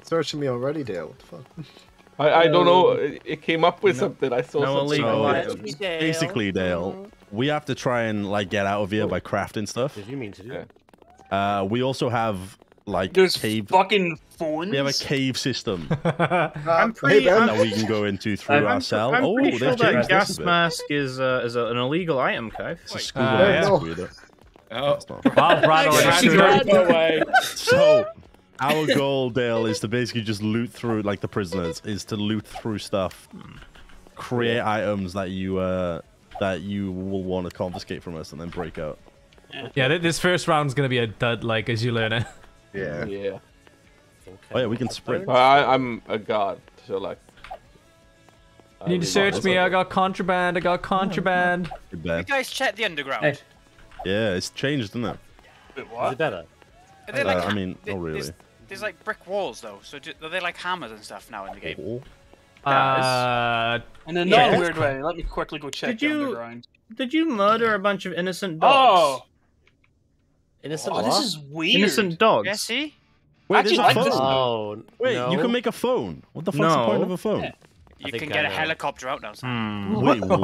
searching me already, Dale. What the fuck? I don't know. It came up with something. I saw No something. illegal So, items. basically, Dale, we have to try and like get out of here by crafting stuff. Did you mean to do? Yeah. We also have like There's cave. fucking phones. We have a cave system I'm pretty. Ben. that we can go into through our cell. I'm Oh, pretty they've sure that changed gas this a bit. mask is an illegal item, Kev. It's a scuba yeah. mask No. with it. Oh, It's not. wow, Brad already Brad, no way. So, our goal, Dale, is to basically just loot through, like the prisoners, is to loot through stuff, create items that you will want to confiscate from us, and then break out. Yeah, this first round's gonna be a dud, like as you learn it. Yeah. Yeah. Oh yeah, we can sprint. I'm a god, so like. You need to search me. I got contraband. I got contraband. Good You bet. guys check the underground. Hey. Yeah, it's changed, isn't it? Wait, Is what? it better? Are they like, I mean, there- not really. There's like brick walls though, so are they like hammers and stuff now in the game? Oh. In a Yeah. non-weird way. Let me quickly go check Did the you- underground. Did you murder a bunch of innocent dogs? Oh, Innocent oh, what? this is weird. Innocent dogs. Yeah, see? Wait, Actually, there's a I just- phone. Oh, Wait, no. you can make a phone. What the fuck's the No. point of a phone? Yeah. You think can I get a know. helicopter out now. Sam. Wait, what?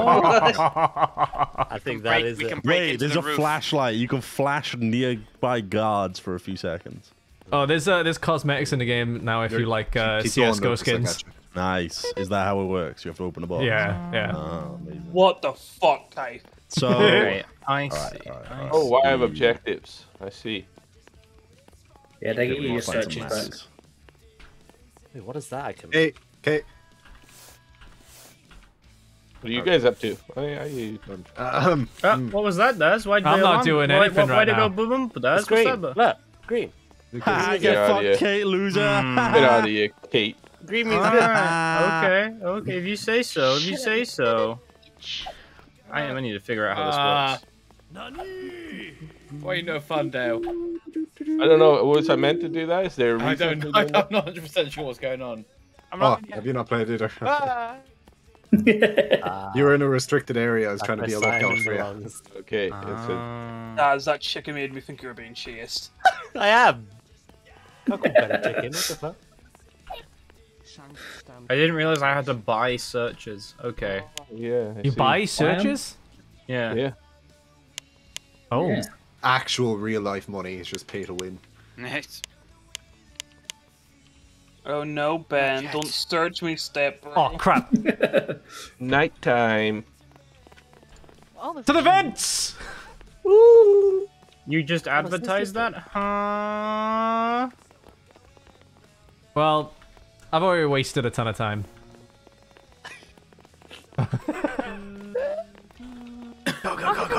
I think that is we it. can break Wait, into there's the a roof. flashlight. You can flash nearby guards for a few seconds. Oh, there's cosmetics in the game now if you like Keep going, CS:GO Lucas, I skins. got you. Nice. Is that how it works? You have to open a box. Yeah, yeah. Oh, amazing. What the fuck, Ty? So, Okay, I see. alright, I Oh, I have see. objectives. I see. Yeah, they get you your Find some searches back. masses. Wait, what is that? I can. Hey, okay. What are you guys up to? What was that, Daz? Why'd I'm the not alarm- doing anything why'd right it go now. boom boom? Daz, It's what's green. that? Look, green. Ha, Get get out of fucked, here. Kate, loser. Get out of here, Kate. Green means good. Alright, okay, if you say so, if you say so. I need to figure out how this works. Why you no fun, Dale? I don't know. Was I meant to do that? Is there a I reason don't. for I'm doing that? not 100% sure what's going on. I'm Oh, not. have you not played either? Ah, You were in a restricted area. I was that's trying to where be a lookout Simon for you. belongs. Okay. That's it. Daz, that chicken made me think you were being chased. I am. Can't call better chicken. What the fuck? I didn't realize I had to buy searches. Okay. Yeah. I You see. buy searches? Yeah. Yeah. Oh. Yeah. Actual real life money is just pay to win. Nice. Oh no, Ben, Not don't yet. search me, step bro. Oh crap! Nighttime. To the vents! You just advertised that? Huh? Well, I've already wasted a ton of time. Go,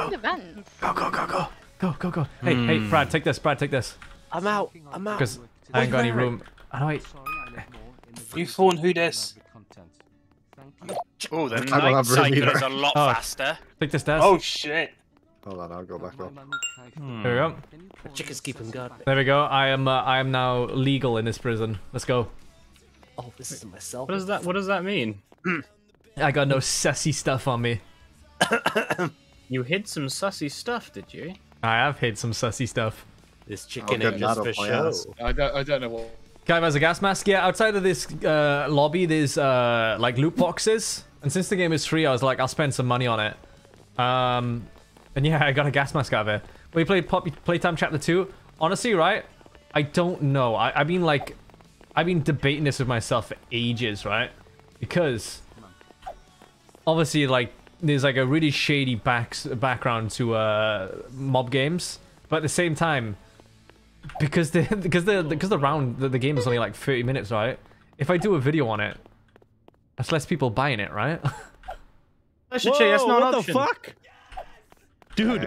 Go, go. Hey, Brad, take this. Brad, take this. I'm out. I'm out. Because I ain't got any room. Oh, wait. You phone who this? Oh, the I don't night have room cycle either. is a lot Oh. faster. Take this, Des. Oh shit. Hold on, I'll go back up. There we go. The chicken's keeping guard. There we go. I am now legal in this prison. Let's go. Oh, this isn't myself. What does that mean? I got no sussy stuff on me. You hid some sussy stuff, did you? I have hid some sussy stuff. This chicken get ain't just that for up my show. ass. I don't know what. Guy has a gas mask. Yeah, outside of this lobby, there's like loot boxes, and since the game is free, I was like, I'll spend some money on it. And yeah, I got a gas mask out of it. We played Playtime Chapter 2. Honestly, right? I don't know. I've been debating this with myself for ages, right? Because obviously, like, there's like a really shady background to mob games, but at the same time, because the game is only like 30 minutes, right? If I do a video on it, that's less people buying it, right? I should check. That's not what an option. the fuck? Dude,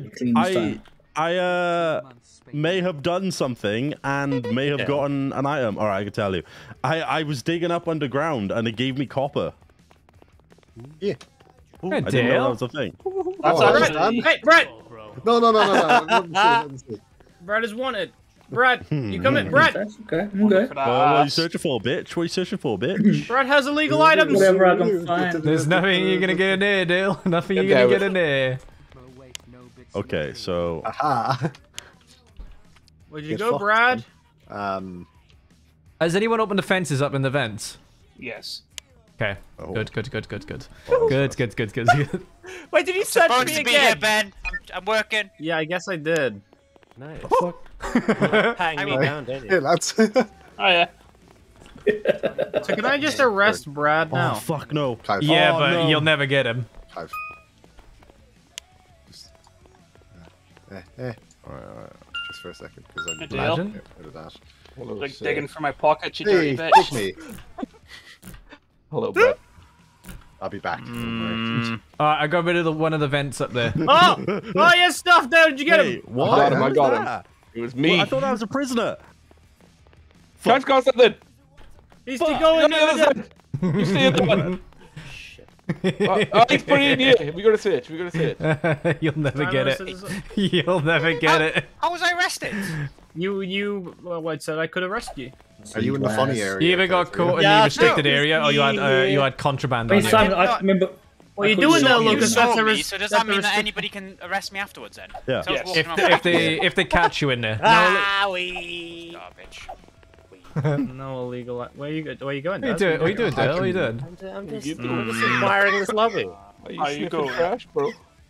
I may have done something and may have gotten an item. All right, I can tell you. I was digging up underground and it gave me copper. Yeah. Ooh, Yeah, I didn't know Dale. that was a thing. That's Oh, actually... I'm- Hey, Brad! No. Let me see. Brad is wanted. Brad, you come in. Brad! Okay, I'm good. What are you searching for, bitch? What are you searching for, bitch? Brad has illegal items! Whatever I can find. There's nothing you're gonna get in there, Dale. Nothing you're Yeah, gonna but- get in there. Okay, so Aha. Where'd you Get go, fucked, Brad? man. Has anyone opened the fences up in the vents? Yes. Okay. Oh. Good. Good. Oh, Good. Wait, did you search me again? To be here, Ben. I'm working. Yeah, I guess I did. Nice. Patting me down, don't Hey, you? lads. Oh yeah. So can I just arrest Brad Oh, now? fuck no. Clive. Yeah, Oh, but no. you'll never get him. Clive. Just, Alright. just for a second, because I Good need deal. to get rid of that. Hello, Like sir. digging for my pocket, you Hey, dirty fuck bitch. me. Hello, Brett. I'll be back. Mm. I got rid of one of the vents up there. Oh! Oh, you have stuff there! Did you get Wait, him? what? I got him, I Who's got him. that? It was me. Well, I thought I was a prisoner. Can't got something. He's Fuck, going you're on the other side. You stay in the one. It's pretty in here. We gotta see it. We gotta see it. You'll never get it. Simon, You'll never get it. How was I arrested? Well, what said I could arrest you? Are you in the funny area? You either got caught in the Yeah, restricted no. area, or you had contraband on Wait, you. Simon, I remember. What are you I doing couldn't there, show you. Lucas? You saw That's a me, so does that mean that anybody can arrest me afterwards then? Yeah. So I was Yes. walking around If they catch you in there. garbage. No illegal. Where are you going? What are you Dad? doing? What are you doing, Dale? What are you doing? I'm just You- admiring this lobby. Are you Are you sniffing going? trash, bro?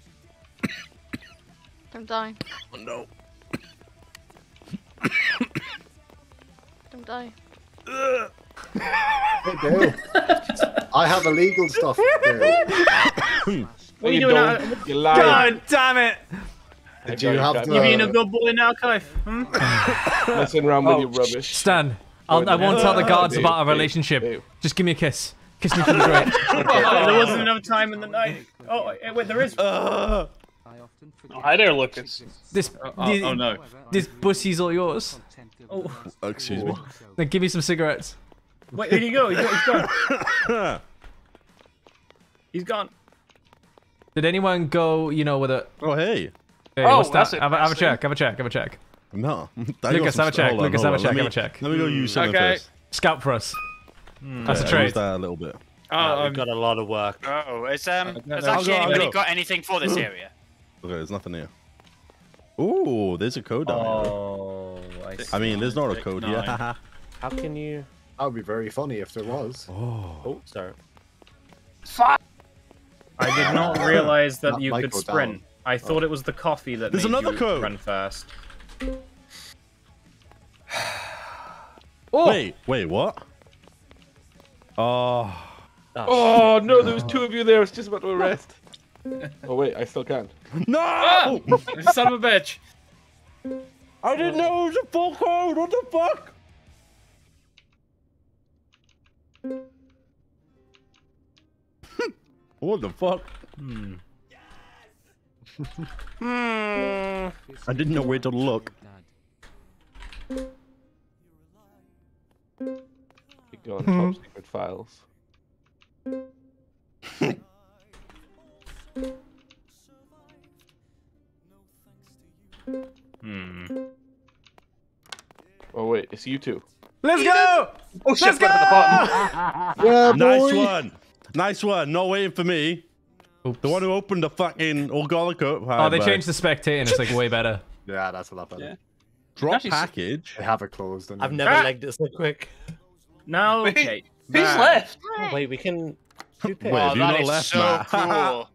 Don't die. Oh, no. Don't die. Hey, Dale. I have illegal stuff. Dale. No, are you you doing don't. You liar. God damn it! Did you have You being a the... good boy now, Clive? Hmm? Messing around with your rubbish. Stan, I won't tell the guards about our Dave, relationship. Dave. Just give me a kiss. Kiss me from the grave. Oh, there wasn't enough time in the night. Oh, wait, there is. Oh, hi there, Lucas. This, Oh no. this pussy's all yours. Oh, Excuse me. Now give me some cigarettes. wait, there you go. He's gone. He's gone. Did anyone go, with a... Oh, hey. Hey, Oh, what's that's that? Have a interesting. check, have a check, have a check. No. Lucas, have a check. Lucas, have a check, have a check. Let me go use something Okay. first. Scout for us. That's a Yeah, trade. use that a little bit. Oh, we've got a lot of work. Oh, has actually I'll go. anybody got anything for this area? Okay, there's nothing here. Ooh, there's a code down here. Oh, I mean, there's not a code here. Haha. How can you? That would be very funny if there was. Oh, sorry. Fuck. I did not realize that Not you might could go sprint. down. I thought it was the coffee that There's made another you code. run fast. Oh! Wait, what? Oh. Oh no, there was two of you there. I was just about to arrest. Oh wait, I still can't. No! Son of a bitch! I didn't know it was a full code. What the fuck? What the fuck? I didn't know where to look. You go on top secret files. Oh wait, it's you two. Let's go! Oh shit! Let's Right at the bottom. Yeah, Nice boy. one. Nice one. Not waiting for me. Oops. The one who opened the fucking Orgolic up. Oh, they changed the spectating. It's like way better. Yeah, that's a lot better. Yeah. Drop Actually, package. They have it closed. And I've never legged it so quick. No, Wait, okay. Who's Nah. left? Oh, wait, we can. Do pick. Wait, have you that not is left, so Matt? cool.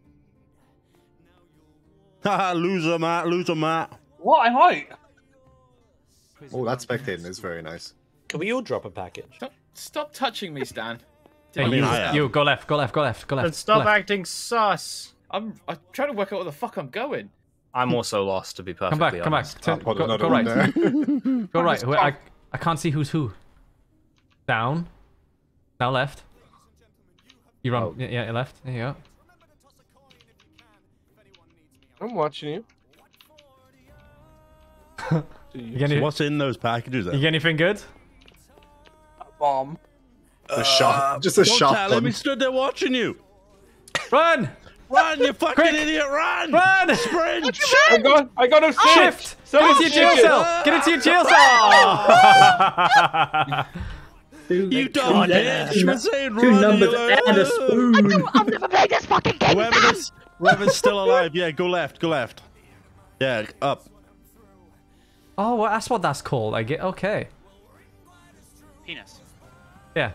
Haha, loser, Matt. Loser, Matt. What? I'm out. Oh, that spectating is very nice. Can we all drop a package? Stop touching me, Stan. Hey, mean, I am. you go left, go left, go left, go left. And stop go left. acting sus. I'm trying to work out where the fuck I'm going. I'm also lost, to be Come perfectly back, come back. honest. Turn- Put Go, another go one right. there. Go right. I can't see who's who. Down. Now left. You run. Yeah, left. There you go. I'm watching you. You get, any, What's in those packages? you Then? get anything good? Bomb. A shot. Just a Don't shot. tell him he stood there watching you. Run! Run, you fucking Quick. idiot! Run! Run! Sprint! I got him Shift! Get into your jail cell! Get into your jail cell! You dumb bitch! We're saying Two run, numbers you and a spoon. I've never played this fucking game. Whoever's still alive, yeah, go left, go left. Yeah, up. Oh, well, that's what that's called. I get. Okay. Penis. Yeah.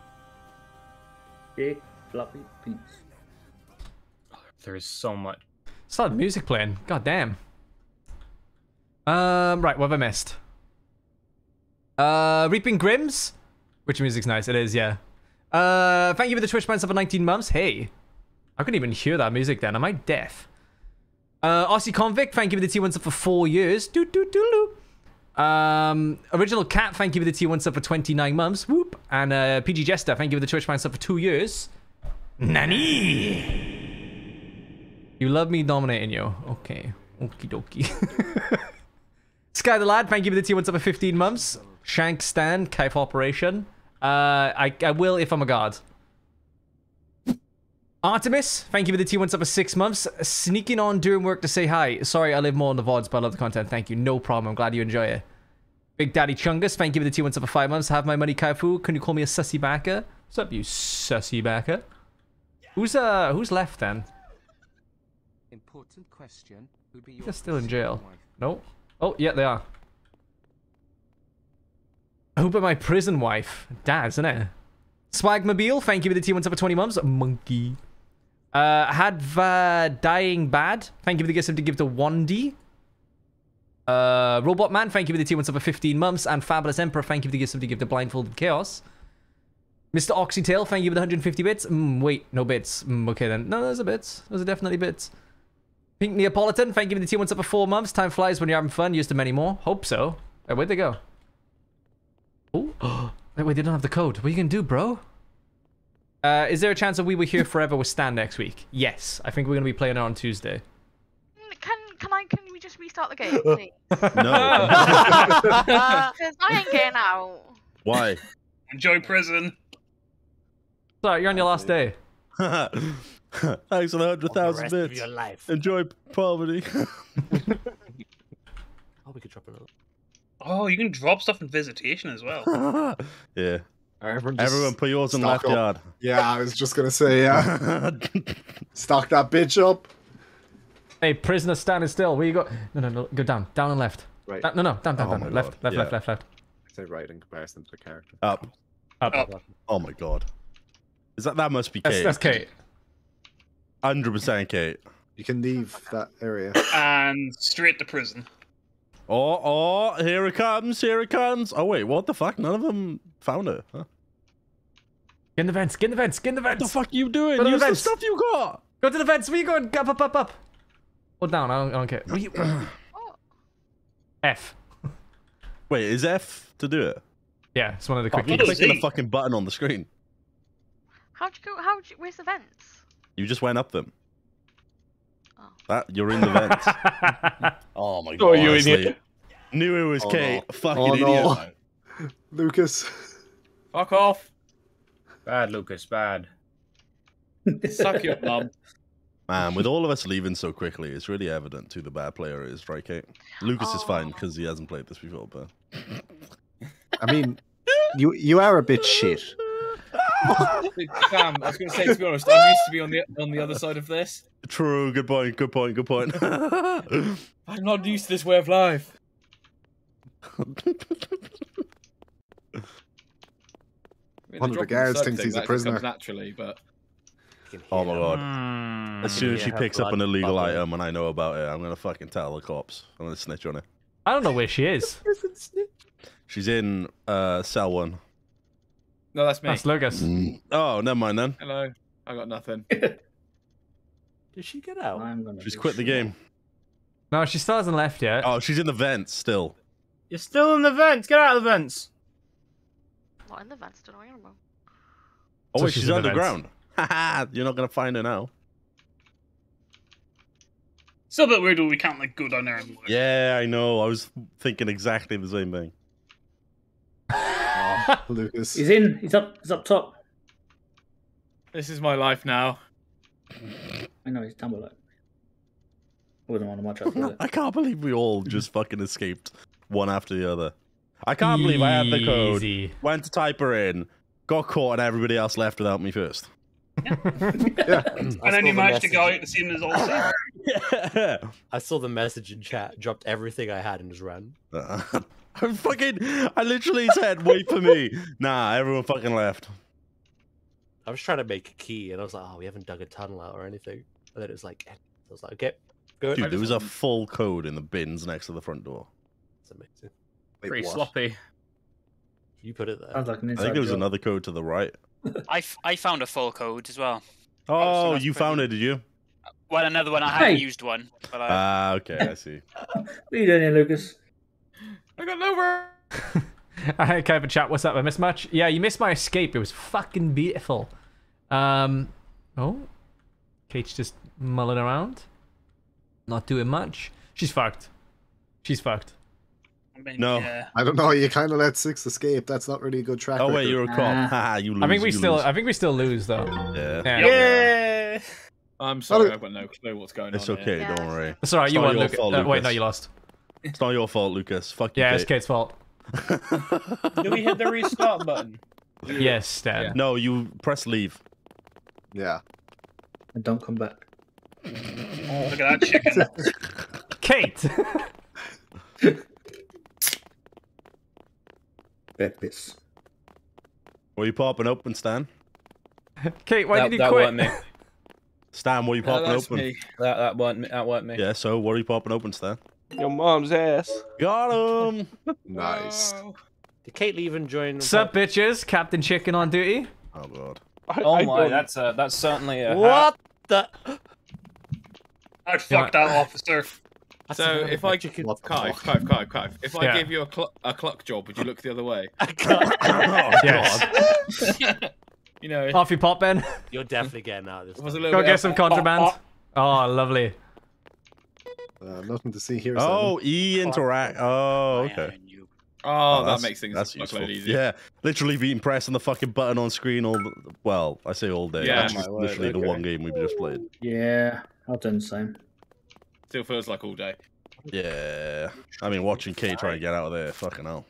Big floppy penis. There is so much. Started music playing. God damn. Right, what have I missed? Reaping Grims? Which music's nice, it is, yeah. Thank you for the Twitch bands for 19 months. Hey. I couldn't even hear that music then. Am I deaf? Aussie Convict, thank you for the T1 sub for 4 years. Doo doo doo doo. Original Cat, thank you for the T1 sub for 29 months. Whoop. And PG Jester, thank you for the Twitch band sub for 2 years. Nani? You love me dominating you. Okay. Okie dokie. Sky the Lad, thank you for the T1 sub for 15 months. Shank Stan, Kaif Operation. I will if I'm a god. Artemis, thank you for the T1 sub for 6 months. Sneaking on during work to say hi. Sorry, I live more on the VODs, but I love the content. Thank you. No problem. I'm glad you enjoy it. Big Daddy Chungus, thank you for the T1 sub for 5 months. Have my money, Kaifu. Can you call me a sussy backer? What's up, you sussy backer? Who's left then? Important question. They're still in jail. No? Oh, yeah, they are. I hope I'm my prison wife. Dad, isn't it? Swagmobile, thank you for the T1 sub for 20 months. Monkey. Had Dying Bad, thank you for the gift to give to 1D. Robot Man, thank you for the T1 sub for 15 months. And Fabulous Emperor, thank you for the gift to give to Blindfolded Chaos. Mr. Oxytail, thank you for the 150 bits. Wait, no bits. Okay then. No, those are bits. Those are definitely bits. Pink Neapolitan, thank you for the T1 sub for 4 months. Time flies when you're having fun. Here's to many more. Hope so. Where'd they go? Oh, wait, they don't have the code. What are you gonna do, bro? Is there a chance that we were here forever with Stan next week? Yes, I think we're gonna be playing it on Tuesday. Can we just restart the game, please? No. Because I ain't getting out. Why? Enjoy prison. Sorry, you're on your last day. Thanks for the 100,000 bits. Your life. Enjoy poverty. Oh, we could drop another. Oh, you can drop stuff in visitation as well. Yeah. Everyone put yours in stock left up. yard. Yeah, I was just gonna say, yeah. Stock that bitch up. Hey, prisoner standing still. Where you go? No, go down. Down and left. Right. No, down. Oh my Left. God. Left. I say right in comparison to the character. Up. Oh my god. That must be Kate. That's Kate. 100% Kate. You can leave that area. And straight to prison. Oh, here it comes. Oh wait, what the fuck? None of them found her. Huh? Get in the vents. What the fuck are you doing? Go to the Use the vents. stuff you got. Go to the vents. Where you going? Up. Hold down. I don't care. Where you... F. Wait, is F to do it? Yeah, it's one of the quick You're keys. clicking a fucking button on the screen. How'd you go? Where's the vents? You just went up them. You're in the vents. Oh my god. Oh, you honestly. idiot. Knew it was Oh, Kate. no. Fucking Oh, idiot. no. Lucas. Fuck off. Bad, Lucas, bad. Suck your mum. Man, with all of us leaving so quickly, it's really evident who the bad player is, right, Kate? Lucas is fine because he hasn't played this before, but I mean, you are a bit shit. Sam, I was going to say, to be honest, I'm used to be on the other side of this. true. Good point. I'm not used to this way of life. One of the guards thinks he's a prisoner. Naturally, but Oh my god. As soon as she picks up an illegal item and I know about it, I'm gonna fucking tell the cops. I'm gonna snitch on her. I don't know where she is. She's in cell 1. no, that's me. That's Lucas. Oh, never mind then. Hello. I got nothing. Did she get out? She's quit the game. No, she still hasn't left yet. Oh, she's in the vents still. You're still in the vents. Get out of the vents. Not in the vents, don't know what you're about. Oh, So wait, she's she's in the vents. underground. Haha, you're not gonna find her now. Still a bit weird when we can't like go down there and look. Yeah, I know. I was thinking exactly the same thing. Lucas. He's in. He's up top. This is my life now. I know he's down below. I wouldn't want to watch out for it. I can't believe we all just fucking escaped one after the other. I can't believe I had the code, Easy. went to type her in, got caught, and everybody else left without me first. Yeah. And then you managed to go out to see him as all safe. I saw the message in chat, dropped everything I had and just ran. I literally said, wait for me. Nah, everyone fucking left. I was trying to make a key, and I was like, oh, we haven't dug a tunnel out or anything. And then it was like, I was like, okay, good. Dude, there was a full code in the bins next to the front door. That's amazing. Pretty sloppy. You put it there. Sounds like an I inside think there was job. another code to the right. I found a full code as well. Oh, that's you found it, did you? Well, another one. I Hey. hadn't used one. But Ah, okay, I see. What are you doing here, Lucas? I got nowhere. Hi, Kevin chat. What's up? I missed much? Yeah, you missed my escape. It was fucking beautiful. Oh, Kate's just mulling around, not doing much. She's fucked. She's fucked. I mean, No. yeah. I don't know. You kind of let 6 escape. That's not really a good track Oh record. wait, you're a cop. Haha, you lose. I think we you still. lose. I think we still lose though. Yeah. Yeah. I'm sorry, I've got no clue what's going It's on. okay, Yeah. don't worry. That's alright. It's You not won, your Lucas. fault, Wait, no, Lucas. you lost. It's not your fault, Lucas. Fuck you. Yeah, it's Kate. Kate's fault. Do we hit the restart button? Yes, Dad. Yeah. No, you press leave. Yeah. And don't come back. Look at that chicken. Kate. Pepis. Were you popping open, Stan? Kate, why did you that quit? weren't me. Stan, were you popping That's open? me. That weren't me. That weren't me. Yeah, so what are you popping open, Stan? Your mom's ass. Got him! Nice. Did Kate leave and join? Sup, bitches? Captain Chicken on duty. Oh god. Oh I my, don't- that's certainly a What the? I'd fuck that officer. So if I What the Kai, fuck? if I Yeah. gave you a clock job, would you look the other way? Oh, Yes. You know, Off you pop, Ben. You're definitely getting out of this. it was a time. little Go bit get of- some contraband. Oh, lovely. Nothing to see here. Oh, E interact. Oh, I okay. iron you. Oh, that that's- makes things that's look useful. a lot easier. Yeah, literally being pressing the fucking button on screen all. Well, I say all day. Yeah, That's my just word, literally the okay. one game we've just played. Yeah, I've done the same. Still feels like all day. Yeah, I mean, watching Kate try and get out of there, fucking hell.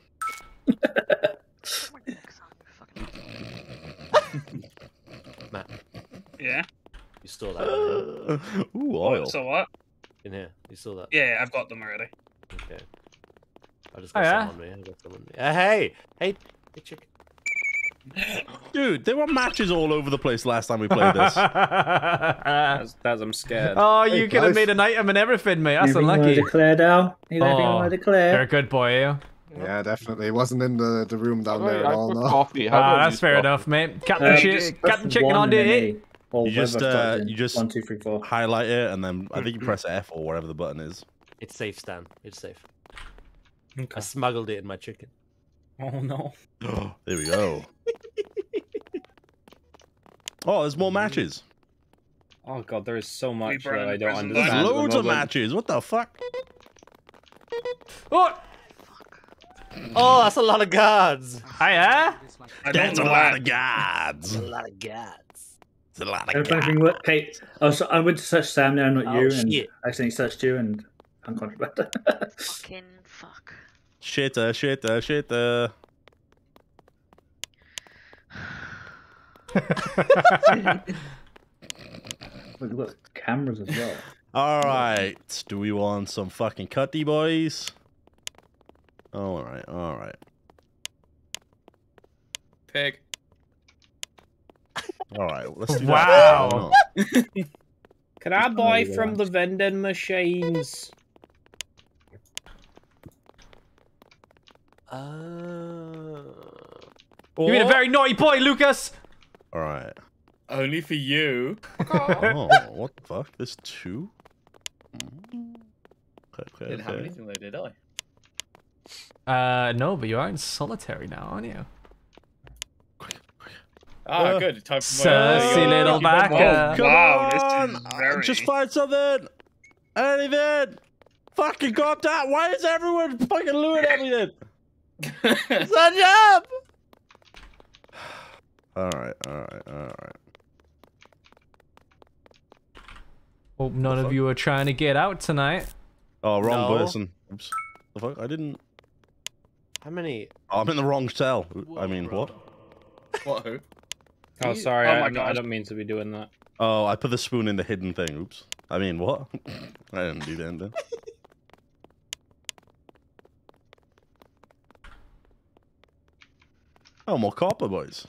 Matt, Yeah. you stole that Ooh, oil. So what? in here. You saw that. Yeah, I've got them already. Okay. I just Oh, got yeah? some on me. I got some on me. Hey, hey, chicken. Dude, there were matches all over the place last time we played this. That's I'm scared. Oh, you Hey, could have guys. made an item and everything, mate. That's You think you want unlucky. to declare now? You don't think you Oh, want to You're declare? a good boy, eh? Yeah, definitely. It wasn't in the room down there I at all, put no. coffee. How do I That's use fair coffee? enough, mate. Captain, Just press Captain Chicken one on and then duty. E, or You just, whatever I've typed in. you just- 1, 2, 3, 4. Highlight it, and then I think you press F or whatever the button is. It's safe, Stan. It's safe. Okay. I smuggled it in my chicken. Oh no. There we go. Oh, there's more matches. Oh god, there is so much burn that I don't prison There's understand. at the loads of moment. matches. What the fuck? Oh, Oh, that's a lot of guards. hiya. I That's don't a know lot why. of guards. A lot of guards. It's a lot of And funny guards. thing, what, Kate? Oh, so I went to search Sam now, not Oh, you, and shit. I accidentally searched you, and I'm contraband. Fucking fuck. Shitter, shitter, shitter. Look, cameras as well. All right. Do we want some fucking cutty boys? All right, all right. Pig. All right, let's do Wow. that. Why not? Can I Just buy gonna from do the vending machines? You've been a very naughty boy, Lucas. All right. Only for you. Oh, what the fuck? There's two? Okay, Didn't have okay. anything though, did I? No, but you are in solitary now, aren't you? Ah, good. Time for Sassy my little keep on rolling. backer. Come Wow, this on! is very- Just find something! Anything! Fucking got that! Why is everyone fucking looting everything? Sunny up! Alright, alright, alright. Hope none of you are trying to get out tonight. Oh, wrong No. person. Oops. The fuck? I didn't. How many? Oh, I'm in the wrong cell. I mean, what? What? Who? Oh Oh, sorry. my I God. don't mean to be doing that. Oh, I put the spoon in the hidden thing. Oops. I mean, what? I didn't do that. Then. Oh, more copper, boys.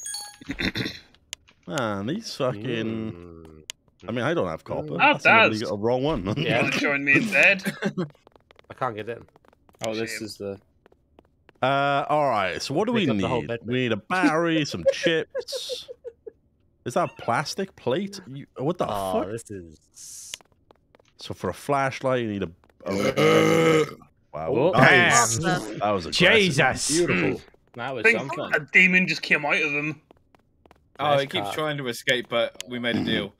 Man, these fucking... I mean, I don't have copper. Oh, Somebody Daz. got a wrong one. You want to join me in bed? I can't get in. Oh, this is the... Alright, so what do we Pick up the whole need? bed, We need a battery, some chips. Is that a plastic plate? What the Oh, fuck? this is... So for a flashlight, you need a... Wow. Oh, Nice. damn. That was aggressive. Jesus. Beautiful. That I was think something. a demon just came out of them. Oh, Nice he keeps car. trying to escape, but we made a deal.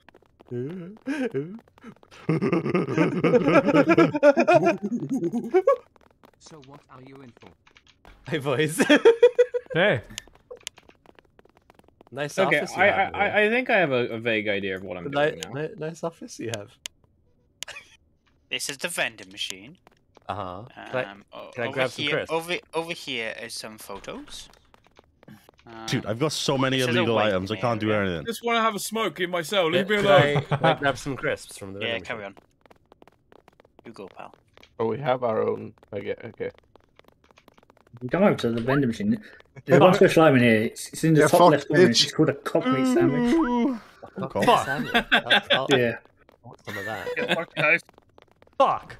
So what are you in for? Hey, boys. Hey. Nice Okay, office you have. I think I have a vague idea of what I'm doing now. Nice office you have. This is the vending machine. Uh-huh. Can I Over grab some here, crisps? over here is some photos. Dude, I've got so many This is a illegal waiting items, I can't do area. anything. Just want to have a smoke in my cell. Leave me Can alone. can I grab some crisps from the Yeah, vending carry machine? on. You go, pal. Oh, we have our own. Okay. You come over to the vending machine. There's one special item in here. It's in the Yeah, top fuck, left corner. bitch. It's called a cock meat sandwich. Okay. Fuck. Yeah. I want some of that. Get fucked, guys. Fuck.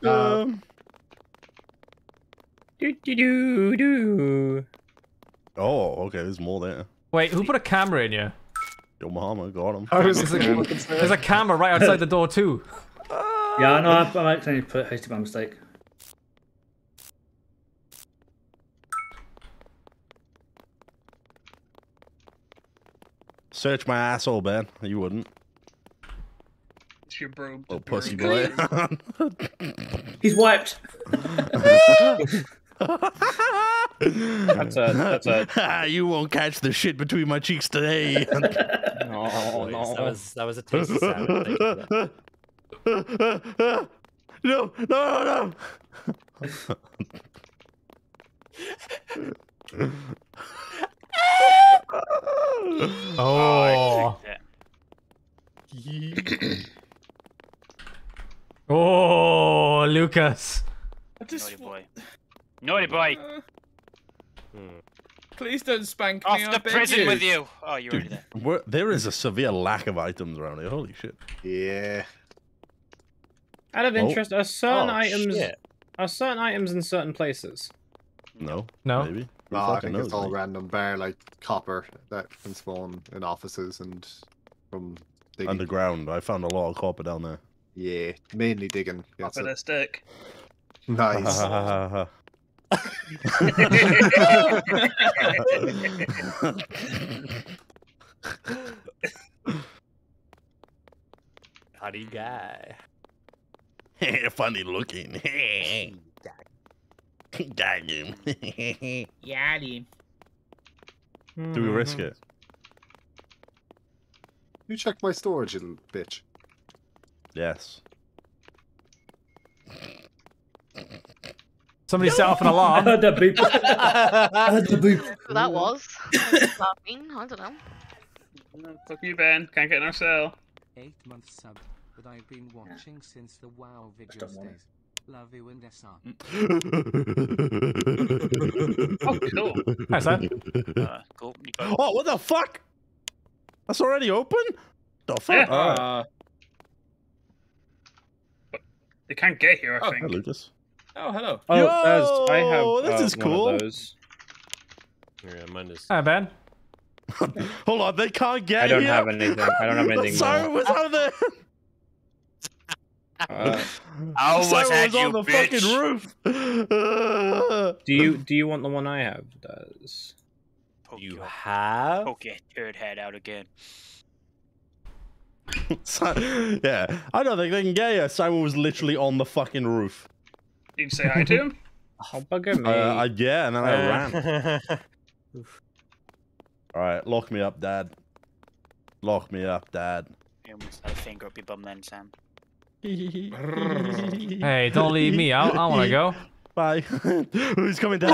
Do. Oh, okay, there's more there. Wait, who put a camera in you? Yo, Muhammad, got him. I was There's a, thinking, there's a camera right outside the door too. Yeah, I know. I accidentally put hasty by mistake. Search my asshole, Ben. You wouldn't. It's your bro. Oh, pussy boy. He's wiped. That's a. You won't catch the shit between my cheeks today. Oh, Boys, no. that was a tasty sandwich. Thank you for that. No. Oh. Oh, Lucas. I just Naughty boy. Naughty boy. Please don't spank me. Off I to beg prison you. with you. Oh, you're already there. There is a severe lack of items around here. Holy shit. yeah. Out of interest, are certain Oh, items shit. in certain places? No. No. Maybe. Who No, I fucking think it's knows, all mate? random, bar like copper that can spawn in offices and from digging. Underground. I found a lot of copper down there. Yeah, mainly digging. Up That's with it. a stick. Nice. Funny guy. Funny looking. Got him. Yeah, dude. Do we risk it? You check my storage, you little bitch. Yes. Somebody set off an I alarm. heard that beep. I heard the beep. Who that was? What does that mean? I don't know. Fuck you, Ben. Can't get in our cell. 8 months sub, but I've been watching since the WoW videos don't want it. days. Love you and SR. Oh, cool. Hi, Sam. Cool. You got Oh, what the fuck? That's already open? The fuck? Yeah. Alright. They can't get here, I Hi, think. Lucas. Oh, hello. Oh, I Yo, have this is one cool. of those. Yeah, mine is. Hi, Ben. Hold on, they can't get I don't here. have anything. I don't have anything. Sorry, more. was out there. I was Simon at was on you, the bitch. fucking roof. Do you want the one I have? Does You have? Poke your turd head out again. Yeah, I don't think they can get you. Simon was literally on the fucking roof. Did you say hi to him? Oh, bugger me. Yeah, and then I ran. Alright, lock me up, Dad. Lock me up, Dad. You almost had a finger up your bum then, Sam. Hey, don't leave me out. I want to go. Bye. Who's coming down?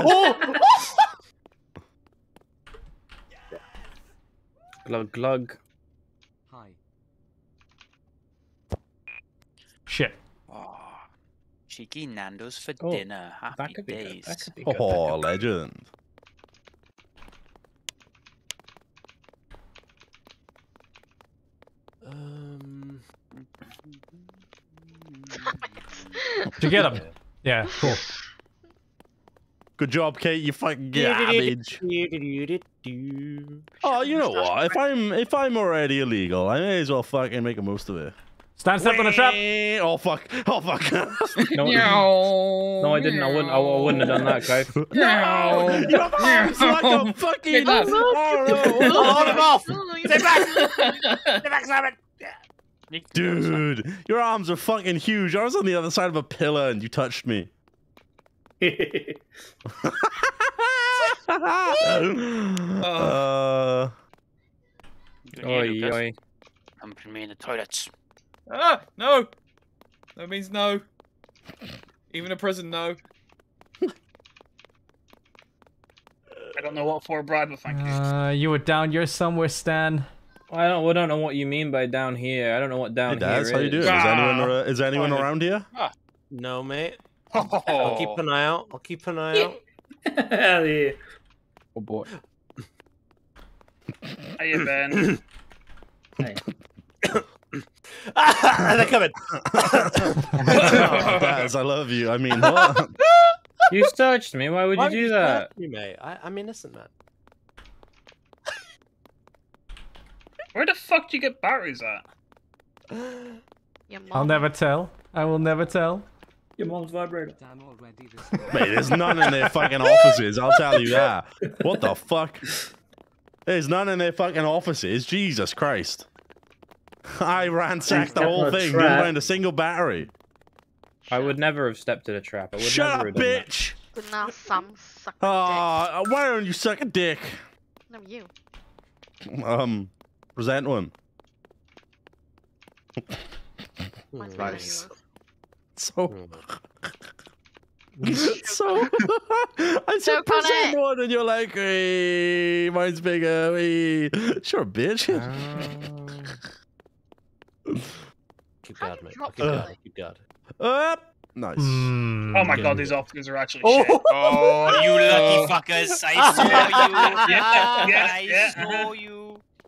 Glug glug. Hi. Shit. Oh, cheeky Nando's for Oh, dinner. Happy That could be good. days. That could be good. Oh, legend. Did you get him? Yeah, cool. Good job, Kate. You fucking garbage. Oh, you know what? If I'm already illegal, I may as well fucking make the most of it. Stand step on a trap. Oh fuck! Oh fuck! No, I didn't. I wouldn't have done that, guy. No! You have arms like a fucking. Hold him off! Stay back! Stay back, Simon! Dude, your arms are fucking huge. I was on the other side of a pillar and you touched me. Oi. Humping me in the toilets. Ah, no. That means no. Even a prison, no. I don't know what for, Brad, but thank you. You were down here somewhere, Stan. I don't know what you mean by down here. I don't know what down here is. How you doing? Is anyone around here? No, mate. I'll keep an eye out. I'll keep an eye out. Hell yeah. Oh boy. Hiya, Ben. Hey. They're coming. Daz, I love you. I mean, what? You touched me. Why would you do that? You, mate. I'm innocent, man. Where the fuck do you get batteries at? I'll never tell. I will never tell. Your mom's vibrator. Mate, there's none in their fucking offices, I'll tell you that. What the fuck? There's none in their fucking offices. Jesus Christ. I ransacked the whole thing. Didn't find a single battery. I would never have stepped in a trap. I would Shut never up, have done bitch! Good now, Sam. Suck a Why don't you suck a dick? dick. No, you. Present one. Nice. So I said present one and you're like, hey, mine's bigger. Hey. Sure, bitch. Keep guard, mate. Keep guard. Keep guard. Nice. Oh my god, these officers are actually Oh. shit. Oh, you lucky fuckers. I saw you. Yeah. I saw you.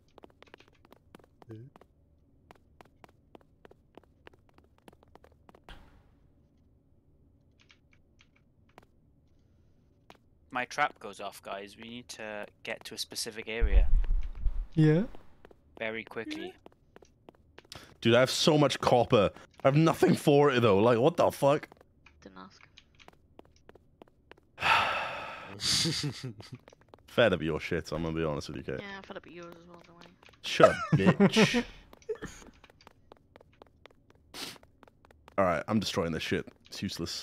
My trap goes off, guys. We need to get to a specific area Yeah. very quickly. Dude, I have so much copper. I have nothing for it though. Like, what the fuck? Didn't ask. Fed up your shit, I'm gonna be honest with you, Kate. Yeah, I fed up at yours as well, don't worry. Shut up, bitch. Alright, I'm destroying this shit. It's useless.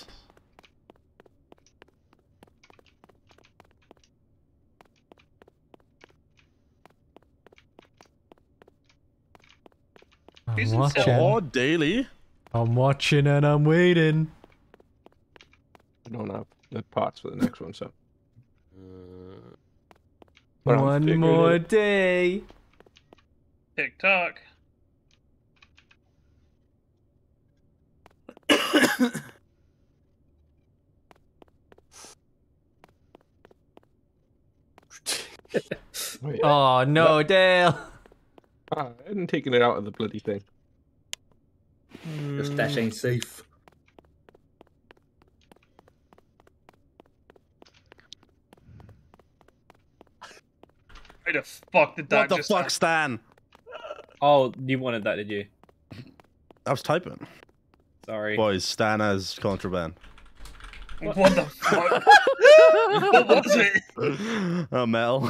I'm watching. Oh, daily. I'm watching and I'm waiting. I don't have the parts for the next one, so. One more day. TikTok. Oh no, Dale. I hadn't taken it out of the bloody thing. Your stash ain't safe. Where the fuck did that What the just fuck, Stan? Oh, you wanted that, did you? I was typing. Sorry. Boys, Stan has contraband. What the fuck? What was it? Mel.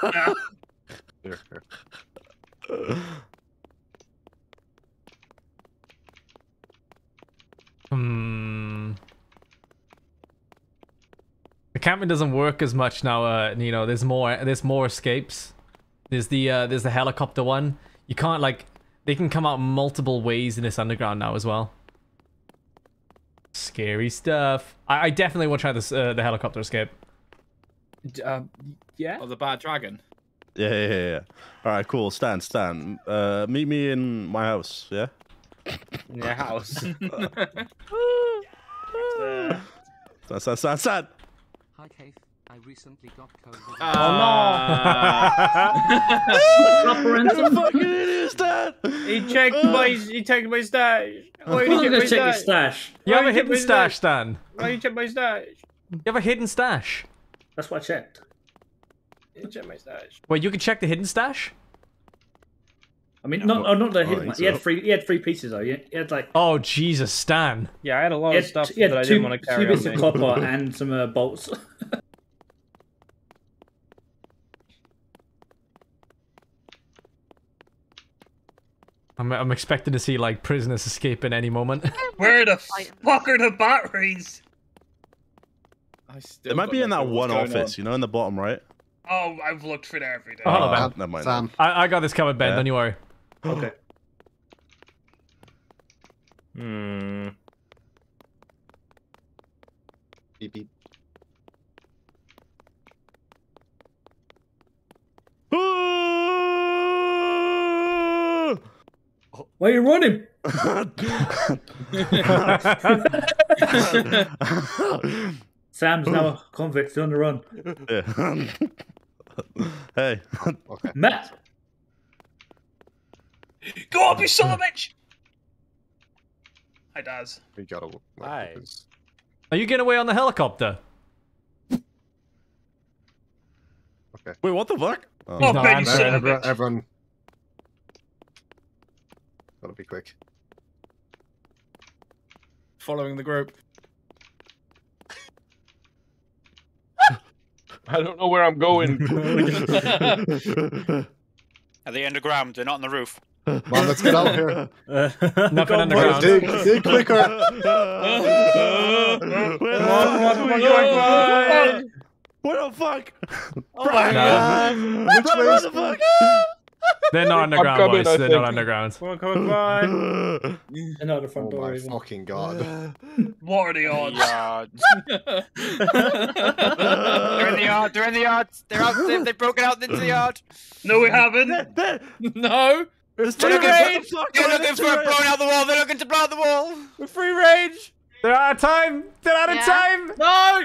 The camping doesn't work as much now, Nino. There's more escapes. There's the helicopter one. You can't, like, they can come out multiple ways in this underground now as well. Scary stuff. I definitely will try this the helicopter escape. Yeah. Oh, the bad dragon. Yeah. All right, cool. Stan. Meet me in my house. Yeah. In your house. Stan. Hi, Keith. I recently got COVID. Oh no! What the fucking idiot is that? He checked my stash. Why I'm did you gonna check check your that? stash. You have a Why hidden you stash, Stan. Why you check my stash? You have a hidden stash. That's what I checked. You check my stash. Wait, you can check the hidden stash? I mean, not the hidden think one. He had so. three. He had 3 pieces though. He had like. Oh, Jesus, Stan. Yeah, I had a lot He of had, stuff he had that I two, didn't want to carry 2 bits on of me. copper and some bolts. I'm expecting to see like prisoners escape in any moment. Where the fuck are the batteries? It might be in that one office, you know, in the bottom right. Oh, I've looked for it every day. Oh, hello, Ben. Never mind. Sam. I got this covered, Ben. Yeah. Don't you worry. Okay. Beep, beep. Why are you running? Sam's now a convict on the run. Yeah. Hey. Okay. Matt. Go up, you son of a bitch! Hi, Daz. We gotta. Hi. Are you getting away on the helicopter? Wait, what the fuck? Oh, No, Ben, I'm you son of a bitch. Everyone. Gotta be quick. Following the group. I don't know where I'm going. Are they underground? They're not on the roof. Come on, let's get out here. Nothing underground. Dig quicker. What the fuck? Which way is the fuck? They're not underground, coming, boys. I They're think. not underground. Come on, come on. And out the front Oh door. my Even. fucking god. What are the odds? Yards. They're in the yard. They're in the yard. They're out. They've broken out into the yard. No, we haven't. No! There's They're two looking, range. they're looking for a blowing out the wall. They're looking to blow out the wall. We're free range! They're out of time. They're out of Yeah. time. No!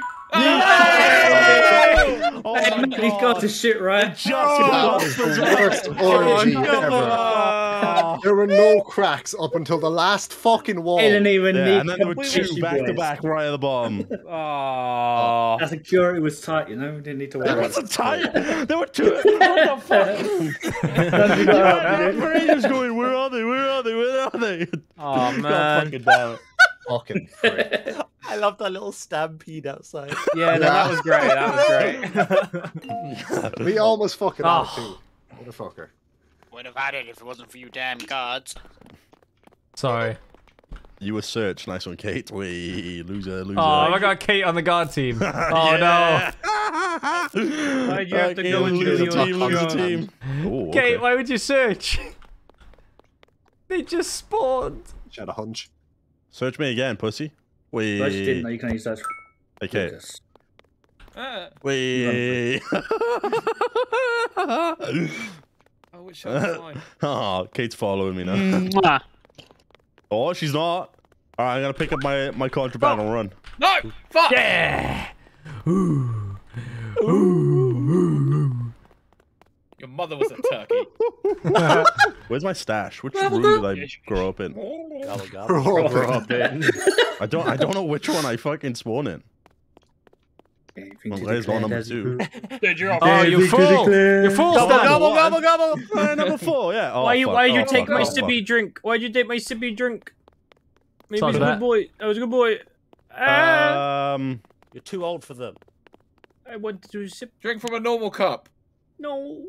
Oh my He's got the shit right. Just That was the worst orgy ever. There were no cracks up until the last fucking wall. He didn't even Yeah, need and then there were completion, two back to boys. back right at the bottom. Oh. That security was tight, you know. We didn't need to There worry. was a time. There were two. What the fuck? Rangers going. Where are they? Where are they? Where are they? Oh, God man. fucking damn it. Fucking prick. I love that little stampede outside. Yeah, no, that was great. That was great. We almost fucking out Oh. too. Motherfucker. Would have had it if it wasn't for you damn guards. Sorry. You were searched. Nice one, Kate. We loser, loser. Oh, I got Kate on the guard team. Oh Yeah. Why'd you have to go and do loser your team, loser job? team. Ooh, no! Kate, okay. why would you search? They just spawned. She had a hunch. Search me again, pussy. We. I just didn't know you can use that. Okay. Lucas. We. Oh, which shot was mine? Oh, Kate's following me now. Oh, she's not. All right, I'm gonna pick up my contraband and run. No! Fuck! Yeah. Ooh. Your mother was a turkey. Where's my stash? Which room did I grow up in? Gobble, gobble. Grow up in. I don't know which one I fucking spawn in. Well, there's one number 2. Dude, you're off. Oh, you fool! You fool! Gobble, Stan. gobble, gobble, gobble! Number 4, yeah. Oh, Why'd you fuck. take Oh, my fuck. sippy drink? Why'd you take my sippy drink? Maybe Sorry he's a for good that. boy. I was a good boy. Ah, You're too old for them. I want to sip. Drink from a normal cup. No.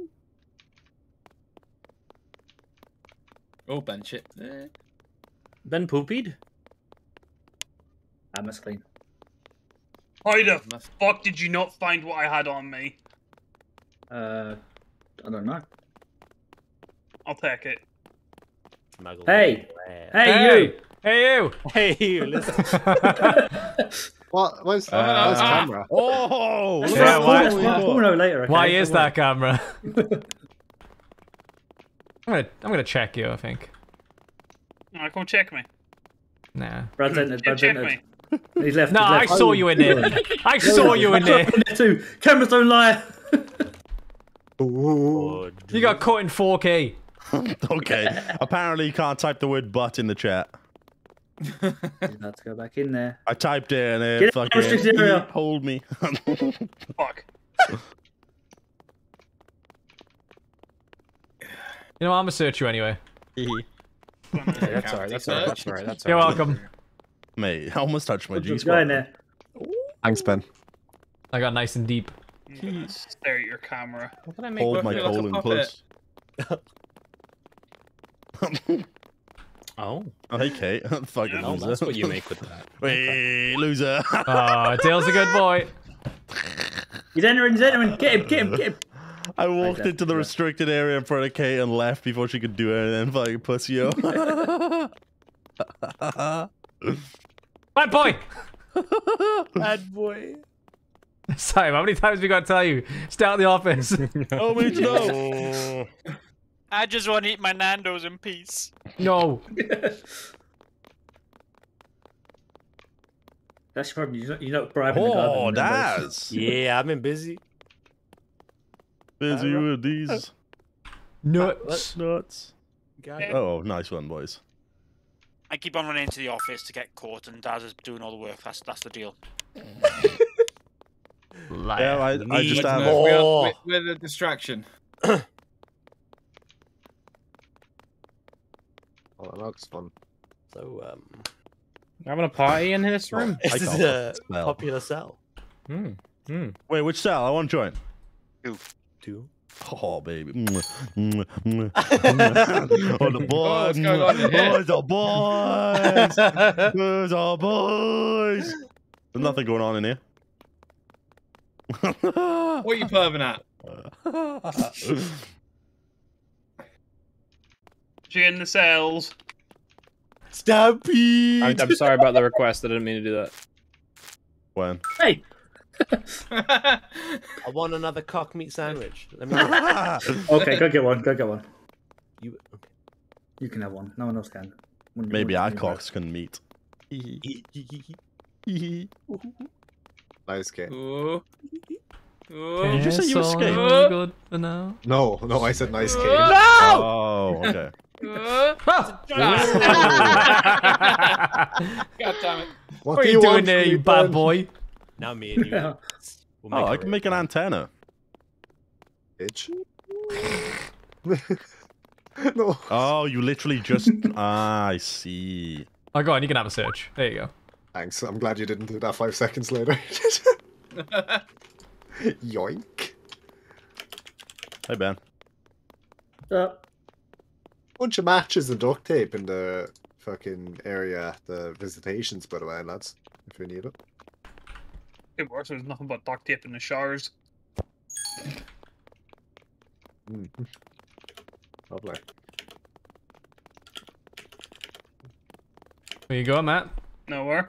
Oh, Ben shit. Ben poopied? I'm clean. How the fuck did you not find what I had on me? I don't know. I'll take it. Smuggle Hey! away. Hey, you! Hey, you! Hey, you, listen. What? Where's camera? Oh! That's Yeah, what why- that's what I'll know later. Okay? Why is Don't worry. that camera? I'm gonna check you. I think. No, come check me. Nah. Brad's entered. Brad's Check entered. me. He's left. No, he's I left. saw you in there. I saw you in there. Too. Cameras don't lie. Oh, You got caught in 4K. Okay. Apparently, you can't type the word "butt" in the chat. He's about to go back in there. I typed it and Get it out, fucking restricted area. hold me. Fuck. You know, I'm gonna search you anyway. That's alright. That's alright. That's alright. That's You're alright. welcome. Mate, I almost touched my What's G this guy in spot. there? Thanks, Ben. I got nice and deep. I'm gonna stare at your camera. What can I make Hold look my like a colon puppet? close. Oh. Oh, hey, Kate. Fucking No, loser. that's what you make with that. Wait, loser. Oh, Dale's a good boy. He's entering. He's entering. Get him. Get him. Get him. I walked into the restricted area in front of Kate and left before she could do anything. Fucking pussy, yo. Bad boy. Bad boy. Sam, how many times we got to tell you? Stay out of the office. Oh, me no. I just want to eat my Nando's in peace. No. That's your problem. You're not bribing the guy. Oh, Daz. Yeah, I've been busy. Busy with these Nuts. nuts. Got it. Oh, nice one, boys. I keep on running into the office to get caught, and Daz is doing all the work. That's the deal. Yeah, I just have. We're the distraction. Oh, that looks fun. So, Having a party in this room? this I is can't a smell. popular cell. Wait, which cell? I want to join. Two. Oh, baby. Oh, the boys. what's going on in here? Boys, the boys. Boys, the boys. There's nothing going on in here. What are you perving at? She in the cells. Stampede! I'm sorry about the request. I didn't mean to do that. When? Hey. I want another cock meat sandwich. Let me Okay, go get one. Go get one. You okay. You can have one. No one else can. Maybe our cocks can meet. Nice game. Ooh. Ooh. Did you say you It's all escaped? good for now. No, I said nice game. Oh, okay. God damn it. What What are do you doing want there, from you me, bad Ben? boy? Now me and you. We'll Oh, I a can make an antenna. Bitch. No. Oh, you literally just. I see. Oh, go on, you can have a search. There you go. Thanks. I'm glad you didn't do that 5 seconds later. Yoink. Hey, Ben. Bunch of matches and duct tape in the fucking area, the visitations, by the way, lads. If you need it. It works. There's nothing but duct tape in the showers. Lovely. Where you going, Matt? Nowhere.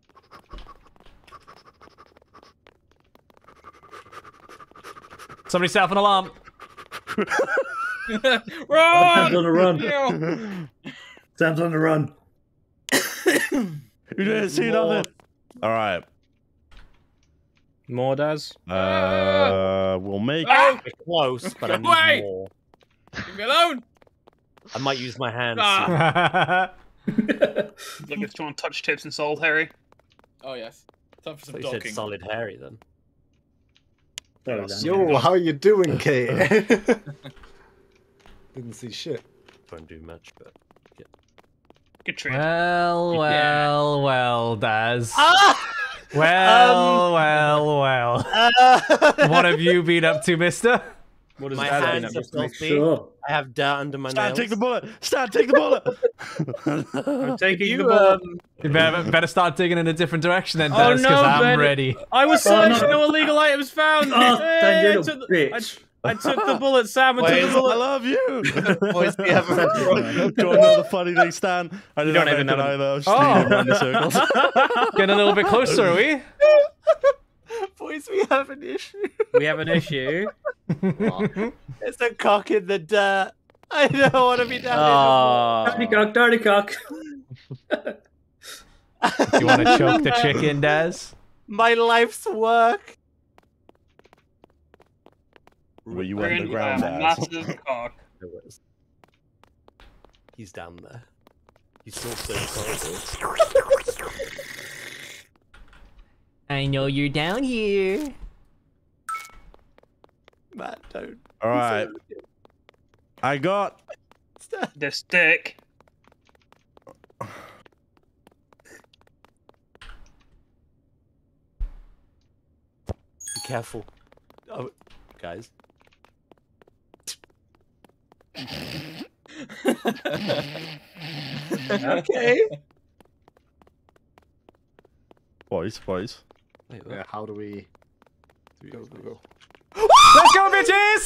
Somebody set off an alarm. Run! Sam's on the run. Ew. Sam's on the run. You didn't see nothing. All right. More Daz? We'll make. Oh! close, but I need Wait! more. Leave me alone! I might use my hands. Ah. Look, if you want touch tips and salt, Harry. Oh, yes. Time for I some thought you said docking. solid Harry then. Sorry, Dan. Yo, how you doing, Kate? Didn't see shit. Don't do much, but Good trade. Well, Daz. Ah! Well. What have you been up to, mister? What does My Daz mean? hands are Just make filthy. sure. I have dirt under my Stan, nails. take the bullet. Stan, take the bullet. I'm taking You, the ball. You better start digging in a different direction then, Oh, Daz, because no, I'm Ben. ready. I was searching, no illegal items found! Oh, Hey, Dan, you I little took bitch. I took the bullet, Sam. I took Wait, the I bullet. love you. Boys, we have Do you want to know the funny thing, Stan? I didn't don't have even anything know. either. I was Oh. just leading around in circles. Getting a little bit closer, are we? Boys, we have an issue. We have an issue. There's a cock in the dirt. I don't want to be down Dirty cock, dirty cock. You want to choke the chicken, Daz? My life's work. Were you We're in underground, a Daz? massive cock. He's down there. You still so horrible. I know you're down here. Matt, don't. All right. I got The stick. Be careful. Oh, guys. Okay. boys. Wait, Yeah, how do we... Go. Let's go, bitches!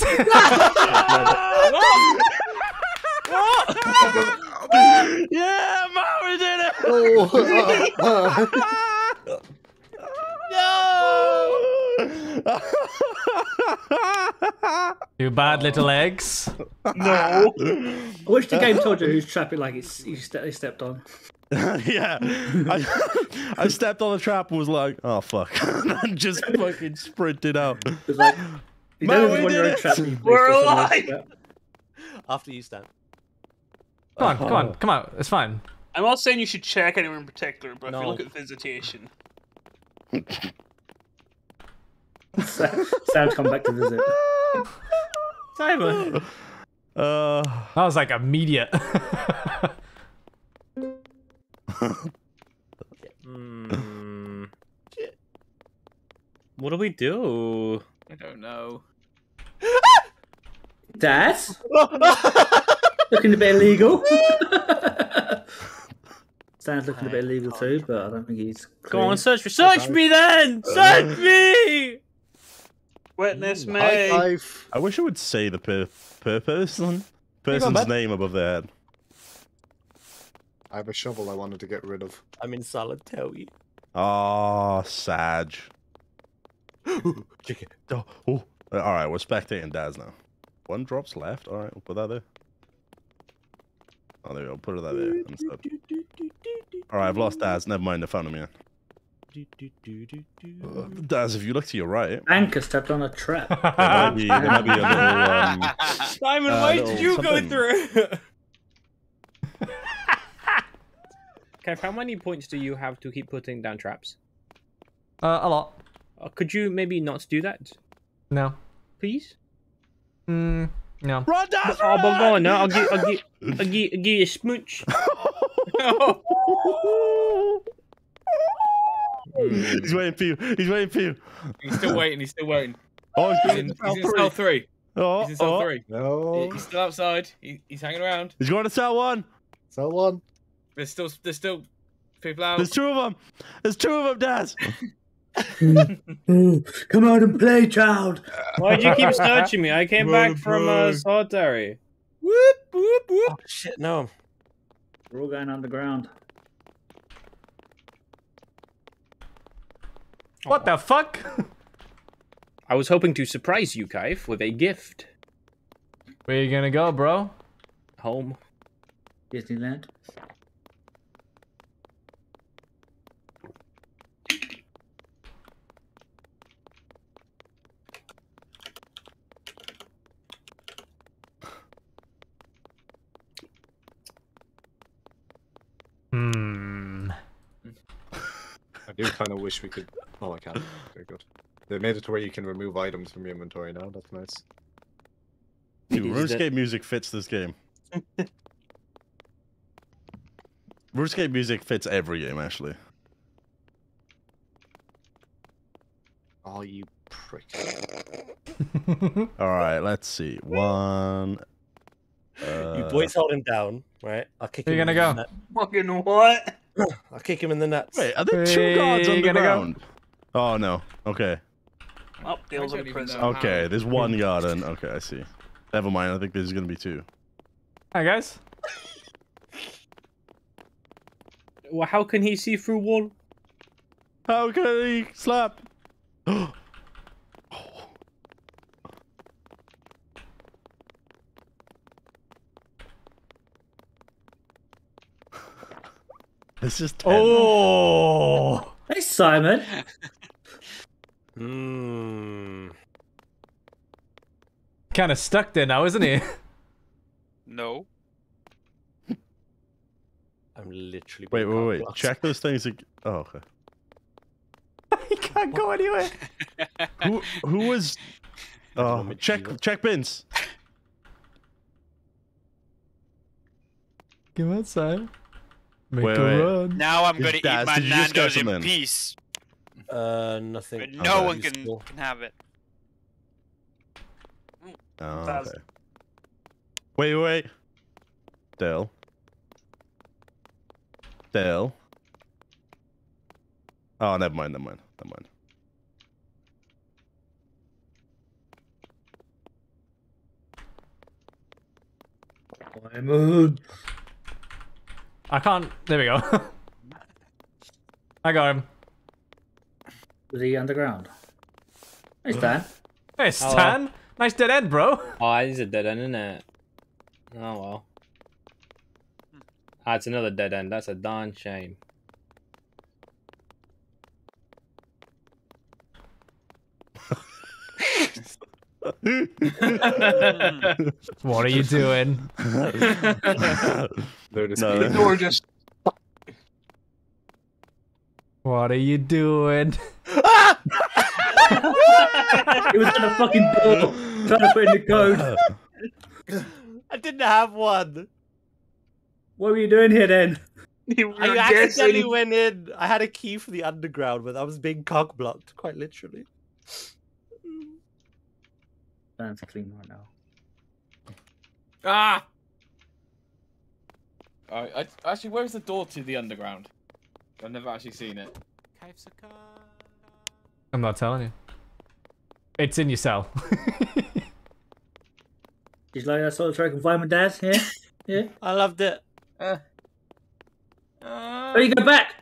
Yeah, Mario did it! You bad little eggs. No. I wish the game told you who's trapping like he stepped on. Yeah, I stepped on the trap and was like, "Oh fuck!" and just fucking sprinted out. It's like you Man, don't we even want your did own it. trap. You We're place someone alive. else's trap. After you stand. Come on, come out. It's fine. I'm not saying you should check anyone in particular, but if No. you look at visitation. Sam come back to visit. Simon. That was like immediate. What do we do? I don't know. Dad? Looking a bit illegal. Stan's looking a bit illegal too, but I don't think he's. Go on, search me then! Search me! Witness me. High five. I wish I would say the person's name above their head. I have a shovel I wanted to get rid of. I'm in solitary. Oh, Sag. Chicken. Oh, all right, we're spectating Daz now. One drops left. All right, we'll put that there. Oh, there we go. Put it that there instead. All right, I've lost Daz. Never mind, I found him again. Daz, if you look to your right, Anchor stepped on a trap. there might be a little. Simon, why did you something. go through? Kev, how many points do you have to keep putting down traps? A lot. Could you maybe not do that, No. please? No. Run, Daz! Oh, but go on, no, I'll give you a smooch. He's waiting for you. He's waiting for you. He's still waiting. He's still waiting. Oh, He's in cell 3. Oh, He's in cell oh. 3. No. He's still outside. He's hanging around. He's going to cell 1. Cell 1. There's still people out. There's 2 of them. There's 2 of them, Daz. Come out and play, child. Why'd you keep searching me? I came back from solitary. Whoop whoop whoop. Oh, shit, no. We're all going underground. What the fuck? I was hoping to surprise you, Kaif, with a gift. Where you gonna go, bro? Home. Disneyland. I do kind of wish we could... Oh, I can't. Very good. They made it to where you can remove items from your inventory now. That's nice. Dude, RuneScape music fits this game. RuneScape music fits every game, actually. Oh, you prick. Alright, let's see. 1... You boys hold him down, right? I'll kick Where him you in gonna the go? Fucking what? nut. I'll kick him in the nuts. Wait, are there 2 Where guards you gonna go? underground? Oh, no. Okay. Oh, deals I in don't prison. even know. Okay, there's 1 guard and... Okay, I see. Never mind, I think there's gonna be 2. Hi, guys. Well, how can he see through wall? How can he slap? It's just 10. Oh! Hey, Simon. Kind of stuck there now, isn't he? No. I'm literally. Wait, being wait. cock-blocked. Check those things. Oh, okay. He can't go anywhere. Who was? Oh, check bins. Come outside. Make Wait, a wait. run. Now I'm Is going to eat Daz, my did you just get Nando's in something? peace. Nothing. But no Okay. one can have it. Oh, Daz. okay. Wait. Dale. Oh, never mind. Simon. I can't. There we go. I got him. Was he underground? Hey, Stan. Hey, Stan. Nice dead end, bro. Oh, he's a dead end, isn't it? Oh well. Ah, it's another dead end. That's a darn shame. What are you doing? The door just. What are you doing? It was at the fucking door, trying to put in the code. I didn't have one. What were you doing here then? I accidentally went in. I had a key for the underground, but I was being cock blocked, quite literally. Stan's clean right now. Ah! Actually, where's the door to the underground? I've never actually seen it. I'm not telling you. It's in your cell. Did you like that solitary confinement, Daz? Yeah? Yeah? I loved it. Oh, you go back!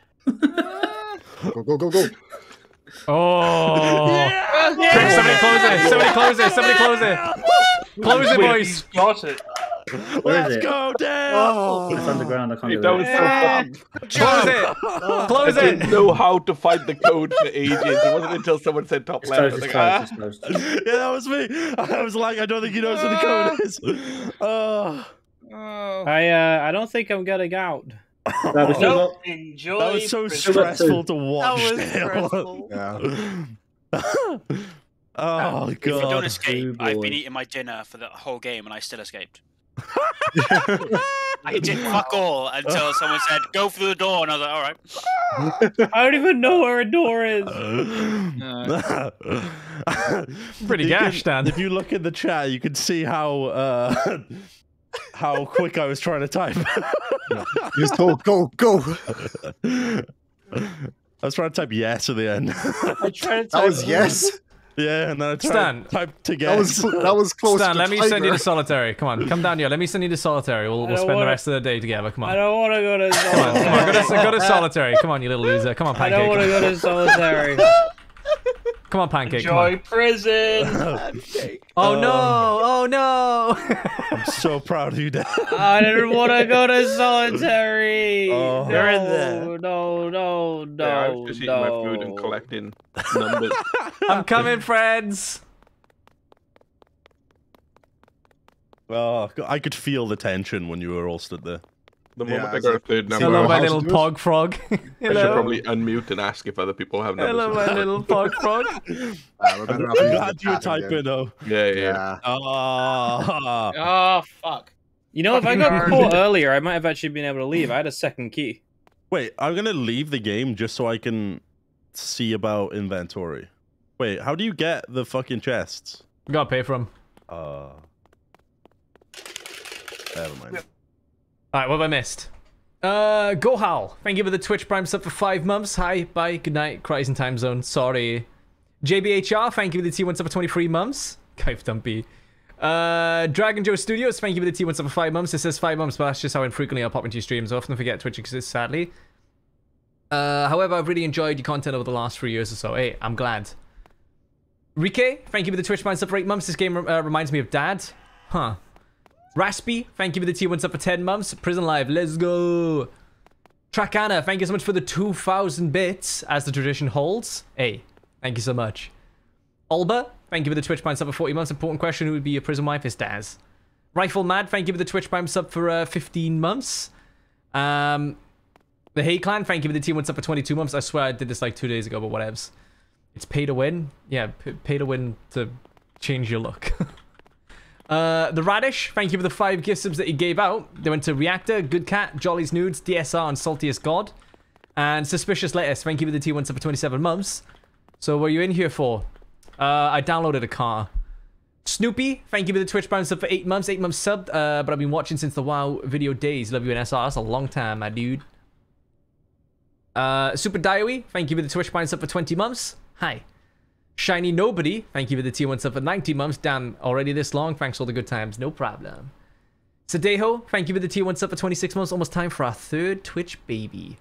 Go. Oh! Yeah! Somebody close it! Somebody close it! Close it, boys! Got it. Where is Let's it? go, Dale. Oh, it's underground. I can't do That that. was so fun. Close it! Close I it! didn't know how to find the code for ages. It wasn't until someone said top It's left. I closed, was it's like, closed, ah. it's closed. Yeah, that was me. I was like, I don't think he knows what the code is. I don't think I'm getting out. No, we still Nope. got- Enjoy. That was so prison. stressful to watch. That was Dale. stressful. Yeah. Oh If you don't god. escape, Oh, I've boy. been eating my dinner for the whole game and I still escaped. I did fuck all until someone said, go through the door, and I was like, alright. I don't even know where a door is. Pretty You gash, can- Dan. If you look in the chat, you can see how quick I was trying to type. You just told go. I was trying to type yes at the end. I tried to That was type- yes. Yeah, and then I tried Stan. to type to That guess. was close. Stan, to let me send you tiger. to solitary. Come on, come down here. Let me send you to solitary. We'll don't spend the wanna- rest of the day together. Come I on. don't want to go to Come on, solitary. go to solitary. Come on, you little loser. Come on, I don't want to pancake. go to solitary. Come on, pancake. Come on. Enjoy prison. Oh no! Oh no! I'm so proud of you, Dad. I didn't want to go to solitary. Oh. They're in there. No, Yeah, I was just eating my food and collecting numbers. I'm coming, friends. Oh, I could feel the tension when you were all stood there. The moment Yeah, I it's got a like- third number, Hello, my how to little do it? pog frog. I should Hello. probably unmute and ask if other people have numbers. Hello, my little pog frog. We're I'm better off using glad the you were chat again. typing though. Yeah. Ah. Oh, fuck. You know, if I got caught earlier, I might have actually been able to leave. I had a second key. Wait, I'm gonna leave the game just so I can see about inventory. Wait, how do you get the fucking chests? We gotta pay for them. Never mind. Alright, what have I missed? Gohal, thank you for the Twitch Prime sub for 5 months. Hi, bye, good night, cries in time zone, sorry. JBHR, thank you for the T1 sub for 23 months. Kaif Dumpy. Dragon Joe Studios, thank you for the T1 sub for 5 months. It says 5 months, but that's just how infrequently I'll pop into your streams. I often forget Twitch exists, sadly. However, I've really enjoyed your content over the last 3 years or so. Hey, I'm glad. Rike, thank you for the Twitch Prime sub for 8 months. This game reminds me of Dad. Huh. Raspy, thank you for the T1 sub for 10 months. Prison Live, let's go. Trakana, thank you so much for the 2,000 bits, as the tradition holds. Hey, thank you so much. Olba, thank you for the Twitch Prime sub for 40 months. Important question, who would be your prison wife? Is Daz. Rifle Mad, thank you for the Twitch Prime sub for 15 months. The Hey Clan, thank you for the team. What's up for 22 months? I swear I did this like 2 days ago, but whatevs. It's pay to win. Yeah, pay to win to change your look. The Radish, thank you for the 5 gift subs that you gave out. They went to Reactor, Good Cat, Jolly's Nudes, DSR, and Saltiest God. And Suspicious Lettuce, thank you for the T1 sub for 27 months. So what are you in here for? I downloaded a car. Snoopy, thank you for the Twitch Prime sub for 8 months. 8 months subbed, but I've been watching since the WoW video days. Love you and SR. That's a long time, my dude. Super Diary, thank you for the Twitch Prime sub for 20 months. Hi. Shiny Nobody, thank you for the T1 sub for 90 months. Damn, already this long. Thanks for all the good times. No problem. Sadejo, thank you for the T1 sub for 26 months. Almost time for our 3rd Twitch baby.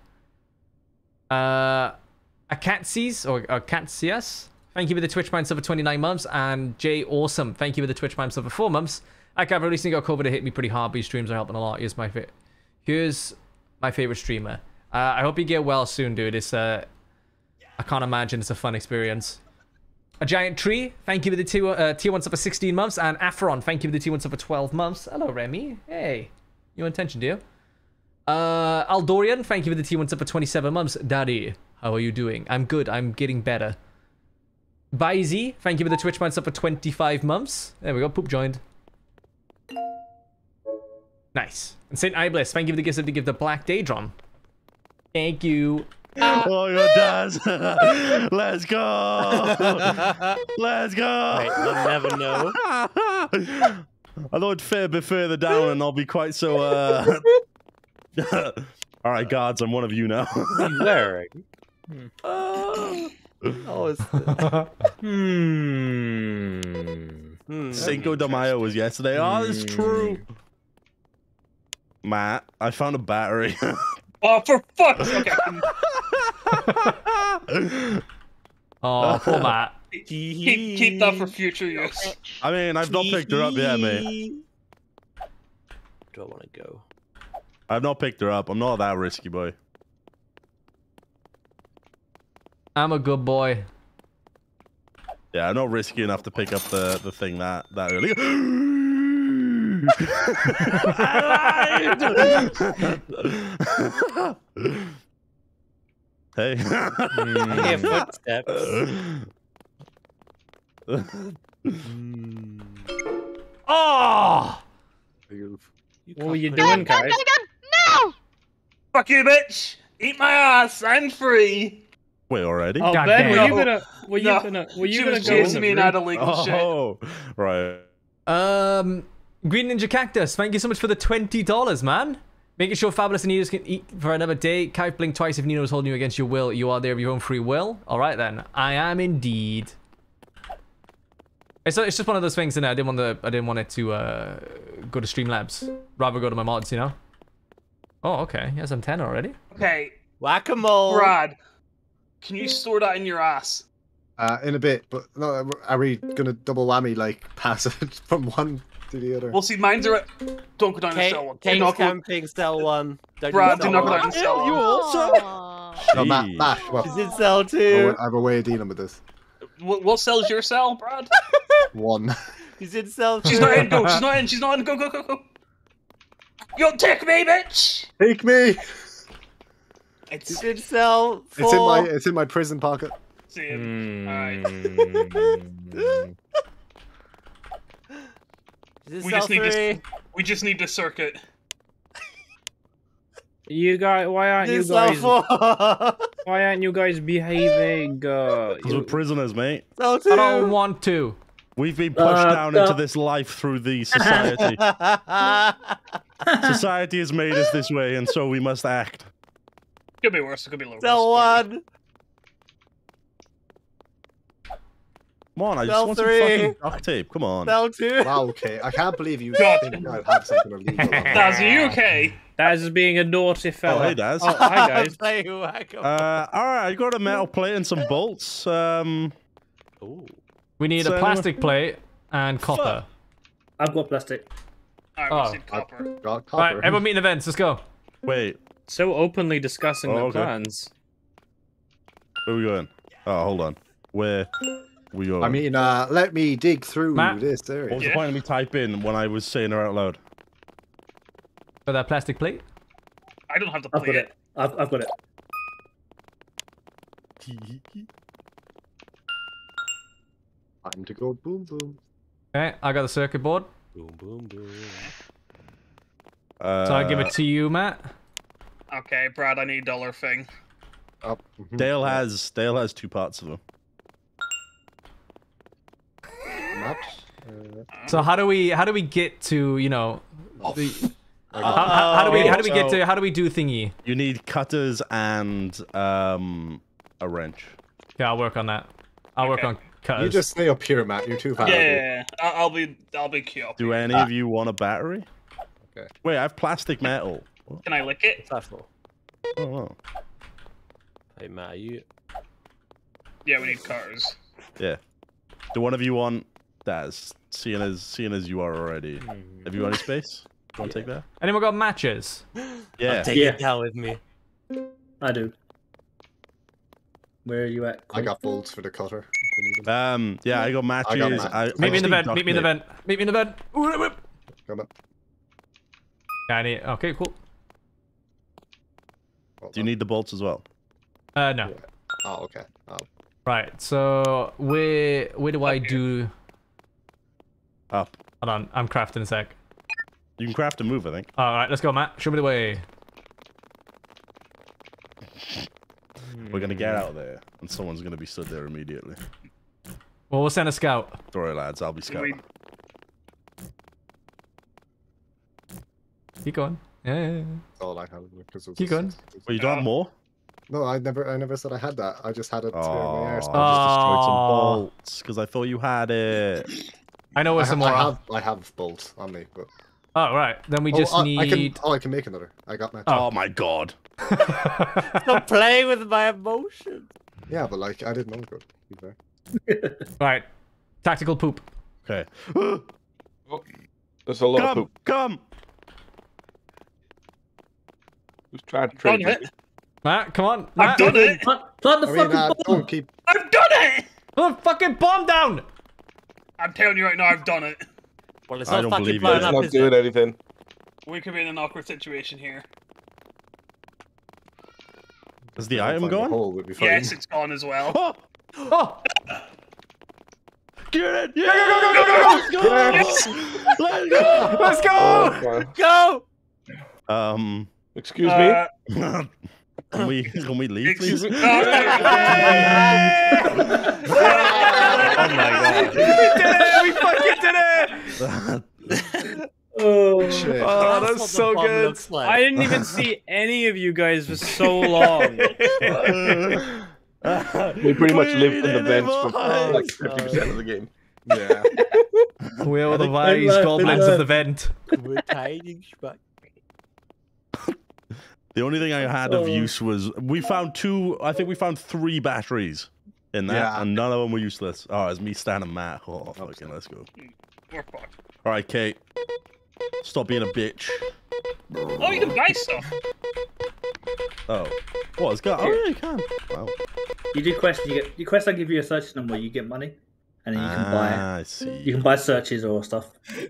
Akatsies, or Akatsias, thank you for the Twitch Prime sub for 29 months. And Jay Awesome, thank you for the Twitch Prime sub for 4 months. I've recently got COVID. It hit me pretty hard, but your streams are helping a lot. Here's my favorite streamer. I hope you get well soon, dude. It's I can't imagine it's a fun experience. A Giant Tree, thank you for the tier 1 sub for 16 months. And Afron, thank you for the tier 1 sub for 12 months. Hello, Remy. Hey. You want attention, do you? Aldorian, thank you for the tier 1 sub for 27 months. Daddy, how are you doing? I'm good. I'm getting better. Baizy, thank you for the Twitch Prime sub for 25 months. There we go. Poop joined. Nice. And St. Iblis, thank you for the gift sub to give the Black Daedron. Thank you. Oh, your Daz. Let's go. Let's go. Wait, you'll never know. I thought it'd fit a bit further down and I'll be quite so, All right, guards, I'm one of you now. What are you wearing? Oh, it's... Cinco de Mayo was yesterday. Oh, that's true. Matt, I found a battery. Oh, for fuck's sake! Oh, poor Matt. Keep that for future use. I mean, I've not picked her up yet, mate. Do I want to go? I've not picked her up. I'm not that risky, boy. I'm a good boy. Yeah, I'm not risky enough to pick up the thing that early. Hey. I hear footsteps. Oh! What were you doing, guys? No! Fuck you, bitch! Eat my ass! I'm free! Wait, already? Oh, God Ben, damn. were you gonna She go was chasing me and had illegal shit. Oh, right. Green Ninja Cactus, thank you so much for the $20, man. Making sure Fabulous and Ninos can eat for another day. Can't blink twice if Nino is holding you against your will. You are there of your own free will. Alright then. I am indeed. It's just one of those things, and I didn't want it to go to Streamlabs. Rather go to my mods, you know? Oh, okay. Yes, I'm 10 already. Okay. Whack-a-mole. Brad, can you store that in your ass? In a bit, but no, are we gonna double whammy, like, pass it from one to the other? Well, see, mine's are... Don't go down the cell one. Kate's camping cell 1. Brad, do not go down the cell one. You also? No, Matt, well, She's in cell 2. I have a way of dealing with this. What cell's your cell, Brad? 1. He's in cell 2. She's not in, go. She's not in. She's not in. Go, go, go, go. You'll take me, bitch! Take me! He's in cell 4. It's in my prison pocket. See him. Alright. We just need the circuit. You guys, why aren't you guys behaving? Because we're prisoners, mate. I don't want to. We've been pushed down into this life through the society. Society has made us this way, and so we must act. Could be worse. It could be a little Cell worse. 1. Come on, I just Cell want 3. some fucking duct tape. Come on. Cell 2. Wow, okay. I can't believe you God. think I'd have something illegal on. Daz, are you okay? Daz is being a naughty fella. Oh, hey, Daz. Oh, hi, guys. Alright, I got a metal plate and some bolts. Ooh. We need a plastic plate and copper. I've got plastic. Alright, we need copper. Got copper. Alright, everyone meet in events. Let's go. Wait. So openly discussing the okay. plans. Where are we going? Oh, hold on. Where we going? I mean, let me dig through Matt? this area. What was the point of me type in when I was saying her out loud? For that plastic plate? I don't have the I've got plate. it. I've got it. Time to go boom boom. Okay, I got the circuit board. Boom, boom, boom. So I give it to you, Matt. Okay, Brad, I need dollar thing. Up. Dale has 2 parts of them. So how do we get to, you know, how do we get to, how do we do thingy? You need cutters and a wrench. Yeah, I'll work on that. I'll work on cutters. You just stay up here, Matt. You're too valuable. Yeah, I'll be queue up. Do any of you want a battery? Okay. Wait, I have plastic metal. What? Can I lick it? What's that for? Oh, wow. Hey, Matt, are you... Yeah, we need cars. Yeah. Do one of you want Daz? Seeing as you are already. Have you got any space? Do you want to take that? Anyone got matches? Yeah. I'm taking it down with me. I do. Where are you at? I got bolts for the cutter. Yeah, I got matches. Meet me in the vent. Meet me in the vent. Meet me in the vent. Come on. Yeah, I need. Okay, cool. Do you need the bolts as well? No. Yeah. Oh, okay. Oh. Right. So where do I do? Up. Hold on. I'm crafting a sec. You can craft a move, I think. All right, let's go, Matt. Show me the way. We're gonna get out there, and someone's gonna be stood there immediately. Well, we'll send a scout. Sorry, lads. I'll be scouting. Keep going. Yeah. That's all I had. Keep going. Well, you don't have more? No, I never said I had that. I just had it. Oh, my I arse. just destroyed some bolts because I thought you had it. I know where some more. I have bolts on me, but. Oh right, then we just need. I can make another. I got my. Oh my god! Stop playing with my emotions. Yeah, but like I didn't know good. To be fair. Right, tactical poop. Okay. Oh, there's a lot of poop. Come. Who's trying to trade me? Matt, come on. I've done it. Plant the fucking bomb. Don't keep. I've done it. Put the fucking bomb down. I'm telling you right now, I've done it. Well, it's I not don't fucking believe you. blowing It's up, not is doing it? anything. We could be in an awkward situation here. Is the item gone? Hole would be fine. Yes, it's gone as well. Oh! Oh! Get it! Yeah! Go! Let's go! Let's go! Go! Excuse me? Can we leave, please? Excuse me. Oh my god. We did it! We fucking did it! Oh, Shit. Oh, that's so good. Like. I didn't even see any of you guys for so long. We pretty much lived in the vents for like 50% of the game. Yeah. We're all the wise goblins of the vent. We're tiny schmuck. The only thing I had of use was we found I think we found 3 batteries in that, Yeah. and none of them were useless. Oh, it's me, Stan, and Matt. Oh, fucking let's go. We're fucked. All right, Kate. Stop being a bitch. Oh, you can buy stuff. Oh. What? It's got. Oh, yeah, you can. Wow. you do quest. You quest. I give you a search number. You get money, and then you can buy. I see. You can buy searches or stuff.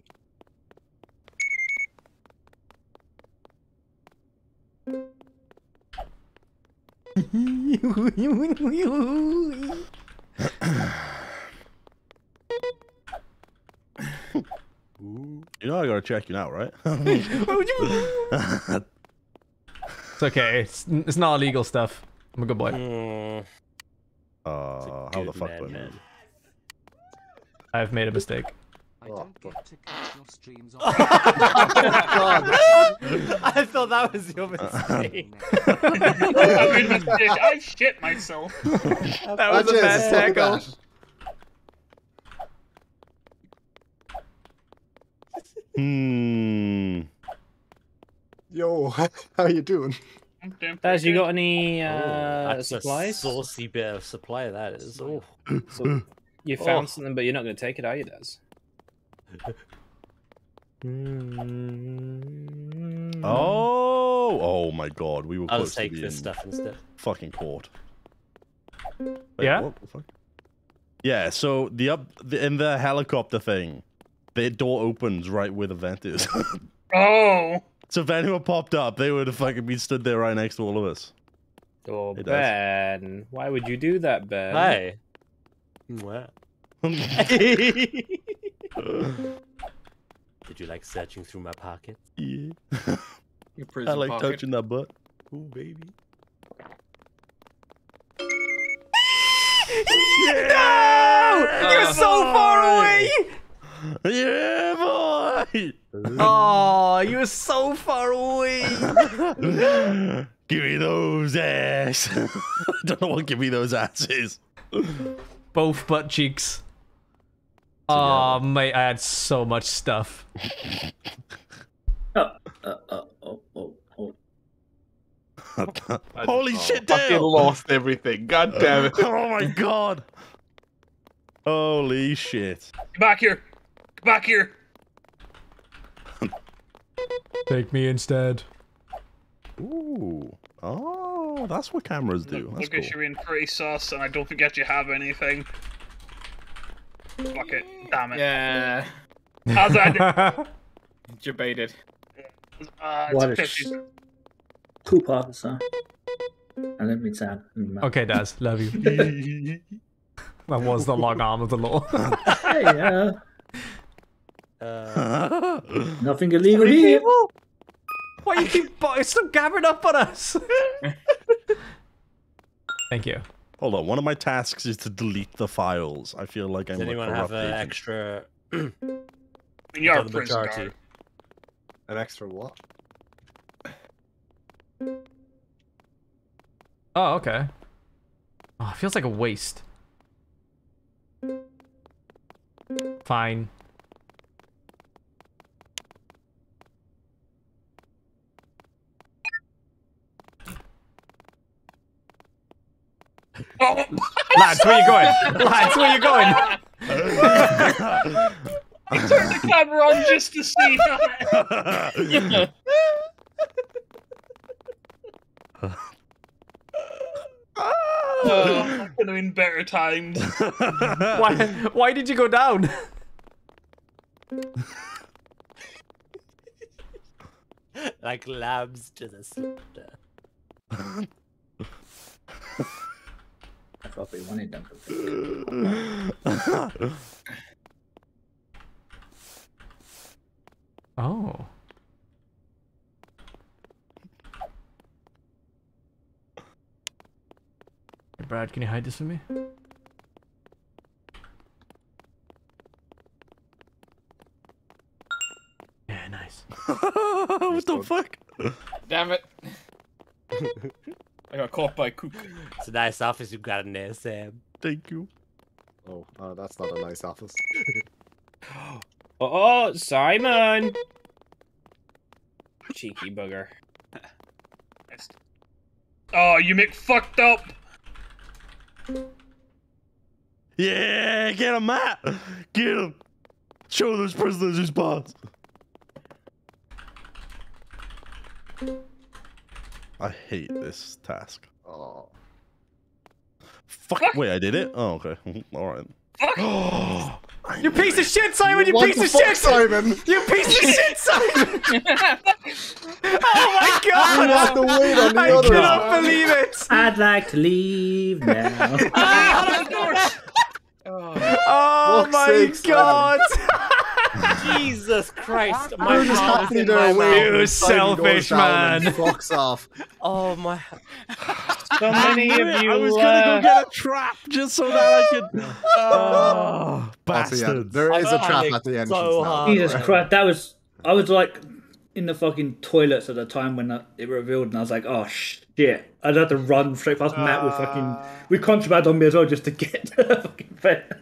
You know I gotta check you out, right? It's okay. It's not illegal stuff. I'm a good boy. How the fuck do I move? I've made a mistake. I don't get to catch your streams on. I thought that was your mistake. I shit myself. That was a bad tackle. Yo, how you doing? Daz, you got any That's supplies? a saucy bit of supply, that is. Oh. So you found something, but you're not going to take it, are you, Daz? Oh my god, we were I'll close to take being this stuff instead. fucking caught. Wait, Yeah? what the fuck? Yeah, so in the helicopter thing, the door opens right where the vent is. Oh. So if anyone popped up, they would have fucking been stood there right next to all of us. Oh, It does. Ben. Why would you do that, Ben? Hey. What? Did you like searching through my pockets? Yeah. Your I prison like pocket. touching that butt. Ooh, baby. No! You're so far away! Yeah, boy! Oh, you're so far away! Give me those ass. I don't know what give me those asses. Both butt cheeks. Oh, mate, I had so much stuff. Holy shit, Fucking Dale! lost everything. God damn it. Oh my god! Holy shit. Get back here. Get back here. Take me instead. Ooh. Oh, that's what cameras do. That's Look cool. at you being pretty sus, and I don't forget you have anything. Fuck it. Damn it. Yeah. How's that? Debated. It's What a 50. Two parts, sir. I don't mean sad. Okay, Daz, love you. That was the long arm of the law. Hey, nothing illegal here. Why you keep stop gathering up on us? Thank you. Hold on, one of my tasks is to delete the files. I feel like I'm Does anyone have an corrupted. extra? You're a the prison majority. guard. An extra what? Oh, okay. Oh, it feels like a waste. Fine. Oh. Lads, where you going? Lads, where you going? I turned the camera on just to see that. Oh, could have been better times. Why did you go down? Like lambs to the slaughter. I probably wanted them. Oh. Hey, Brad, can you hide this for me? Yeah, nice. What the fuck? Damn it. I got caught by Cook. It's a nice office you got in there, Sam. Thank you. Oh, that's not a nice office. Oh, Simon! Cheeky bugger. Oh, you make fucked up. Yeah, get him, Matt! Get him! Show those prisoners who's boss! I hate this task. Oh. Fuck! Wait, I did it? Oh, okay. Alright. You piece of shit, Simon! You What piece the of fuck, shit! Simon? You piece of shit, Simon! Oh my god! You have to wait on the I others, cannot man. believe it! I'd like to leave now. Oh Fuck's my sake, Simon. god! Jesus Christ! We're My just heart happy is in there my waiting. mouth. You Simon goes selfish down and man. Fucks off. Oh my! So many of you I was gonna go get a trap just so that I could. Oh, Also, yeah, bastards. there is a I trap panicked at the entrance so now. hard. Jesus Christ, that was... I was like in the fucking toilets at the time when it revealed, and I was like, oh shit. I'd have to run straight past Matt with contraband on me as well just to get to the fucking bed.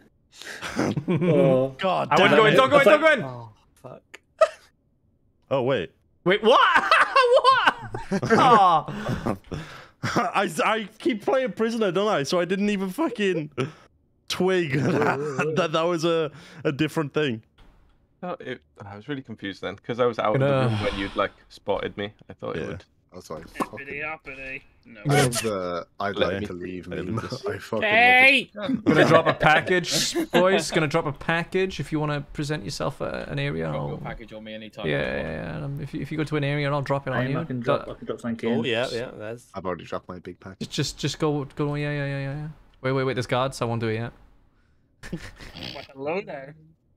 Oh. God I damn wouldn't go in, it. don't go in, don't go in! Oh fuck! Oh, wait. Wait, what? What? Oh. I keep playing prisoner, don't I? So I didn't even fucking twig that was a different thing. Oh, I was really confused then because I was out of the room when you'd like spotted me. I thought it would Oh, sorry. Hippity hoppity. No. I love the I'd like to leave meme. I fucking Hey! love it. Gonna drop a package, boys. Gonna drop a package if you want to present yourself at an area. Drop I'll- your package on me anytime. Yeah. If you go to an area, I'll drop it on you. I can drop something in. Oh yeah, that's. I've already dropped my big pack. Just go. Yeah. Wait. There's guards. I won't do it yet. Well, hello there.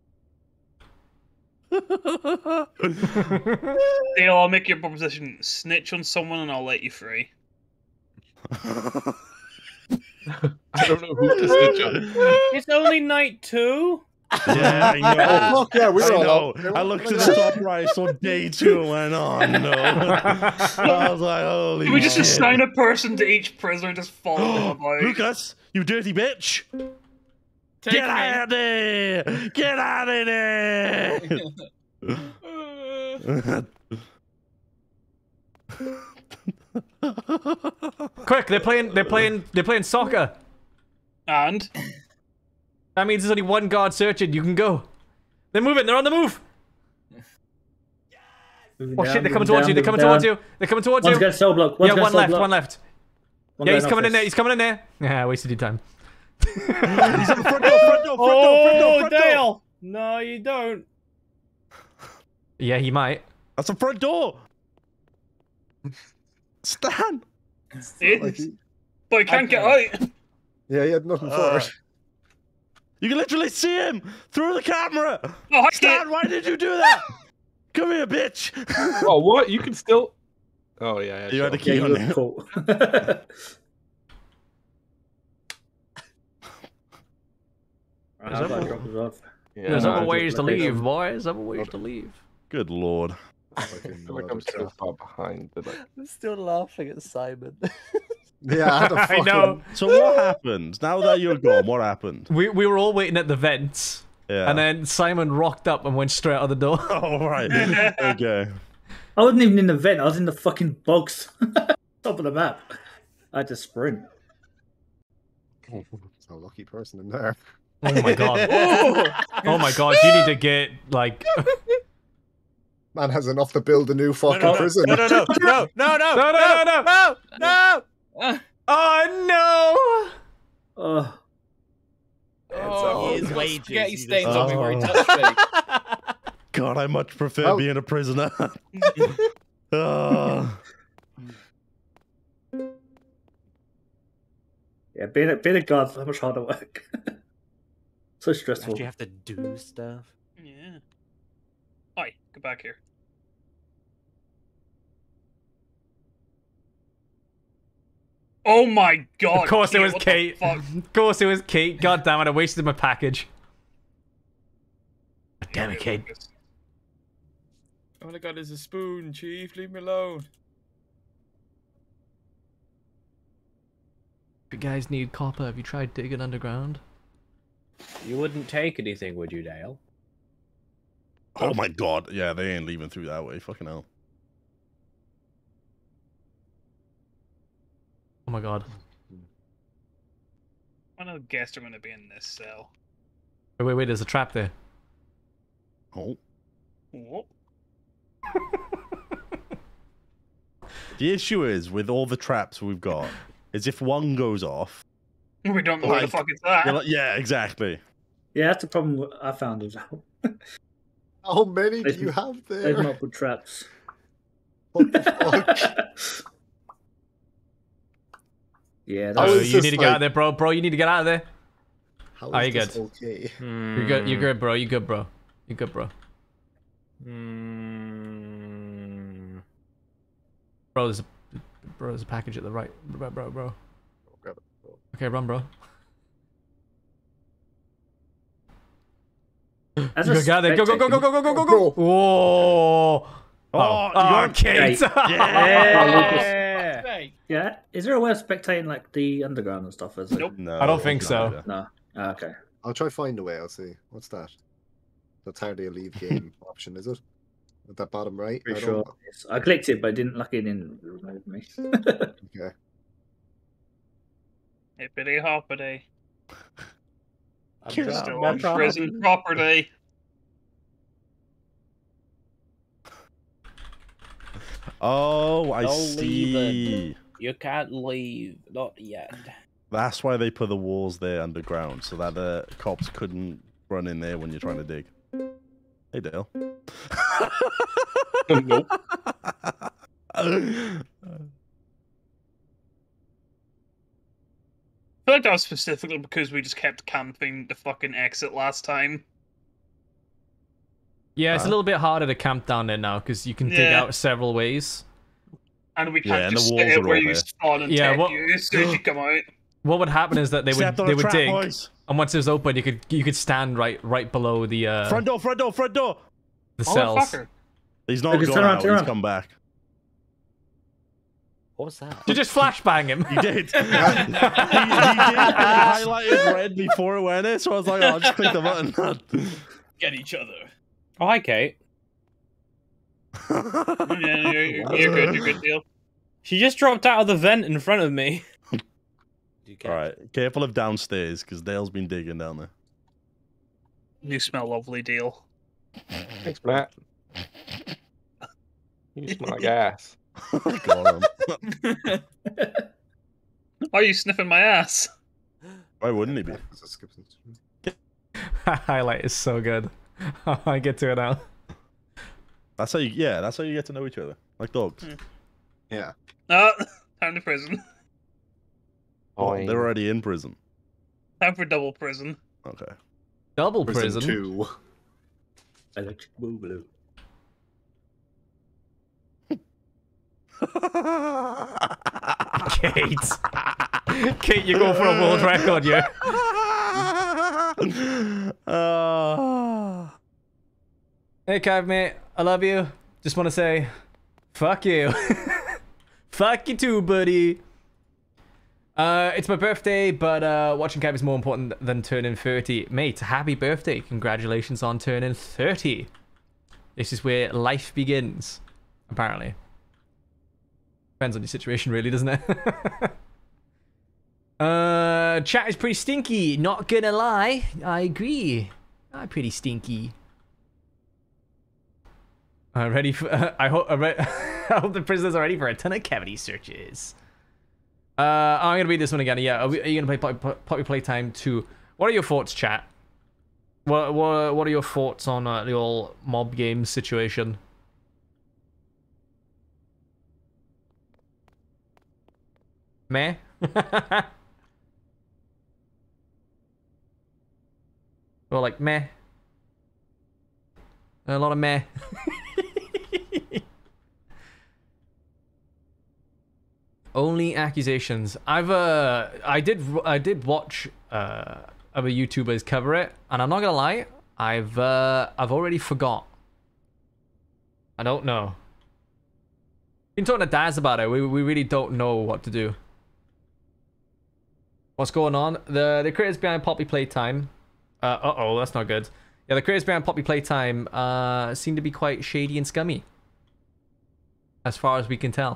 Dale, I'll make your proposition. Snitch on someone and I'll let you free. I don't know who to snitch on. It's only night 2. Yeah, I know. Oh, fuck yeah, we I were know. all I looked at the top right, so day 2 went on. No. I was like, holy Can we just shit. assign a person to each prisoner and just follow them about? Lucas, you dirty bitch! Take Get me. out of there! Get out of there! Quick! They're playing soccer. And That means there's only one guard searching. You can go. They're moving. They're on the move. Oh shit! They're coming towards you. They're coming towards you. They're coming towards you. One's got cell block. Yeah, one left. One left. One Yeah, guy he's in coming in office. there. He's coming in there. Yeah, wasted your time. He's on the front door, front door, Oh, front door. Dale! No, you don't. Yeah, he might. That's the front door. Stan. but I can't get out. Yeah, he had nothing for it. You can literally see him through the camera. Oh, hi, Stan, why did you do that? Come here, bitch. Oh, what? You can still. Oh yeah. You had a sure. key on you. Cool. There's other ways to leave, boys. Other ways to leave. Good lord. I feel like I'm so far behind. But like... I'm still laughing at Simon. Yeah, I had a I fucking... know. So what happened? Now that you're gone, what happened? We were all waiting at the vents. Yeah. And then Simon rocked up and went straight out the door. Oh, right. Okay. I wasn't even in the vent. I was in the fucking box, top of the map. I had to sprint. There's a lucky person in there. Oh my god. Oh my god, you need to get, like... Man has enough to build a new fucking prison. No. Oh no! Oh, Oh, His wages. spaghetti you just- stains on me where he touched me. God, I much prefer Oh. being a prisoner. Oh. yeah, being a guard is so much harder work. So stressful. You have to do stuff. Yeah. Hi, get back here. Oh my god! Of course it was what the Kate. fuck? Of course it was Kate. God damn it, I wasted my package. Damn it, Kate. All I got is a spoon, Chief. Leave me alone. If you guys need copper, have you tried digging underground? You wouldn't take anything, would you, Dale? Oh my god. Yeah, they ain't leaving through that way. Fucking hell. Oh my god. I know guests are going to be in this cell. Wait, there's a trap there. Oh. What? The issue is, with all the traps we've got, is if one goes off... We don't know where the like, fuck it's at. you're like, yeah, exactly. Yeah, that's the problem I found as well. How many do you have There's there? multiple traps. What the fuck? Yeah, How Oh, is you this need to get like- out of there, bro. Bro, you need to get out of there. How Oh, is you this good? okay? You're good. You're good, bro. You good, bro. You good, bro. Bro, there's a package at the right. Bro. Okay, run, bro. As You a gotta get out there. Go. Bro. Whoa. Oh, Kate. Yeah. Hey. Yeah. Is there a way of spectating like the underground and stuff? As Nope. No, I don't think not so. either. No. Ah, okay. I'll try find a way. I'll see. What's that? That's hardly a leave game option, is it? At that bottom right? Pretty I sure. don't- Yes. I clicked it, but it didn't. Lucky it didn't remove me. Okay. Hippity hoppity. I'm Get just- out. Still on Metro. prison property. Oh, I Don't see. leave it. You can't leave. Not yet. That's why they put the walls there underground, so that the cops couldn't run in there when you're trying to dig. Hey, Dale. Nope. I feel like that was specifically because we just kept camping the fucking exit last time. Yeah, it's a little bit harder to camp down there now because you can dig Yeah. out several ways. And we Yeah, can't and just the sit walls are where all you there. spawn and Yeah, take what- you as soon as you come out. What would happen is that they Step would on they a would trap, dig, boys. and once it was open, you could stand right below the Front door, front door, front door! the cells. Motherfucker. He's not Okay, gone turn around, out, turn he's around. come back. What was that? You just flashbang him. He did. he did highlighted red before it went in, so I was like, oh, I'll just click the button. Get each other. Oh, hi, Kate. Yeah, you're good, Deal. She just dropped out of the vent in front of me. Alright, careful of downstairs, because Dale's been digging down there. You smell lovely, Deal. Thanks, Matt. You smell like ass. Got him. Why are you sniffing my ass? Why wouldn't he be? Highlight is so good. I get to it now. That's how you get to know each other. Like dogs. Yeah. No, time to prison. Oh, they're already in prison. Time for double prison. Okay. Double prison. 2. Electric boogaloo. Kate. Kate, you're going for a world record, you. Hey, Kev, mate. I love you. Just want to say, fuck you. Fuck you too, buddy. It's my birthday, but watching Kev is more important than turning 30. Mate, happy birthday. Congratulations on turning 30. This is where life begins, apparently. Depends on your situation, really, doesn't it? Chat is pretty stinky. Not gonna lie. I agree. I'm pretty stinky. Ready for... I hope the prisoners are ready for a ton of cavity searches. I'm gonna read this one again. Yeah, are you gonna play Poppy Playtime 2? What are your thoughts, chat? What are your thoughts on the old mob game situation? Meh? Well, like, meh. A lot of meh. Only accusations. I did watch other YouTubers cover it, and I'm not gonna lie, I've already forgot. I don't know. Been talking to Daz about it. We really don't know what to do. What's going on? The creators behind Poppy Playtime. Uh-oh, that's not good. Yeah, the creators behind Poppy Playtime seem to be quite shady and scummy. As far as we can tell.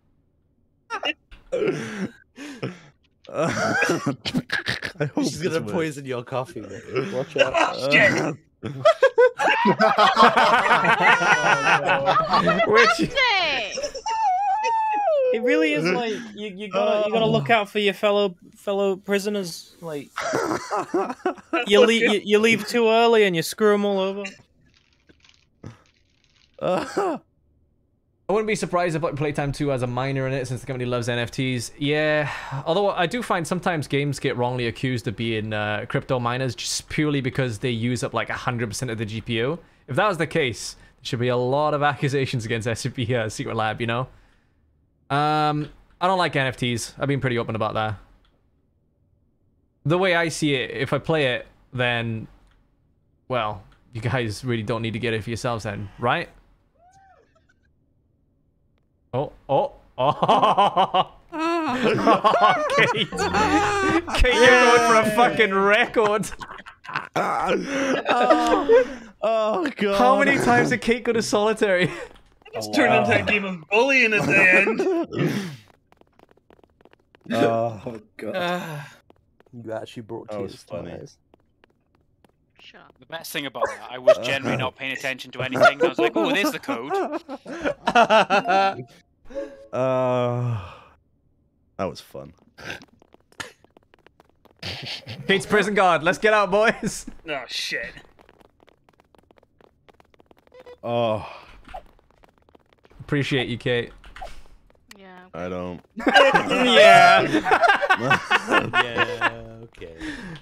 She's gonna poison your coffee, mate. Watch out. Which... It really is like you gotta look out for your fellow prisoners. Like you leave too early and you screw them all over. I wouldn't be surprised if Playtime 2 has a miner in it since the company loves NFTs. Yeah, although I do find sometimes games get wrongly accused of being crypto miners just purely because they use up like 100% of the GPU. If that was the case, there should be a lot of accusations against SCP Secret Lab, you know? I don't like NFTs. I've been pretty open about that. The way I see it, if I play it, then, well, you guys really don't need to get it for yourselves then, right? Oh. Kate. Kate, you're going for a fucking record. Oh, God. How many times did Kate go to solitary? It's turned into a game of bullying at the end. Oh, God. You actually brought tears to my eyes. The best thing about that, I was generally not paying attention to anything. I was like, oh, there's the code. That was fun. Kate's prison guard. Let's get out, boys. Oh shit. Oh. Appreciate you, Kate. Yeah. I don't. Yeah. Yeah. Okay.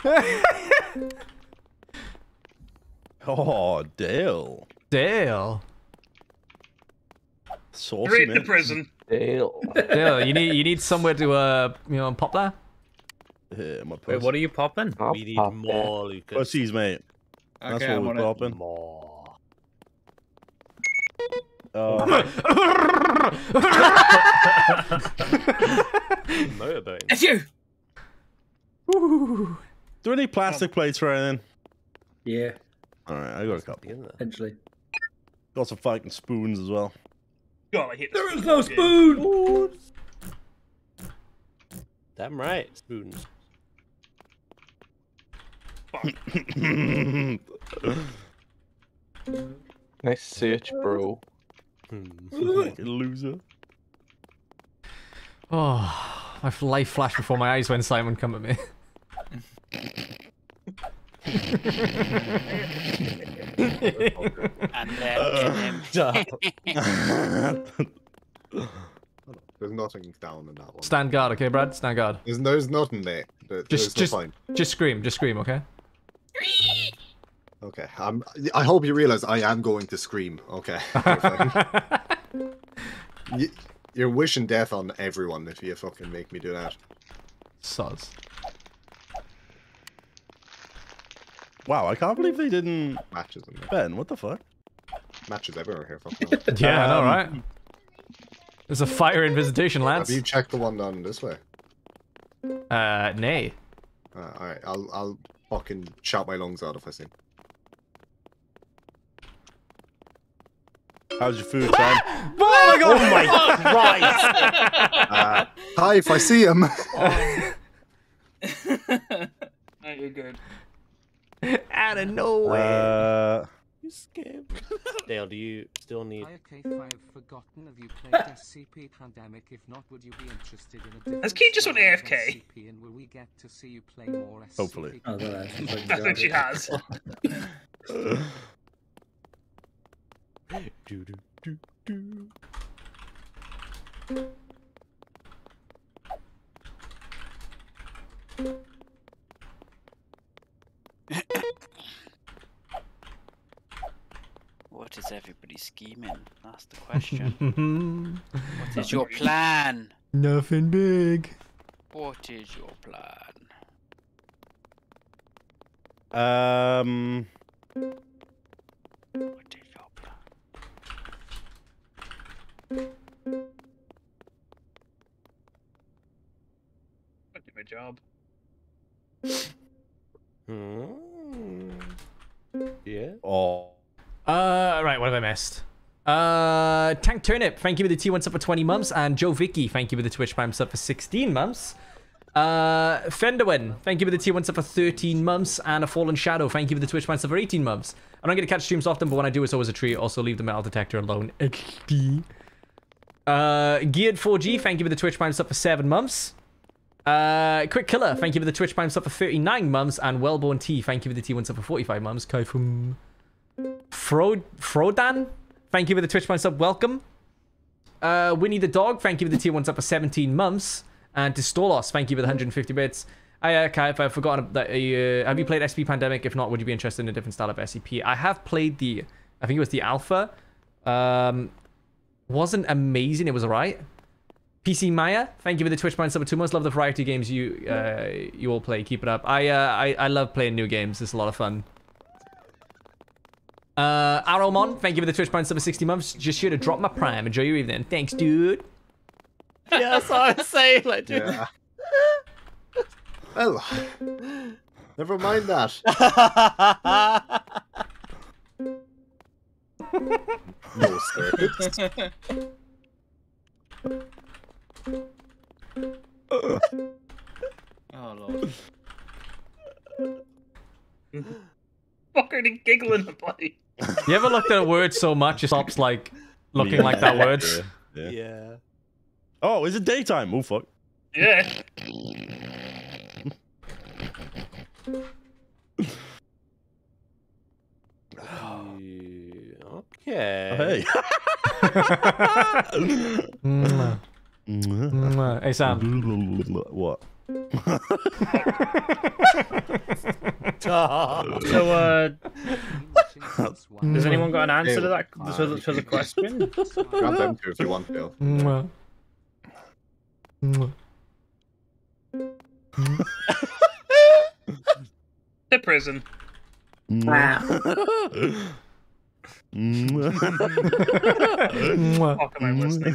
Oh, Dale. Dale. Saucy, Great the man. prison. Dale. Dale, you need somewhere to pop there. Yeah, my Wait, pussy. what are you popping? We need more, Lucas. Pussies, mate. That's Okay, what I'm we're on it. popping. More. Motorboat. It's you. Do we need plastic plates for anything? Yeah, Alright, I got a couple. eventually. Got some fucking spoons as well. Gotta hit There is no spoon! Damn right, spoons. Nice search, bro. Fucking loser. Oh, my life flashed before my eyes when Simon come at me. And then There's nothing down in that one. Stand guard, okay, Brad? Stand guard. There's nothing there. There's no point. Just scream, okay? Okay, I hope you realize I am going to scream. Okay. You're wishing death on everyone if you fucking make me do that. Soz. Wow, I can't believe they didn't. Matches in there. Ben, what the fuck? Matches everywhere here. Fucking Yeah, I know, right? There's a fire in visitation, lads. Have you checked the one down this way? Nay. Alright, I'll fucking shout my lungs out if I see him. How's your food, Sam? Oh my god! Oh my Christ! Hi, if I see him. Oh, you're good. Out of nowhere. You scared me. Dale, do you still need... IK5 forgotten, have you played SCP Pandemic? If not, would you be interested in a different Has Kate just went style of AFK? SCP, and will we get to see you play more SCP? Hopefully. Oh, there, I think she has. Do, do, do, do. what is everybody scheming? That's the question. What is your plan? Nothing big. What is your plan? What is your plan? I did my job. Yeah. Oh. Right, what have I missed? Tank Turnip, thank you for the T1 sub for 20 months, and Joe Vicky, thank you for the Twitch Prime sub for 16 months. Fenderwin, thank you for the T1 sub for 13 months, and A Fallen Shadow, thank you for the Twitch Prime sub for 18 months. I don't get to catch streams often, but when I do, it's always a treat. Also, leave the metal detector alone. XD. Geared 4G, thank you for the Twitch Prime sub for 7 months. Quick Killer, thank you for the Twitch Prime sub for 39 months, and Wellborn T, thank you for the T1 sub for 45 months. Kaifum. Frodan, thank you for the Twitch Prime sub, welcome. Winnie the Dog, thank you for the Tier 1 sub for 17 months. And Distolos, thank you for the 150 bits. Kai, if I've forgotten that, have you played SCP Pandemic? If not, would you be interested in a different style of SCP? I have played the, I think it was the Alpha. Wasn't amazing, it was alright. PC Maya, thank you for the Twitch Prime sub for 2 months. Love the variety games you all play. Keep it up. I love playing new games. It's a lot of fun. Arrowmon, thank you for the Twitch Prime sub for 60 months. Just here to drop my prime. Enjoy your evening. Thanks, dude. Yeah, that's what I was saying. Like, dude. Yeah. Well, never mind that. No circuits. Oh lord. Fucking giggling the play. You ever looked at a word so much it stops like looking like that word. Yeah. Oh, is it daytime? Oh fuck. Yeah. Okay. Hey. Hey Sam. What? Has anyone got an answer to that to the question? Grab them two if you want to. The prison. Fuck am I listening?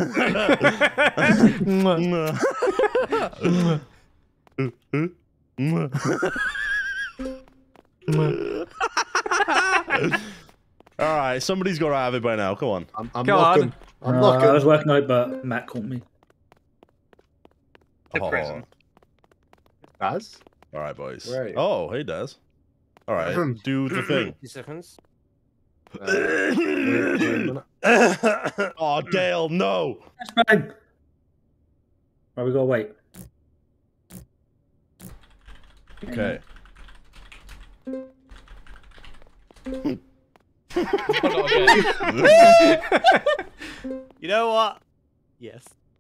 All right, somebody's got to have it by now. Come on. I'm looking. I'm looking. I was working on it, but Matt called me. The prison. Daz? All right, boys. Where are you? Oh, hey, Daz. All right, do the thing. 2 seconds. Oh, Dale, no. Right, we gotta wait. Okay. You know what? Yes.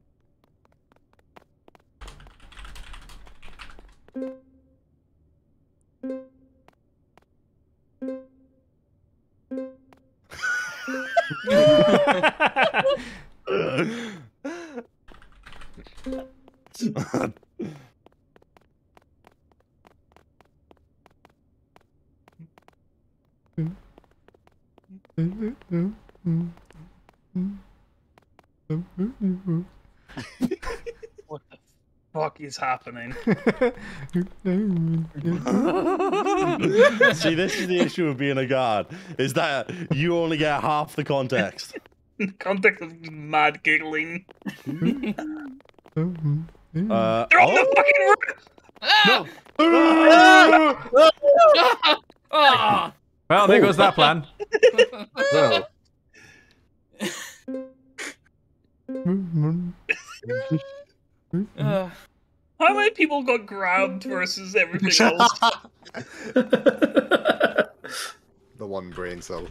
What the fuck is happening? See, this is the issue of being a god, is that you only get half the context. In the context of mad giggling. They're on the fucking roof! No. Well, there goes that plan. Well. How many people got grabbed versus everything else? The one brain cell.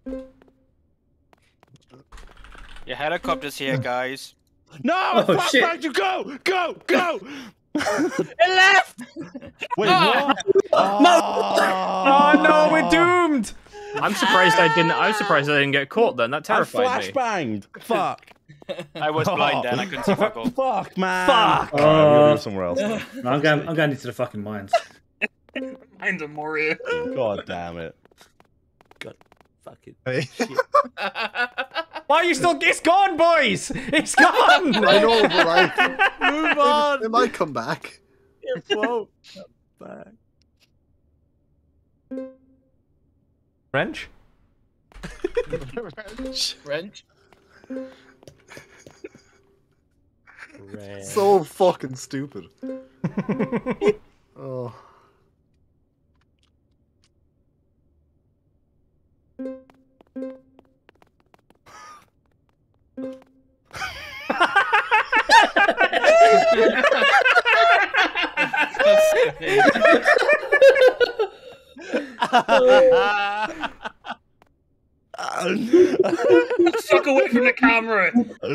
Your helicopter's here, guys. No! Oh, shit. Back you go! Go! Go! It left! Wait, what? Oh no, we're doomed! I'm surprised I didn't get caught. Then that I terrified me. flashbanged. Fuck. I was blind then, I couldn't see fuck all. Fuck, man. Fuck. Alright, I'm gonna go somewhere else. No, I'm going into the fucking mines. Mine's a Moria. God damn it. God fucking Hey. shit. Why are you still? It's gone, boys. It's gone. I know, but like, Move on. it might come back. It won't come back. Wrench. Wrench. So fucking stupid. Oh. Fuck away from the camera.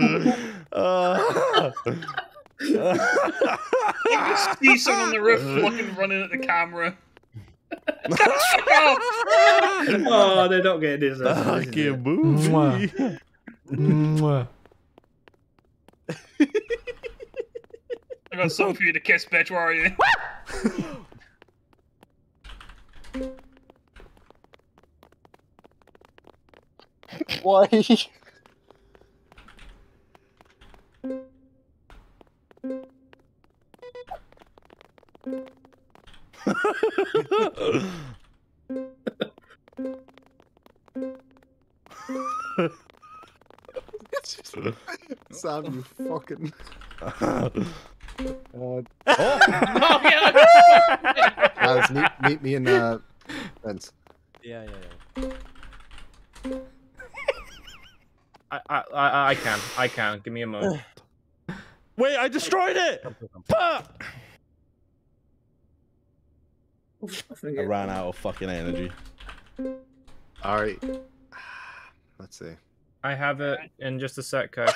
You just see someone on the roof fucking running at the camera. Fuck off! Oh, they're not getting this. Fucking movie. Mwah. I got something for you to kiss, bitch. Where are you? Why? Sam, you fucking. Guys, meet me in fence. Yeah. I can. Give me a moment. Wait, I destroyed it! Fuck! I ran out of fucking energy. Alright. Let's see. I have it in just a sec, Kai.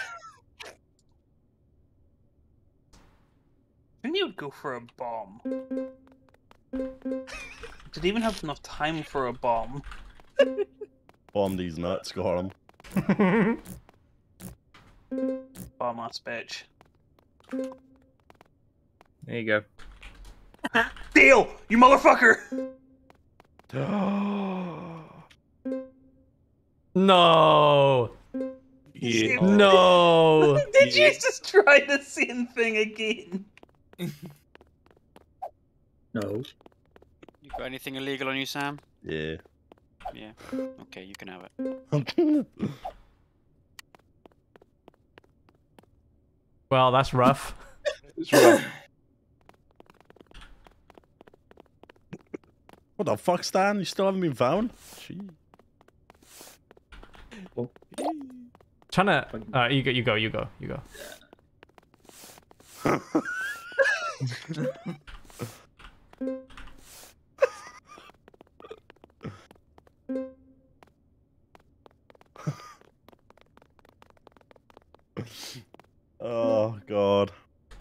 Then you'd go for a bomb. Did even have enough time for a bomb. Bomb these nuts, got him. Bomb ass bitch. There you go. Deal! You motherfucker! No. Yeah. No. Did you just try the same thing again? No. You got anything illegal on you, Sam? Yeah. Yeah. Okay, you can have it. Well, that's rough. It's rough. What the fuck, Stan? You still haven't been found? Gee. Trying to. You go. Oh god.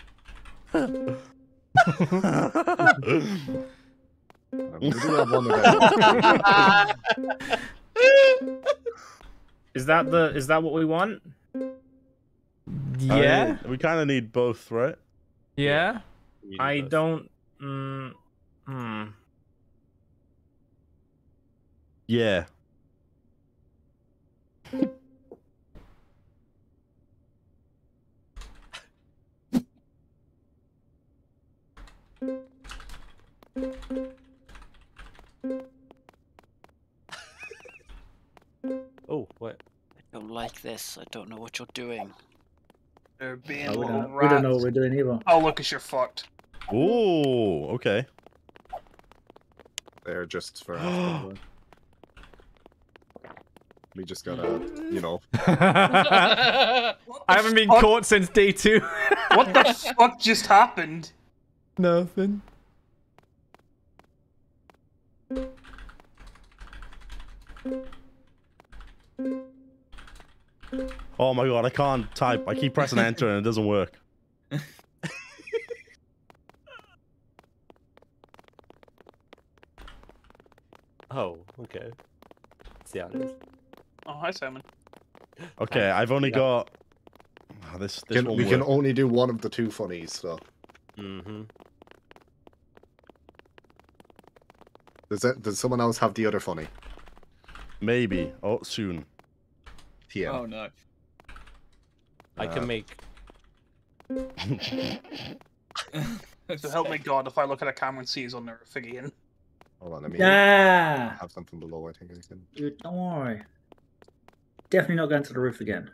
Is that what we want? Yeah. We kind of need both, right? Yeah. I don't. Yeah. Oh, what? I don't like this. I don't know what you're doing. They're being We little don't, rats. we don't know what we're doing either. Oh, Lucas, you're fucked. Oh, okay. They're just for us. We just gotta, you know. I haven't been caught since day 2. What the fuck just happened? Nothing. Oh my god, I can't type. I keep pressing enter and it doesn't work. Oh, okay. See how it is. Oh, hi, Simon. Okay, I've only got this. We won't can work. only do one of the two funnies, so. Mm-hmm. Does someone else have the other funny? Maybe. Oh, soon. Yeah. Oh no. I can make. So help me God if I look at a camera and see he's on the roof again. Hold on, let me Yeah. have something below. I think I can. Dude, don't worry. Definitely not going to the roof again.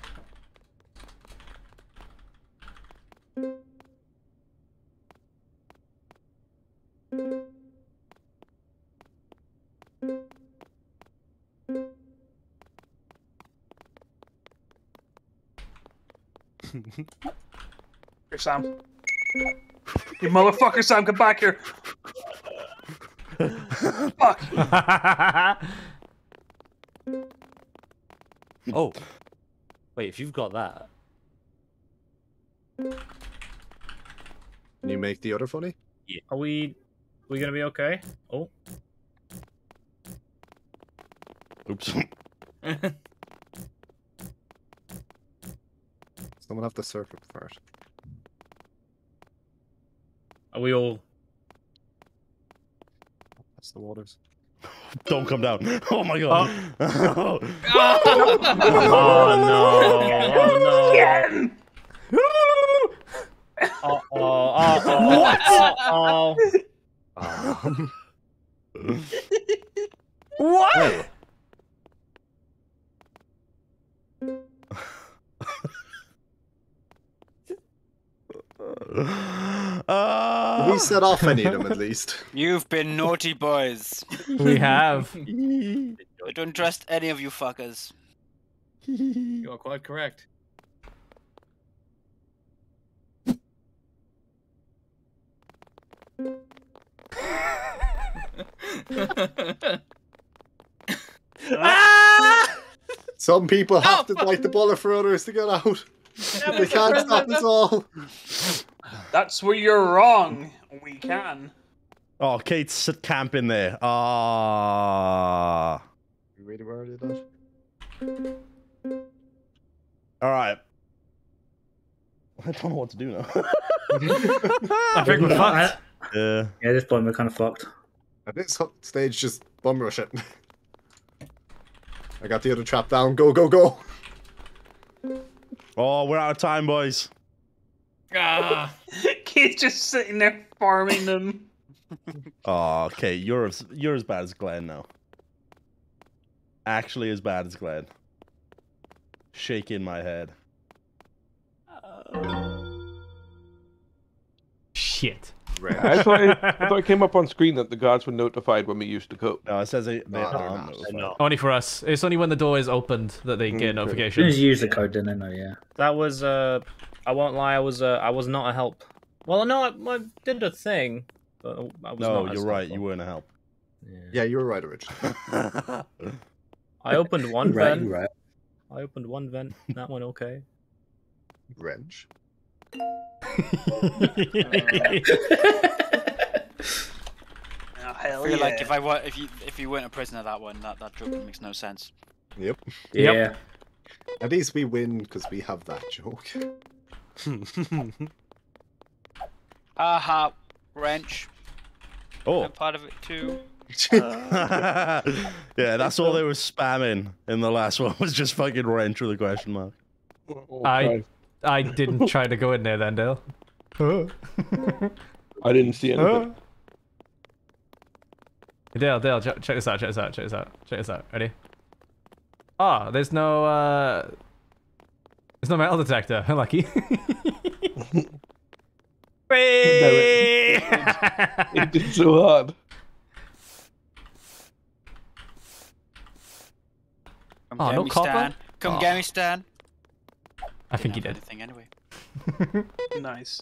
Here, Sam. You motherfucker, Sam, come back here. Fuck. Oh. Wait, if you've got that. Can you make the other funny? Yeah. Are we gonna be okay? Oh. Oops. Someone have the circuit first. Are we all? That's the waters. Don't come down. Oh my god. Oh, no. Oh Again. no. What? We set off any of them at least. You've been naughty boys. We have. I don't trust any of you fuckers. You are quite correct. Some people have to bite the bullet for others to get out. They can't stop us all. That's where you're wrong. We can. Oh, Kate's camping there. Ah. You really worried about that? All right. I don't know what to do now. I think we're fucked. Yeah. Yeah, at this point we're kind of fucked. At this stage, just bum rush it. I got the other trap down. Go, go, go. Oh, we're out of time, boys. Ah, Kate's just sitting there farming them. Oh, okay. You're as bad as Glenn now. Actually, as bad as Glenn. Shaking my head. Shit. I thought it came up on screen that the guards were notified when we used the code. No, it says they aren't notified. Only for us. It's only when the door is opened that they get notification. Just use the code, didn't they? Yeah. That was I won't lie. I was not a help. Well, no, I did a thing. But I was No, not you're as right. helpful. You weren't a help. Yeah, you were right, originally. I opened one Right, vent. you're right. I opened one vent. That went okay. Wrench. Oh, hell I feel yeah. like if you weren't a prisoner, that one that joke makes no sense. Yep. Yeah. At least we win because we have that joke. Aha, wrench. Oh. I'm part of it too. Yeah, that's all they were spamming in the last one was just fucking wrench with a question mark. I didn't try to go in there then, Dale. I didn't see anything. Dale, check this out, check this out. Ready? Ah, there's no metal detector. Lucky. It did so hard. Come get me, Stan. Come get me, Stan. I think he did. Anything anyway. Nice.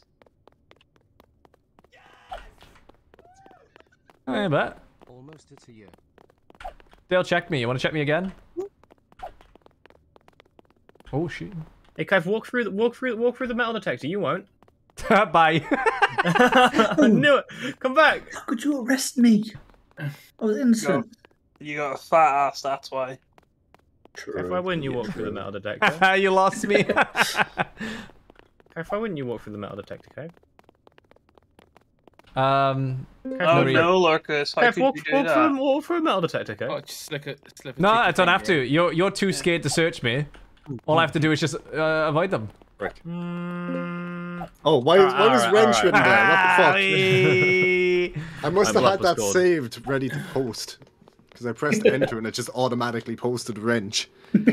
I bet. Almost it's a year. Dale, check me. You want to check me again? Oh shit. Hey, Kev, walk through the metal detector. You won't. Bye. I knew it. Come back. How could you arrest me? I was innocent. You got a fat ass, that's why. Kev, why wouldn't you walk through the metal detector? You lost me. Kev, why wouldn't you walk through the metal detector, Kev? Oh no, Lurkus, how Kev, could you do that? walk through a metal detector, Kev. Oh, just slip a No, I don't have to. You're too scared to search me. All I have to do is just avoid them. Oh, why was wrench written there? What the fuck? I must have My had blood that was saved, ready to post. Because I pressed enter and it just automatically posted wrench.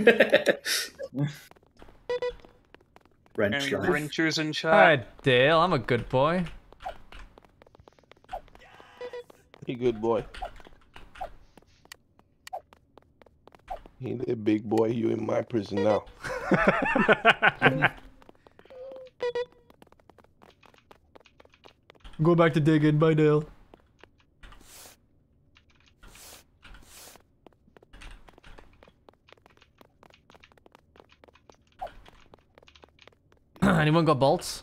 Wrench Any life. wrenchers in chat? Alright, Dale, I'm a good boy. You good boy. He a big boy. You in my prison now. Go back to digging. Bye, Dale. Anyone got bolts?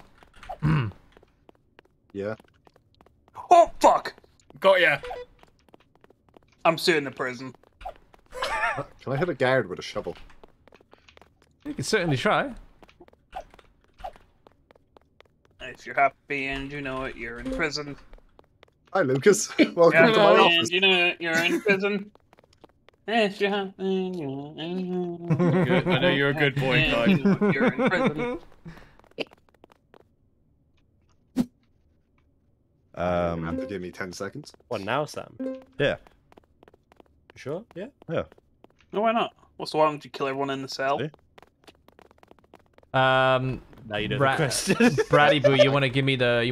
Yeah. Oh, fuck! Got ya. I'm suing the prison. Can I hit a guard with a shovel? You can certainly try. If you're happy and you know it, you're in prison. Hi, Lucas. Welcome to my office. And you know it, you're in prison. If you're happy and you know it, Good. I know you're a good boy, and Kai. you know it, you're in prison. You have to give me 10 seconds. What now, Sam? Yeah. You sure? Yeah. Yeah. No, why not? What's the why don't you kill everyone in the cell? Now you know the question. Braddy Boo, you want to give me the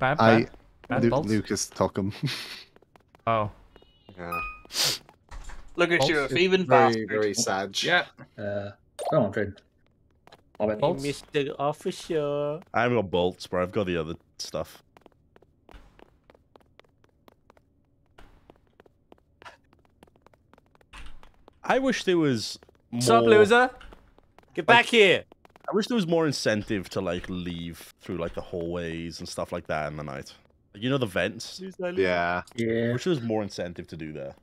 Brad bolts? Lucas took him. Oh. Yeah. Look at you, thieving Very, bastard. very sad. Yeah. Oh, I'm trading. Mr. Officer. I haven't got bolts, but I've got the other stuff. I wish there was more... What's up, loser? Get back here! I wish there was more incentive to, like, leave through, like, the hallways and stuff like that in the night. Like, you know the vents? Yeah. Yeah. I wish there was more incentive to do that.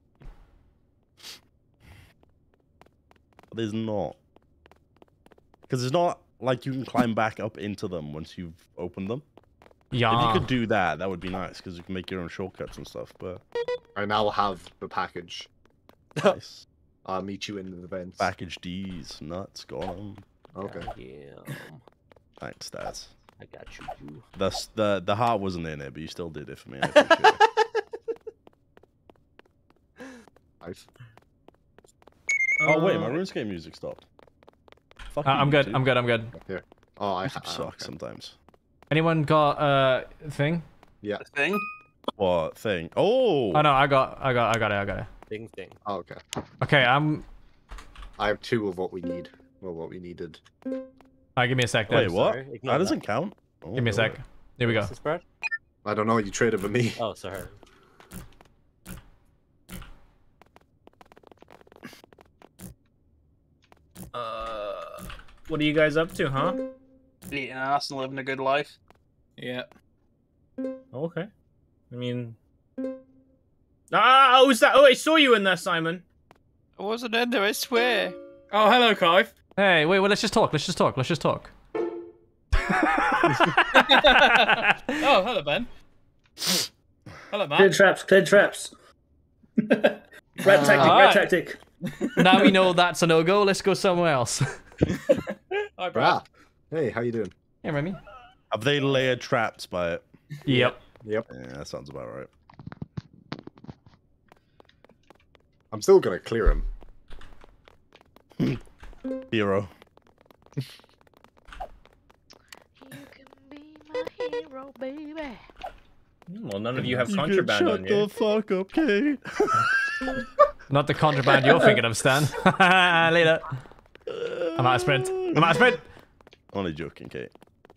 But there's not. Because it's not like you can climb back up into them once you've opened them. Yeah. If you could do that, that would be nice, because you can make your own shortcuts and stuff, but... I now have the package. Nice. I'll meet you in the vents. Package D's, nuts, got 'em. Okay. Yeah. Thanks, Stats. I got you. The heart wasn't in it, but you still did it for me. I appreciate it. Nice. Oh wait, my RuneScape music stopped. Fuck you, I'm good. YouTube. I'm good. I'm good. Here. Oh, I YouTube sucks sometimes. Anyone got thing? Yeah. Thing? What thing? Oh. Oh no, I got it. Thing. Oh, okay. Okay, I have 2 of what we need. Well, what we needed. Give me a sec. Wait, Then. what? Sorry, That doesn't count. Oh, Give me a sec. God. Here we go. What's this, Brad? I don't know. You traded with me. Oh, sorry. What are you guys up to, huh? Eating ass and living a good life. Yeah. Okay. I mean... Ah, was that? Oh, I saw you in there, Simon. I wasn't in there, I swear. Oh, hello, Clive. Hey, wait, let's just talk. Let's just talk. Oh, hello, Ben. Hello, Clear Matt. traps, clear traps. Red tactic. Now we know that's a no-go. Let's go somewhere else. Hi, Brad. Brad. Hey, how you doing? Hey, Remy. Have they layered traps by it? Yep. Yep. Yeah, that sounds about right. I'm still gonna clear him. Hero. You can be my hero, baby. Well, none of you have contraband on you. Shut the fuck up, Kate. Not the contraband you're thinking of, Stan. Later. I'm out of sprint. Only joking, Kate.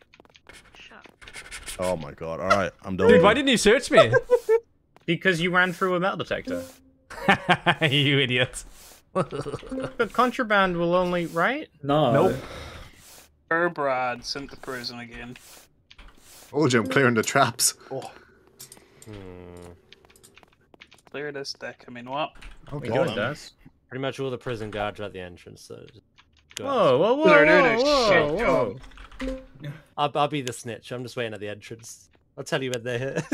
Oh my god. Alright, I'm done. Dude, why didn't you search me? Because you ran through a metal detector. You idiot. But contraband will only, right? No. Nope. Brad sent to prison again. Oh, Jim, clearing the traps. Oh. Clear this deck. I mean, what? Okay. What are you doing, Daz? Pretty much all the prison guards are at the entrance, so just go Whoa, outside. whoa. I'll be the snitch. I'm just waiting at the entrance. I'll tell you when they're here.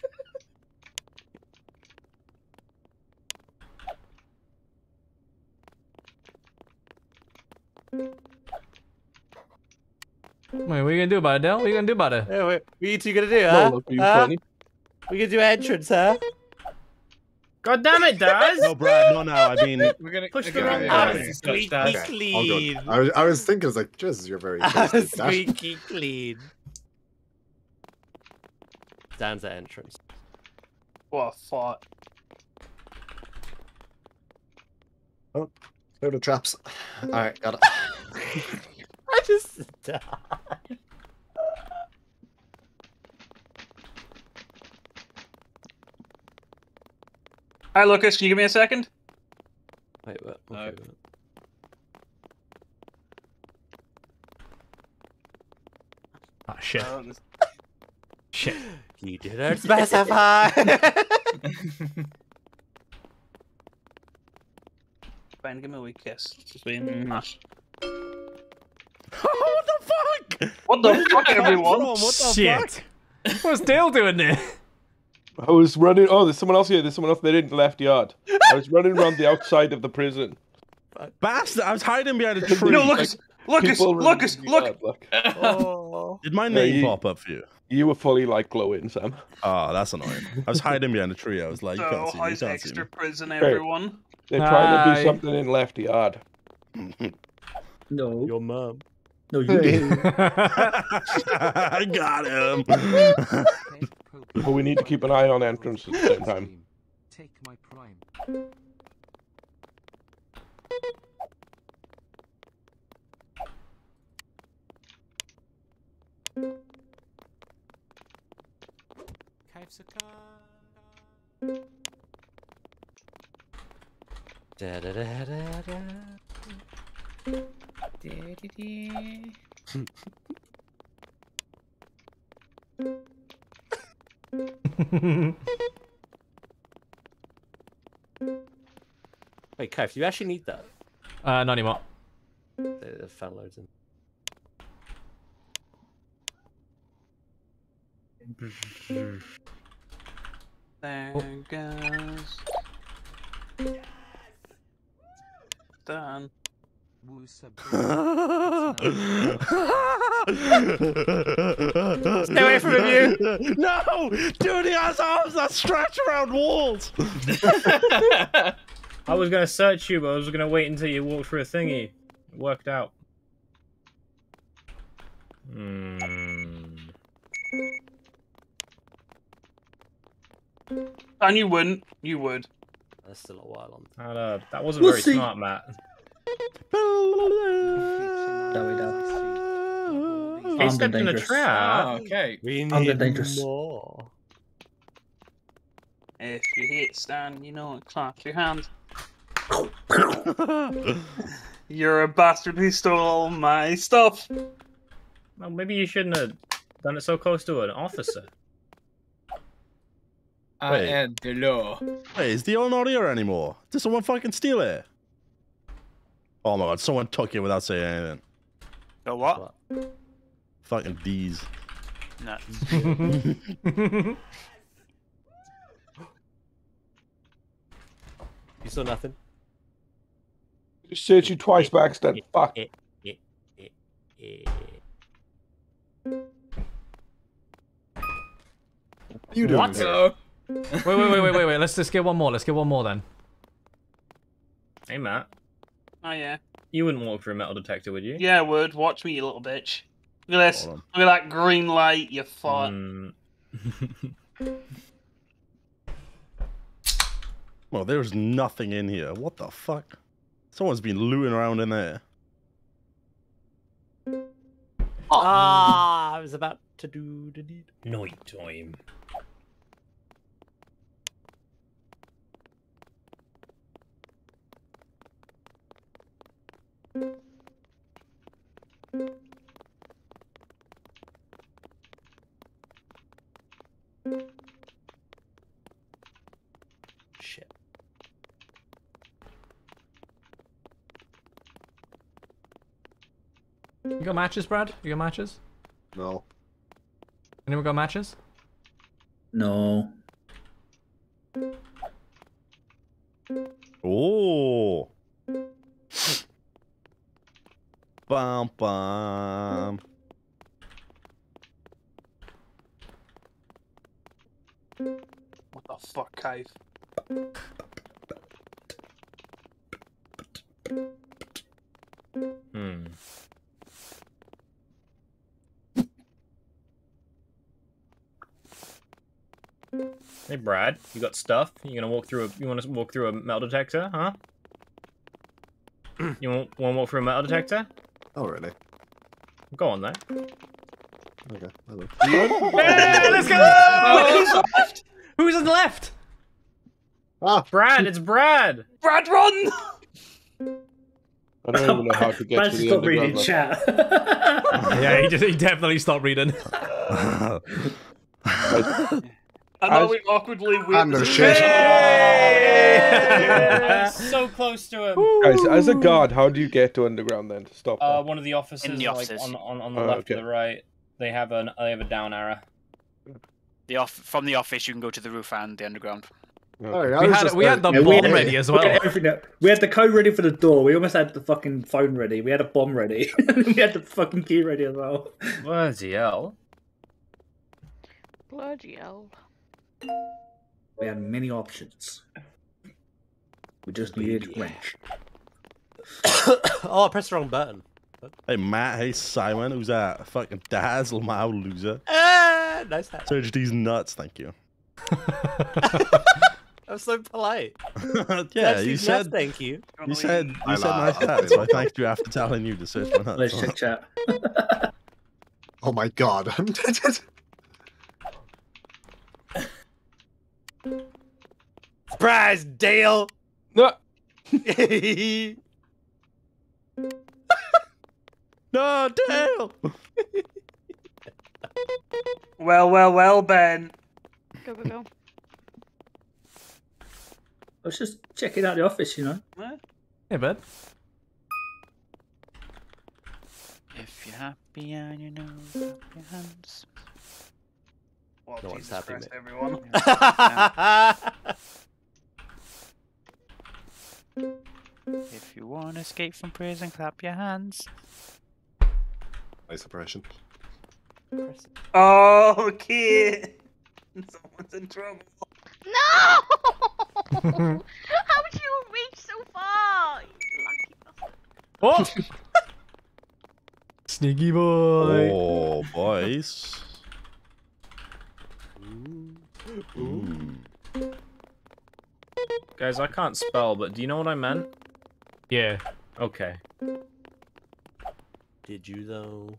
Wait, what are you gonna do about it, Dale? What are you gonna do about it? Hey, what are you two gonna do, huh? look, you Huh? funny. We gonna do entrance, huh? God damn it, Daz! No, Brad, not now. I mean, We're gonna push the wrong button. Squeaky Okay, clean. all good. I was thinking, I was like, Jesus, you're very twisted, Dash. Squeaky clean. Dan's at entrance. What a thought. Oh, clear the traps. Alright, got it. I just died. Hi, Lucas. Can you give me a second? Wait, what? No. Okay, Oh, shit. Shit. You didn't specify. Fine, give me a wee kiss. Just being nice. what the fuck? What the fuck, everyone? What the Shit. What's Dale doing there? I was running. Oh, there's someone else here. There's someone else. They didn't left yard. I was running around the outside of the prison. Bastard! I was hiding behind a tree. No, Lucas! Lucas! People Lucas! running Look! look. Oh. Did my Yeah, name you- pop up for you? You were fully like glowing, Sam. Oh, that's annoying. I was hiding behind a tree. I was like, you So, can't see me. You how's can't see extra me. prison, everyone? They're trying to Hi. do something in left yard. No. Your mum. No, you didn't. I got him. But we need to keep an eye on entrance at the same time. Take my prime. Caves are Da, da, da, da, da. Wait, Kev, you actually need that? Not anymore. They found loads in. There goes. Done. Stay away from him, you! No! Dude, he has arms that stretch around walls! I was gonna search you, but I was gonna wait until you walked through a thingy. It worked out. And you wouldn't. You would. That's still a while on. That wasn't very smart, Matt. He stepped in a trap. Oh, okay. We need dangerous. more. If you hit Stan, you know it. Clap your hands. You're a bastard who stole all my stuff. Well, maybe you shouldn't have done it so close to an officer. I am the law. Hey, is Dion not here anymore? Did someone fucking steal it? Oh my god, someone took it without saying anything. The what? Fucking D's. Nuts. You saw nothing? Just searched you twice by accident. Fuck. You doing What? here? Wait. Let's just get one more. Let's get one more then. Hey, Matt. Oh yeah. You wouldn't walk through a metal detector, would you? Yeah, I would. Watch me, you little bitch. Look at this. Look at that green light, you fart. Well, there's nothing in here. What the fuck? Someone's been looting around in there. I was about to do the deed. Night time. Shit. You got matches, Brad? You got matches? No. Anyone got matches? No. Oh. Bum bum. What the fuck, Cave? Hey, Brad, you got stuff? You gonna walk through a? You want to walk through a metal detector, huh? You want to walk through a metal detector? Oh, really? Go on then. Okay. I will. Hey, let's go! Who's on the left? Ah, Brad, it's Brad. Brad, run! I don't even know how to get to the stop reading underground. chat. Yeah, he definitely stopped reading. And then we awkwardly And there's shit. So close to him. Guys, as a guard, how do you get to underground then to stop that? One of the officers, In the like offices. on the Oh, left okay. or the right, they have a down arrow. From the office, you can go to the roof and the underground. Oh, yeah, We had the Yeah, bomb ready as well. We had the code ready for the door. We almost had the fucking phone ready. We had a bomb ready. We had the fucking key ready as well. Bloody hell. Bloody hell. We had many options. We just needed wrench. Oh, I pressed the wrong button. Hey, Matt. Hey, Simon. Who's that? Fucking dazzle my loser. Nice hat. Search these nuts. Thank you. I'm so polite. Yeah, That's you these said nuts, thank you. You said nice hat, so I thanked you after telling you to search my nuts. Let's check chat. Oh my god. Surprise, Dale! No. No, Dale! Well, Ben. Go, go, go. I was just checking out the office, you know. Hey, bud. If you're happy and you know, clap your hands. Well, No one's Jesus happy, Christ, mate. everyone. If you want to escape from prison, clap your hands. Nice impression. Oh, kid. Someone's in trouble. No! How did you reach so far? You lucky bastard. Oh! Sneaky boy. Oh, boys. Guys, I can't spell, but do you know what I meant? Yeah. Okay. Did you though?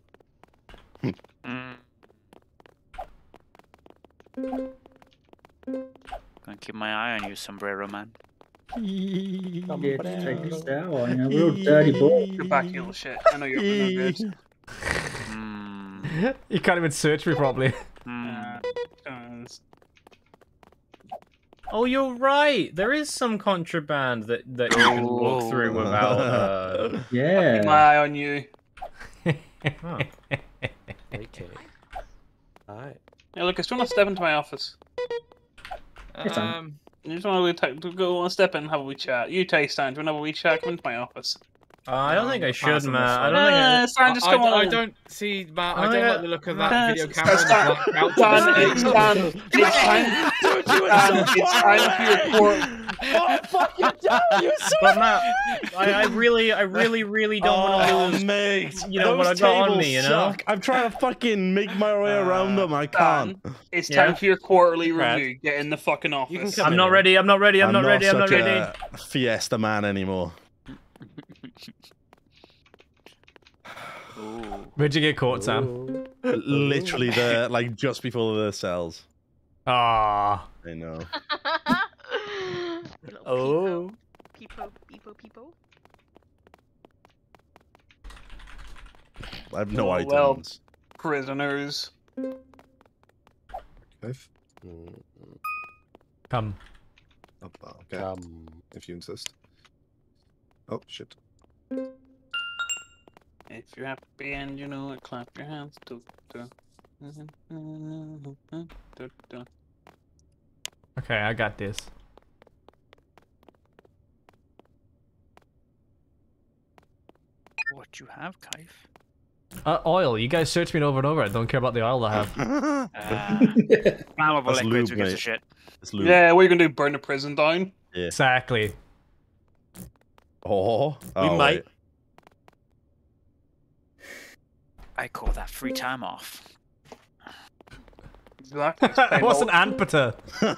Gonna keep my eye on you, Sombrero Man. Yeah, just take a shower, you know, we're all dirty boys. Go back, you little shit. I know you're up to no good. You can't even search me properly. Oh, you're right. There is some contraband that you can walk through without. Yeah. Keep my eye on you. Oh. Okay. Alright. Hey, Lucas, do you want to step into my office? You just want to go and step in and have a wee chat. You, Taystan, do you want to have a wee chat? Come into my office. I don't think I should, Matt. I I don't think Stan, just come on. I don't see, Matt. I don't like the look of that video camera. Stan, it's time for your court. But Matt, I really don't want to lose, mate. you know, what I got on me, you know? Suck. I'm trying to fucking make my way around them. I can't. It's time for your quarterly review. Get in the fucking office. I'm not ready. I'm not ready. I'm not ready. I'm not such ready. a Fiesta man anymore. Where'd you get caught, Sam? Literally like just before the cells. Ah. I know. Oh. Peepo. I have no items. Well, prisoners. Come. Okay. Come. If you insist. Oh, shit. If you're happy and you know it, clap your hands. Okay, I got this. What you have, Kaif? Oil. You guys search me over and over. I don't care about the oil I have. Flammable That's liquids, lube, who gives a mate. shit? It's lube. Yeah, what are you gonna do? Burn the prison down? Yeah. Exactly. Oh. We might. Wait. I call that free time off. Exactly. What's an anpeter?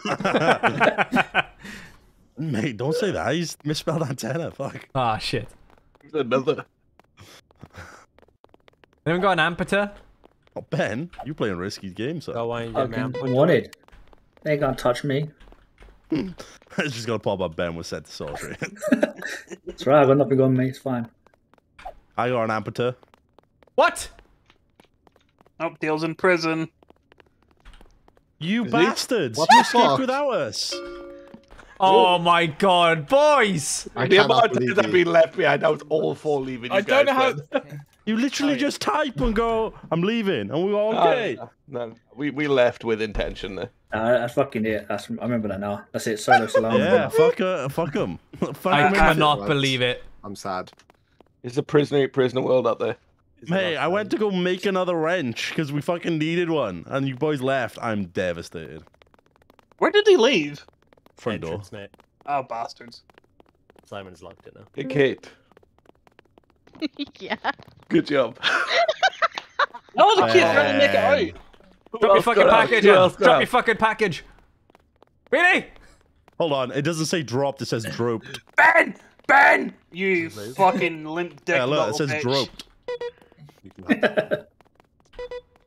Mate, don't say that. He's misspelled antenna. Fuck. Ah, shit. Another. Anyone got an anpeter? Oh, Ben, you playing risky games, sir. Go on, your man. Fucking wanted. They ain't gonna touch me. It's just gonna pop up. Ben was sent to sorcery. That's right, I got nothing on me, it's fine. I got an amputator. What? Oh, Dale's in prison. You Is he? bastards! What You the escaped fuck? without us. Oh my god, boys! I The cannot amount of believe times I've you. been left behind, I was all for leaving you I don't know guys, how. man. You literally just type and go, "I'm leaving," and we were okay. No, we left with intention there. That's fucking it. I remember that now. That's it, Solo Salami. Yeah, fuck them. Fuck I 'em. cannot Right. believe it. I'm sad. It's a prisoner world out there. Mate, I went to go make another wrench because we fucking needed one, and you boys left. I'm devastated. Where did he leave? Front door. Entrance, mate. Oh, bastards. Simon's locked it now. Hey, Kate. Yeah. Good job. No, the kid trying to make it out. Drop your fucking package, in. Drop your fucking package. Really? Hold on, it doesn't say dropped, it says drooped. Ben! You fucking limp dick Yeah, look, it little says bitch. dropped.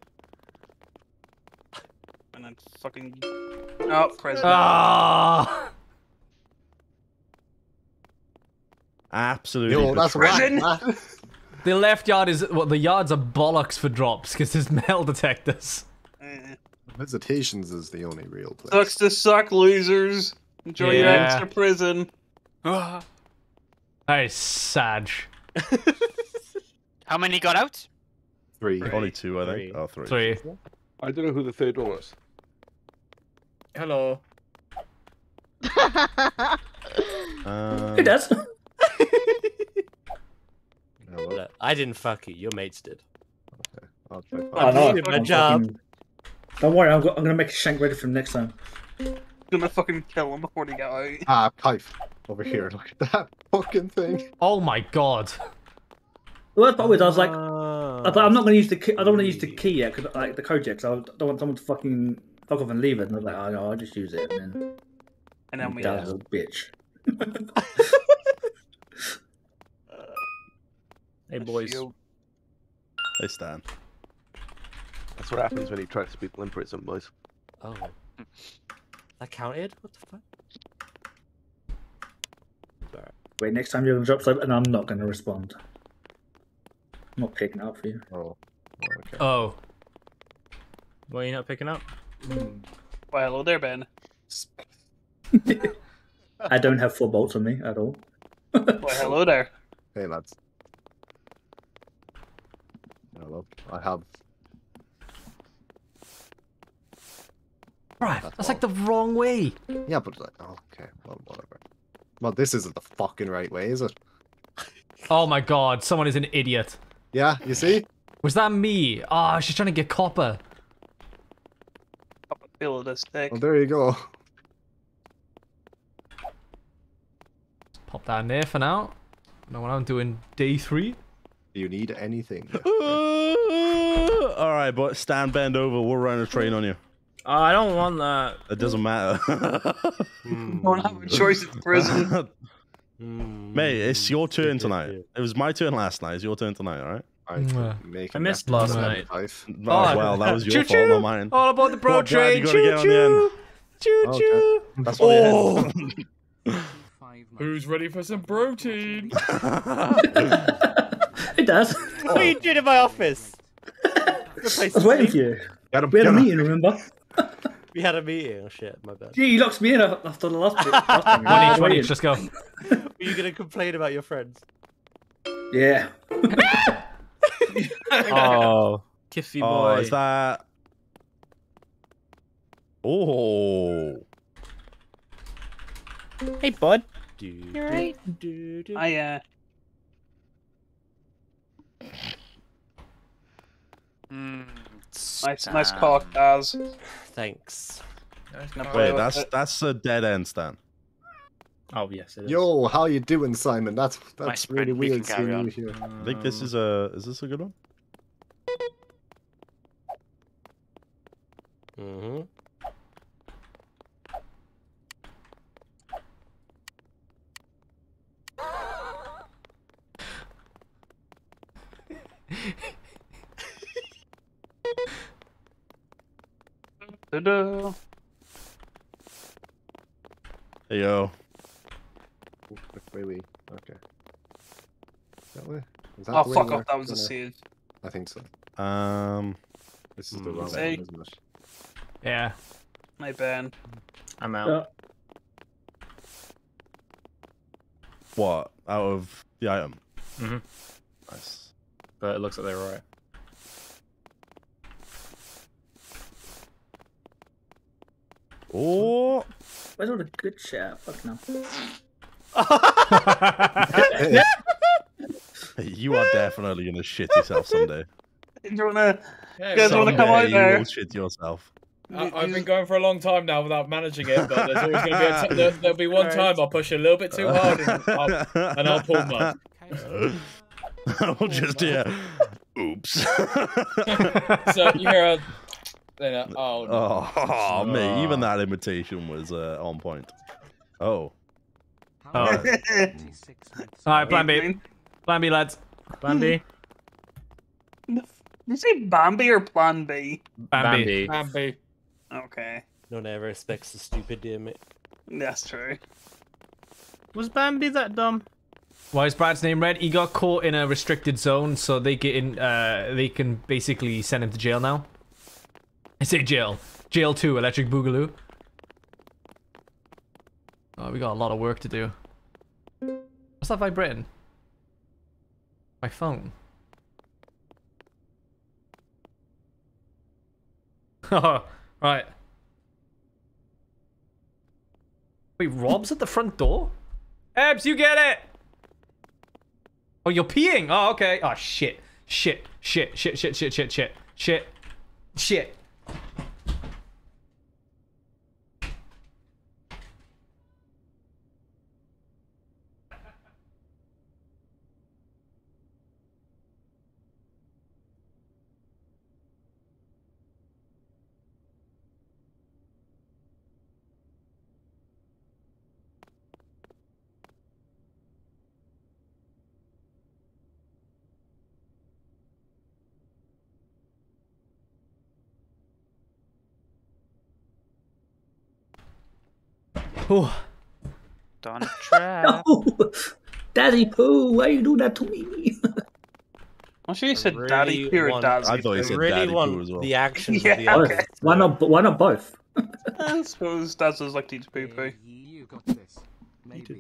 fucking. Oh, prison. Ah. Absolutely. Yo, that's Prison. whack. The left yard is well. The yards are bollocks for drops because there's metal detectors. Visitations is the only real place. Sucks to suck, losers. Enjoy your Yeah. extra prison. That is sad. How many got out? 3. Only 2, I think. Oh, 3. 3. I don't know who the third one was. Hello. Who does? Look, I didn't fuck you. Your mates did. I'll try. Oh, no, did my I'm job. fucking- Don't worry, I'm gonna make a shank ready for next time. Gonna fucking kill him before they get out. Ah, Kife. Over here. Look at that fucking thing. Oh my god. The worst part was I was like, I'm not gonna use the key. I don't want to use the key yet, cause like the code yet, because I don't want someone to fucking fuck off and leave it. And I was like, oh no, I'll just use it. And then we. That little bitch. Hey boys. Hey, Stan. That's what happens when you try to people in prison, boys. Oh. That counted? What the fuck? Alright. Wait, next time you're gonna drop something, and I'm not gonna respond. I'm not picking it up for you. Oh. Okay. Oh. What are you not picking up? Well, hello there, Ben. I don't have 4 bolts on me at all. Well, hello there. Hey, lads. Hello. I have. Right, that's like the wrong way. Yeah, but like, oh, okay, well, whatever. Well, this isn't the fucking right way, is it? Oh my god, someone is an idiot. Yeah, you see? Was that me? Ah, she's trying to get copper. Feel this stick. Well, there you go. Pop that in there for now. Know what I'm doing day 3. Do you need anything? All right, but Stan, bend over. We'll run a train on you. Oh, I don't want that. It doesn't matter. Don't have a choice in prison. Mate, it's your turn tonight. It was my turn last night. It's your turn tonight, all right? I missed last night. Oh, well, that was your fault, not mine. All about the bro What, Brad, train. you gotta get on the end. Choo choo. That's what Oh! Who's ready for some protein? It does. What are you doing in my office? I was waiting for you. We had a meeting, remember? We had a meeting. Oh shit, my bad. Gee, he locks me in after the last bit. Last time. One each, let's go. Were you gonna complain about your friends? Yeah. Oh, Kiffy boy. Oh, is that? Oh. Hey, bud. You right? Nice cock, Daz. Thanks. Wait, that's a dead end, Stan. Oh yes, it is. Yo, how you doing, Simon? That's really friend, we can weird carry seeing on. you here. I think this is a. Is this a good one? Mm-hmm. Ta-da. Hey yo. Which way we? Okay. That way? Is Oh the way fuck we're off! That was a gonna- save. I think so. This is the wrong one, Say- isn't it? Yeah. My Ben. I'm out. What? Out of the item? Mm-hmm. Nice. But it looks like they were right. Oh. Where's all the good shit at? Fuck no. You are definitely gonna shit yourself someday. Do you wanna? Yeah, You guys wanna come Someday out there? You will shit yourself. I've been going for a long time now without managing it, but there's always going to be there'll be one time I'll push a little bit too hard and I'll pull mud. I'll just oops. So you hear oh, Oh, mate, even that imitation was on point. Oh. Alright, plan B. Plan B, lads. Plan B. Did you say Bambi or Plan B? Bambi. Bambi. Okay. No one ever expects the stupid, dear mate. That's true. Was Bambi that dumb? Why is Brad's name red? He got caught in a restricted zone, so they get in. They can basically send him to jail now. I say jail. Jail 2, Electric Boogaloo. Oh, we got a lot of work to do. What's that vibrating? My phone. Oh, right. Wait, Rob's at the front door? Ebs, you get it! Oh, you're peeing! Oh, okay. Oh, shit. Shit. Shit. Shit. Shit. Shit. Shit. Shit. Shit. Shit. Don't trap. No! Daddy Pooh, why you do that to me? I'm sure you said Daddy Pooh or Daddy I thought you said Daddy Pooh as well. The actions Yeah, of the okay. others. Why not both? I suppose Daz was like Teach Poo Poo. You got this. Maybe.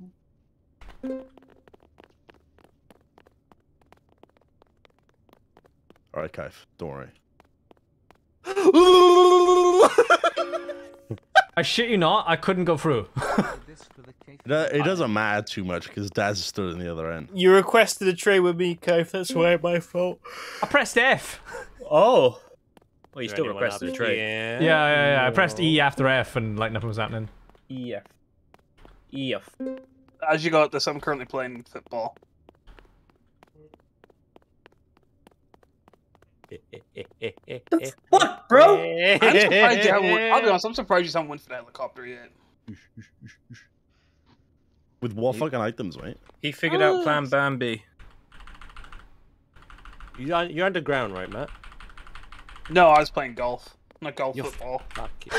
Alright, Kaif, don't worry. I shit you not, I couldn't go through. It doesn't matter too much because Daz stood in the other end. You requested a trade with me, Kaif. That's why my fault. I pressed F. Oh. Well, you Is still anyone requested a up? trade. Yeah. I pressed E after F and like nothing was happening. EF. EF. As you got this, I'm currently playing football. What, bro? I'm surprised you haven't won. I'll be honest, I'm surprised you haven't won for the helicopter yet. With what fucking items, mate? He figured out Plan Bambi. You're underground, right, Matt? No, I was playing golf. Not golf, football. Fuck you.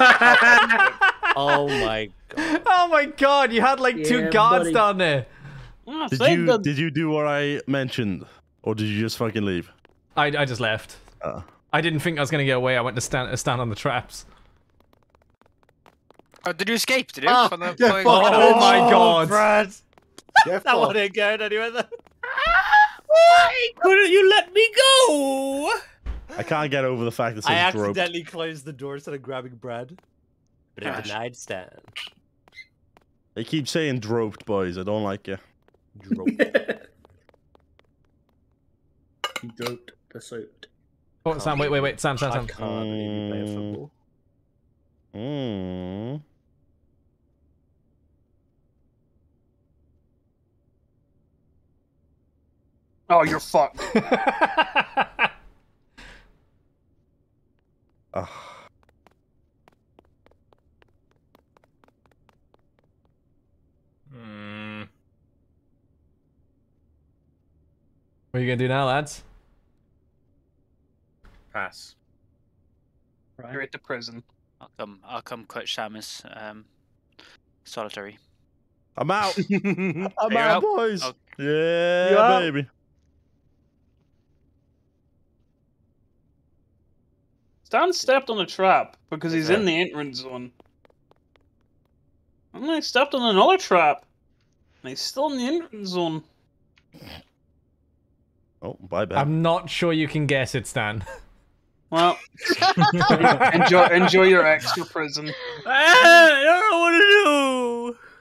Oh my god. Oh my god, you had like two guards buddy. down there. Did you do what I mentioned? Or did you just fucking leave? I just left. I didn't think I was gonna get away. I went to stand on the traps. Oh, did you escape? Did you? Ah, From the yeah, flying- fuck. Oh my god. Brad. Yeah, That fuck. one ain't going anywhere. Why couldn't you let me go? I can't get over the fact that I says dropped. accidentally closed the door instead of grabbing Brad. But it denied Stan. They keep saying droped, boys. I don't like you. Dropped. He dropped the suit. Oh, Sam, wait. Sam. I can't believe you play football. Oh, you're fucked. What are you gonna do now, lads? Pass. You're at the prison. I'll come quit Shamus. Solitary. I'm out. I'm You're out, out? boys. Okay. Yeah, You out? baby. Stan stepped on a trap because he's in the entrance zone. And then he stepped on another trap. And he's still in the entrance zone. Oh, bye, Ben. I'm not sure you can guess it, Stan. Well, enjoy your extra prison. I don't know what to do.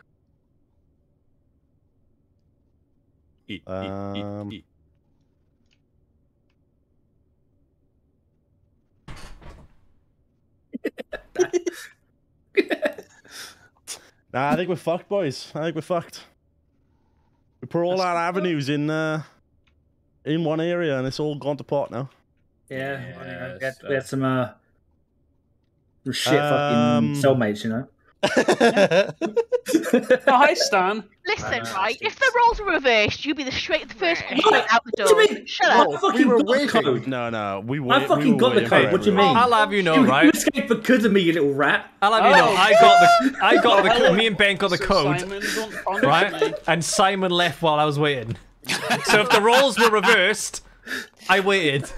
Nah, I think we're fucked, boys. I think we're fucked. We put all our avenues in one area, and it's all gone to pot now. Yeah, we had some shit fucking cellmates, you know. Hi, Stan. Listen, right? If the roles were reversed, you'd be the first one straight out the door. Shut up. We were waiting. No, we I fucking got the code. What do you mean? I'll have you know, You right? escaped because of me, you little rat. I'll have you know, I got the me and Ben got the code, right? And Simon left while I was waiting. So if the roles were reversed, I waited.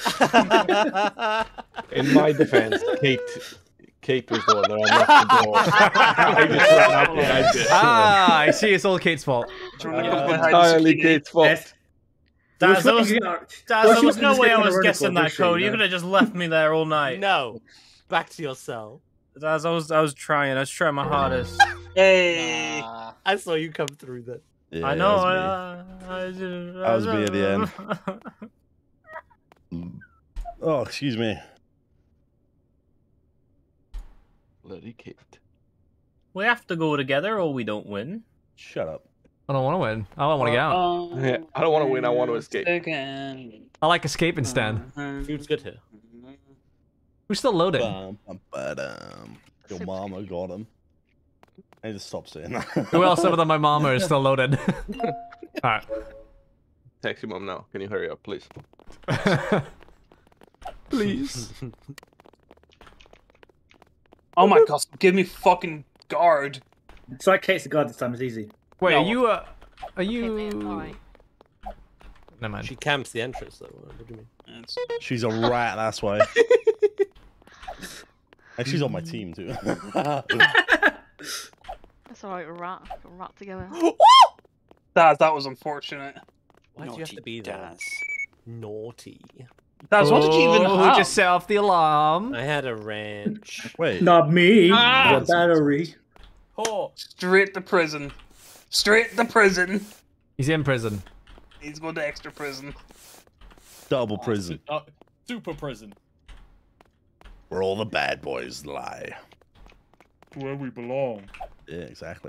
In my defense, Kate was the one that unlocked the door. I just ran out behind it. Ah, I see. It's all Kate's fault. Entirely Kate's fault. Daz, there was no way I was guessing that code. You could have just left me there all night. No, back to your cell. Daz, I was trying my hardest. Hey, I saw you come through that. Yeah, I know. That was me at the end. Oh, excuse me. Bloody Kate. We have to go together or we don't win. Shut up. I don't want to win. I don't want to get out. Yeah, I don't want to win. I want to escape. I like escaping, Stan. Food's good here. We're still loading. Your mama got him. I need to stop saying that. Who else other than my mama is still loaded? Alright. Text your mom now. Can you hurry up, please? Please. Oh my god, give me fucking guard. It's like Kate's the guard this time, it's easy. Wait, No. are you... Never mind. She camps the entrance, though. What do you mean? She's a rat, that's why. And she's on my team, too. That's alright, rat together. That was unfortunate. Why do you have to be there? Naughty. Daz, what did you even Who have? just set off the alarm? I had a wrench. Wait. Not me. The battery. Oh, straight to prison. Straight to prison. He's in prison. He's going to extra prison. Double prison. Super prison. Where all the bad boys lie. Where we belong. Yeah, exactly.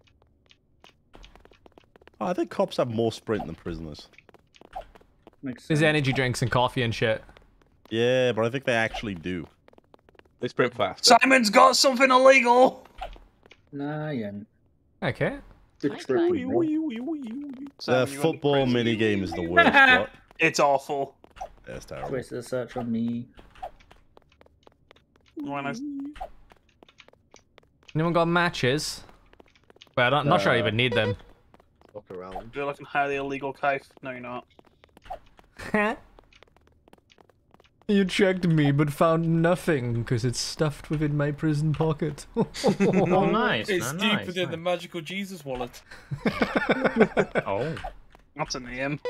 Oh, I think cops have more sprint than prisoners. There's energy drinks and coffee and shit. Yeah, but I think they actually do. They sprint fast. Simon's got something illegal. Nah, yeah. Okay. The football minigame is the worst. What? It's awful. That's terrible. Wasted a search on me. Anyone got matches? Well, I'm not sure I even need them. Look around. You're looking highly illegal, Kaif. No, you're not. You checked me, but found nothing because it's stuffed within my prison pocket. Oh, nice. It's man, deeper nice, than nice. the magical Jesus wallet. Oh. That's a name.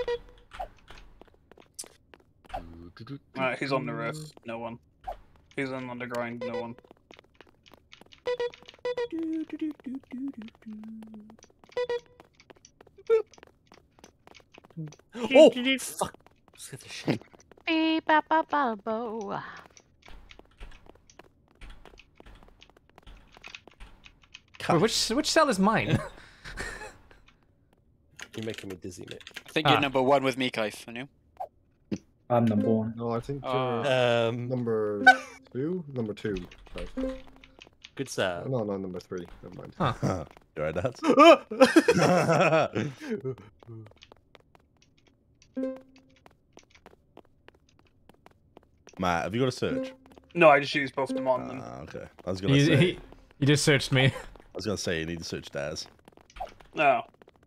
Alright, who's on the roof? No one. Who's on underground? No one. Oh, fuck. Scared the shit. Beep, ba, ba, ba, bo. Wait, which cell is mine? You're making me dizzy, mate. I think you're number one with me, Kaif, aren't you? I'm number one. No, I think number two. Number two. Right. Good sir. No, number three. Never mind. Huh. You alright, Dad? Matt, have you got a search? No, I just used both of them on them. Okay. I was gonna say. You just searched me. I was gonna say you need to search Daz. No.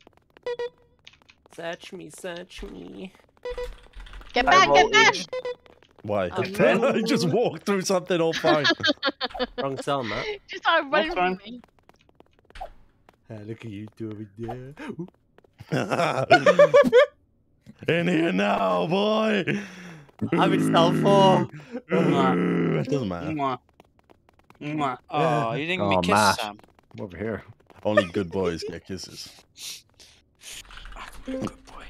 Search me, search me. Get back, get back! Why? Oh, no. I just walked through something all fine. Wrong cell, Matt. Just started running from me. Look at you doing there. In here now, boy. I'm in cell 4. It doesn't matter. Mwah. Mwah. Oh, you didn't give me Oh, kiss, Matt. Sam. I'm over here. Only good boys get kisses. Good boy.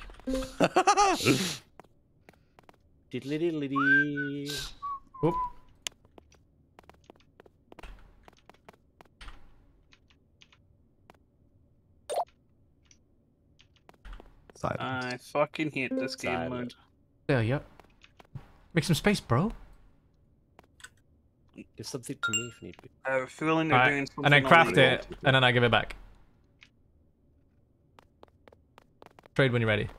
Diddly diddly dee. Oop. I fucking hate this game mode. There you go. Make some space, bro. Give something to me if need be. I have a feeling they're doing something. And then craft it, and then I give it back. Trade when you're ready.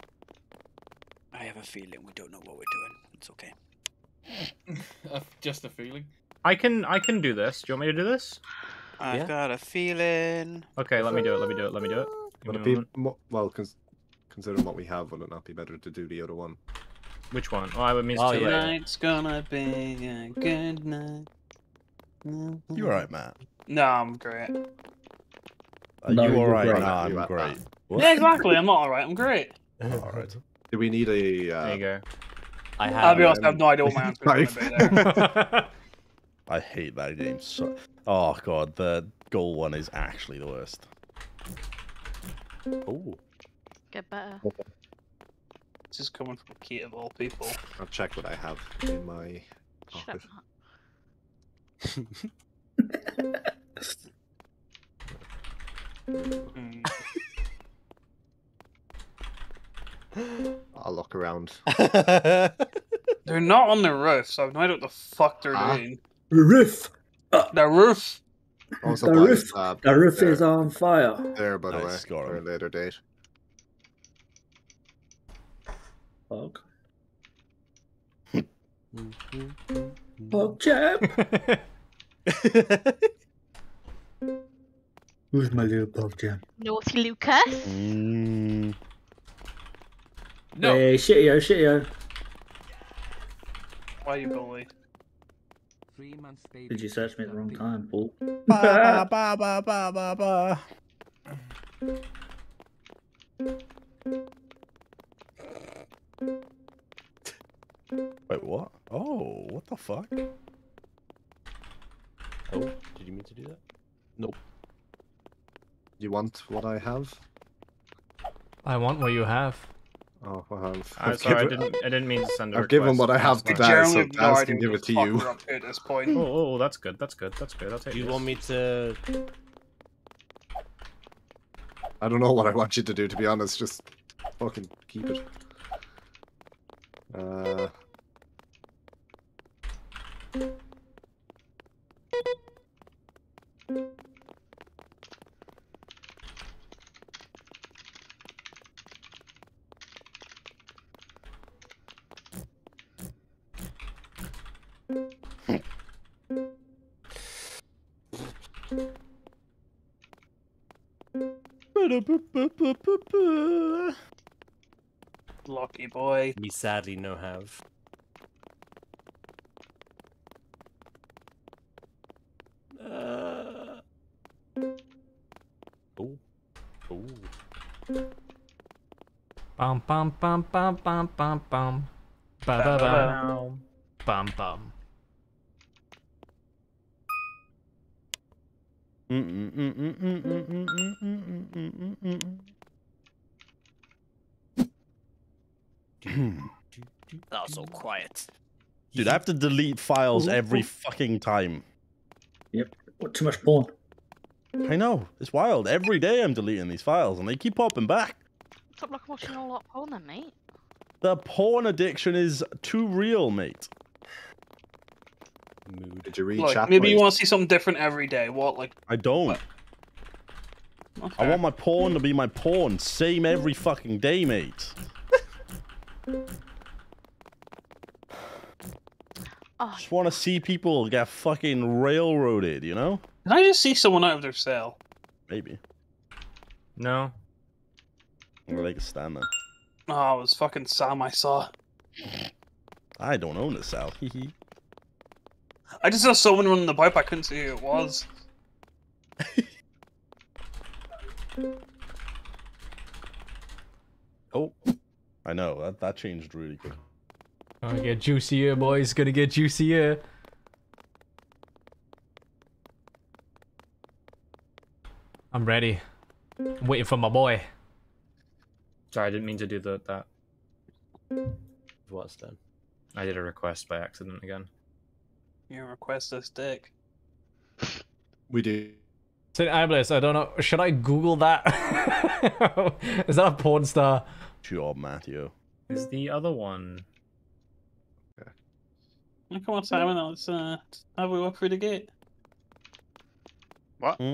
I have a feeling we don't know what we're doing. It's okay. Just a feeling. I can do this. Do you want me to do this? I've got a feeling. Okay, let me do it. Let me do it. Would it be well? Considering what we have, would it not be better to do the other one? Which one? Oh, it means too late. Tonight's gonna be a good night. You alright, Matt? No, I'm great. No, you you're alright? great. Nah, You're I'm great. Yeah, exactly. I'm not alright. I'm great. Alright. Do we need a? There you go. I'll be honest. I have no idea what my answer is going to be there. I hate that game so. Oh god, the goal one is actually the worst. Oh. Get better. This is coming from Kate of all people. I'll check what I have in my pocket. I'll look around. They're not on the roof, so I've no idea what the fuck they're doing. The roof. The roof. Also, The roof. The roof there. is on fire. There, by the way, Nice, got for a him. later date. Fuck. Fuck jam. Who's my little pog jam? Naughty Lucas. No. Hey, shitio. Why you bully? 3 months baby. Did you search me at the wrong time, Paul? Ba, ba, ba, ba, ba, ba. Wait, what? Oh, what the fuck? Oh, did you mean to do that? Nope. You want what I have? I want what you have. Oh, I have. I'm sorry, I didn't mean to send a I've given what I have to Daz, so Generally, no Daz idea can give what it to the fuck you. we're up to at this point. Oh, that's good. I'll take You this. want me to? I don't know what I want you to do, to be honest. Just fucking keep it. Lucky boy. We sadly no have. Oh. Oh. Bum bum bum bum bum bum bum. Ba ba ba. Bum bum. That was so quiet. Dude, I have to delete files every fucking time. Yep. What, too much porn? I know. It's wild. Every day I'm deleting these files and they keep popping back. Stop like watching all that porn then, mate. The porn addiction is too real, mate. Did you read Look, chat? maybe you boys? want to see something different every day. What, like? I don't. I want my porn to be my porn. Same every fucking day, mate. Just want to see people get fucking railroaded, you know? Can I just see someone out of their cell? Maybe. No. Or they can stand there. Oh, it was fucking Sam I saw. I don't own this cell. I just saw someone running the pipe. I couldn't see who it was. Oh. I know. That changed really quick. Gonna get juicier, boys. Gonna get juicier. I'm ready. I'm waiting for my boy. Sorry, I didn't mean to do that. What's done? I did a request by accident again. You request this dick. We do. St. Iblis, I don't know. Should I Google that? Is that a porn star? Sure, Matthew. Is the other one? Come on, Simon. Let's have a walk through the gate. What?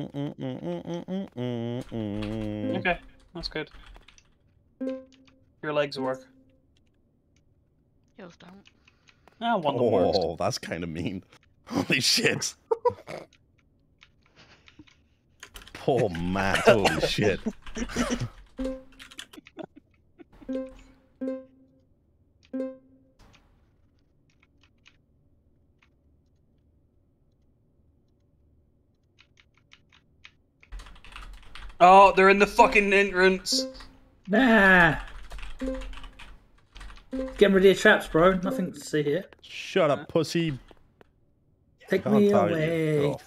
Okay, that's good. Your legs work. Yours don't. Ah, one of them works. Oh, that's kind of mean. Holy shit. Poor Matt. Holy shit. Oh, they're in the fucking entrance. Nah. Getting rid of your traps, bro. Nothing to see here. Shut up, pussy. Take Can't me target away. you.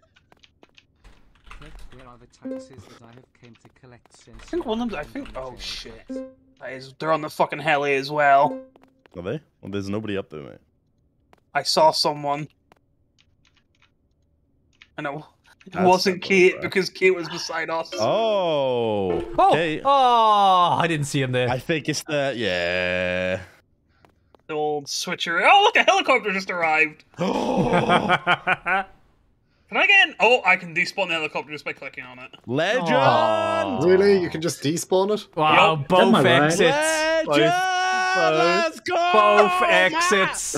Where are the taxes that I have came to collect since? I think one of them. I think. Oh shit. They're on the fucking heli as well. Are they? Well, there's nobody up there, mate. I saw someone. I know. It That's wasn't not Kate right. because Kate was beside us. Oh. Oh, Okay. oh, I didn't see him there. I think it's the yeah. The old switcher. Oh, look, a helicopter just arrived. Can I get in? Oh, I can despawn the helicopter just by clicking on it. Legend. Really? You can just despawn it? Wow, Yep. both Am I right? exits. Legend. Let's go. Both exits.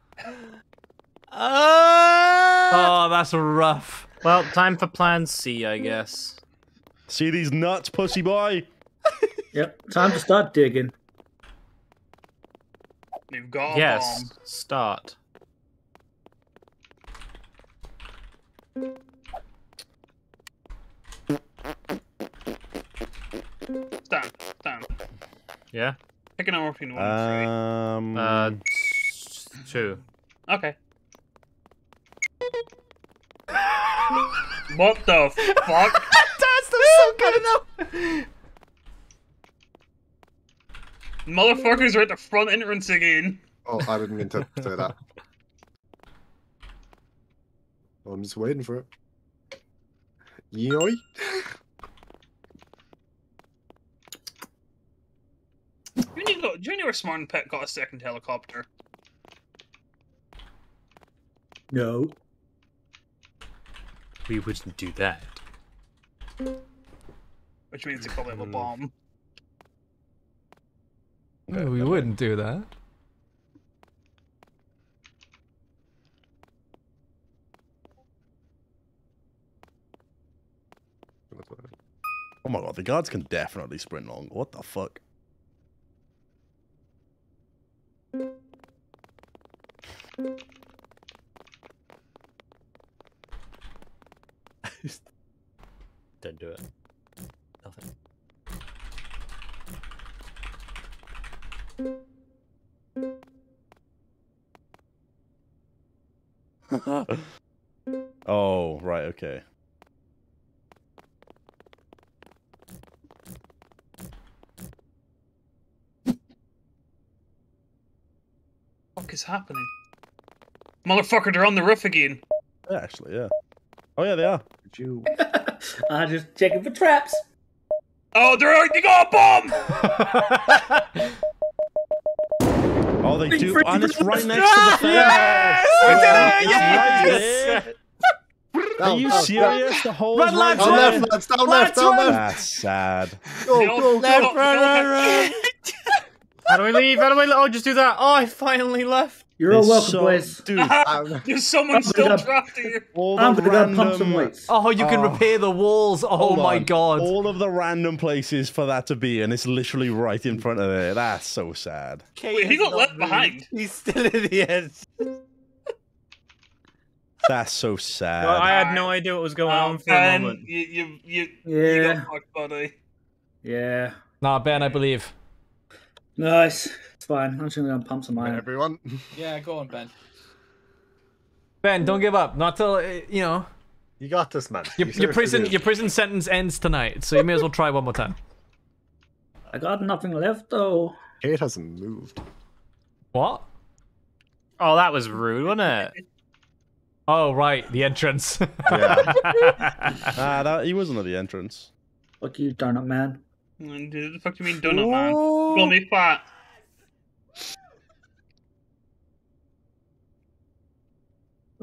Oh, that's rough. Well, time for plan C, I guess. See these nuts, pussy boy? Yep. Time to start digging. You've got a Yes, bomb. start. Stand. Yeah? Pick a number between 1 and 2. 3. Okay. What the fuck? That's so good enough. Motherfuckers are at the front entrance again. Oh, I didn't mean to say that. I'm just waiting for it. Yoy. Junior Smart and Pet got a second helicopter. No. We wouldn't do that. Which means they probably have a bomb. No, we wouldn't do that. Oh my god, the guards can definitely sprint long. What the fuck? Don't do it. Nothing. Oh, right, okay. What is happening? Motherfucker, they're on the roof again. Yeah, actually, yeah. Oh yeah, they are. You. I'm just checking for traps. Oh, they got a bomb! Oh, they do, Freaking and it's right Christmas. next to the fence. Yes! We did it! Yes! Right there. Are you serious? The whole Run, lads, Down run! left, lads, down left, down left. That's sad. Go, go, go. How do we leave? How do we? Oh, just do that. Oh, I finally left. You're all It's welcome, so- boys. Dude, There's someone still gonna- trapped here. all I'm the gonna go pump some random... weights. Oh, you can Oh. repair the walls. Oh Hold my on. god. All of the random places for that to be, and it's literally right in front of there. That's so sad. Wait, he got left behind. He's still in the end. That's so sad. Well, I had no idea what was going on for a moment. You Yeah. got fucked, buddy. Yeah. Nah, Ben, I believe. Nice. It's fine. I'm just gonna pump some iron. Everyone. Yeah, go on, Ben. Ben, don't give up. Not till you know. You got this, man. Your, You your seriously prison do. sentence ends tonight, so you may as well try one more time. I got nothing left though. Kate hasn't moved. What? Oh, that was rude, wasn't it? Oh right, the entrance. He wasn't at the entrance. Fuck you, donut man. What the fuck do you mean donut, man? Call me fat.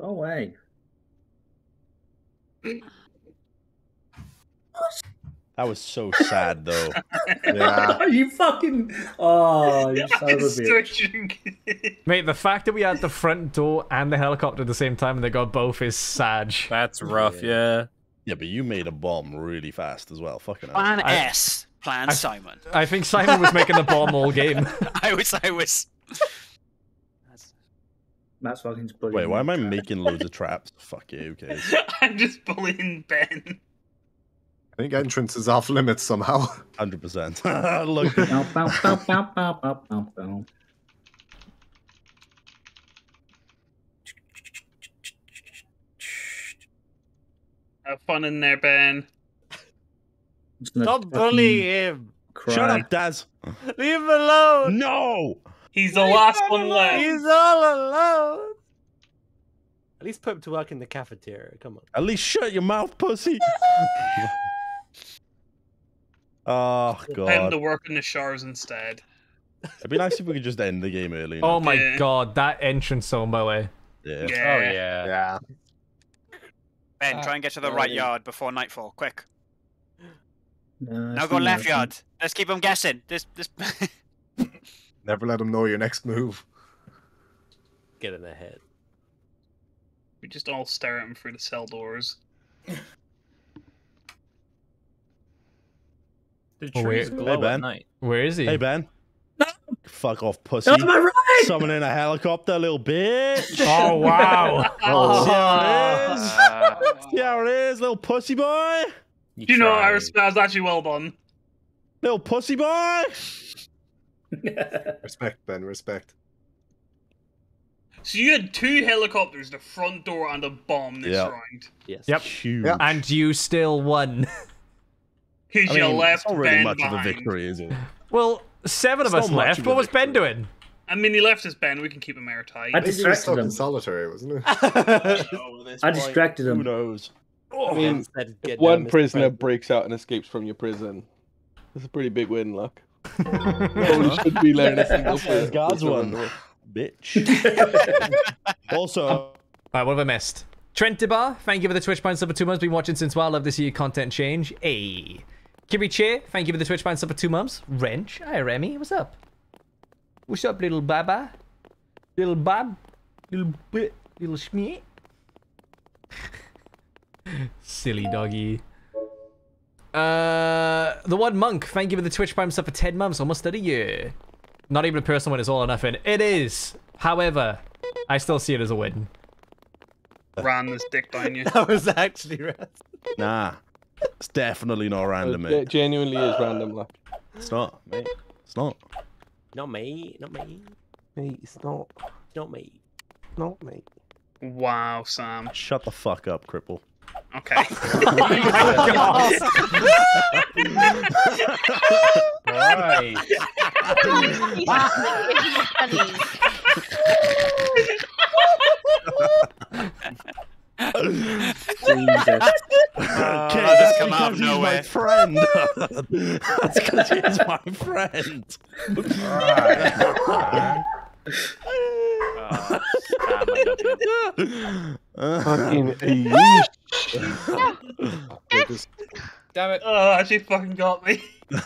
Go away. That was so sad, though. Yeah. You fucking. Oh, you son of a bitch. Mate, the fact that we had the front door and the helicopter at the same time and they got both is sad. That's rough, yeah. Yeah, but you made a bomb really fast as well. Fucking hell. Plan S. Plan Simon. I think Simon was making the bomb all game. I was. Matt's fucking bullying. Wait, why am I making loads of traps? Fuck you, okay. I'm just bullying Ben. I think entrance is off limits somehow. 100%. Look. Bow, bow, bow, bow, bow, bow, bow, bow. Have fun in there, Ben. Stop bullying him. Cry. Shut up, Daz. Leave him alone. No. He's the last one left. He's all alone. At least put him to work in the cafeteria. Come on. At least shut your mouth, pussy. Oh, We'll pay him God. to work in the showers instead. It'd be nice if we could just end the game early. Oh my Yeah. god, that entrance so melee. Yeah. Yeah. Oh, yeah. Yeah. Ben, try and get to the right yard before nightfall. Quick. No, Now it's go not left working. yard. Let's keep them guessing. This. Never let them know your next move. Get in their head. We just all stare at him through the cell doors. The Oh, trees wait. glow Hey, Ben. at night. Where is he? Hey, Ben. Fuck off, pussy. Am I right? Summoning a helicopter, little bitch. Oh, wow. See how it is? See how it is, little pussy boy? You know, I respect. That was actually well done. Little pussy boy? Respect, Ben, respect. So you had 2 helicopters, the front door, and a bomb this Yeah. round. Yes. Yep. Huge. Yeah. And you still won. Because I you mean, left it's not really Ben much behind. of a victory, is it? Well, 7 of It's us not much left. of a What was Ben victory. doing? I mean, he left us Ben. We can keep him airtight. I I think he was distracted stuck in him. solitary, wasn't it? I distracted Who him. knows? I mean, Said, if "Get one down, Mr. prisoner President." breaks out and escapes from your prison, that's a pretty big win, luck. Probably should be letting a single There's player. God's one. Bitch. Also, Alright, what have I missed? Trent DeBar, thank you for the Twitch Prime sub for 2 months. Been watching since a while. Love to see your content change. Hey. Kiri Che, thank you for the Twitch Prime sub for 2 months. Wrench, hi Remy, what's up? What's up, little baba? Little Bob? Little bit? Little Schmee? Silly doggy. The One Monk, thank you for the Twitch Prime sub for 10 months. Almost at a year. Not even a personal win, it's all or nothing. It is. However, I still see it as a win. Ran this dick down you. That was actually random. nah. It's definitely not random, It mate. genuinely is random, luck. It's not, mate. It's not. Not me. Not me. Mate, it's not. Not me. Not me. Wow, Sam. Shut the fuck up, cripple. Okay. Right. Jesus. Okay, that's that's come out because of he's my nowhere. friend. That's because he's my friend. Fucking Damn it. Oh, actually fucking got me.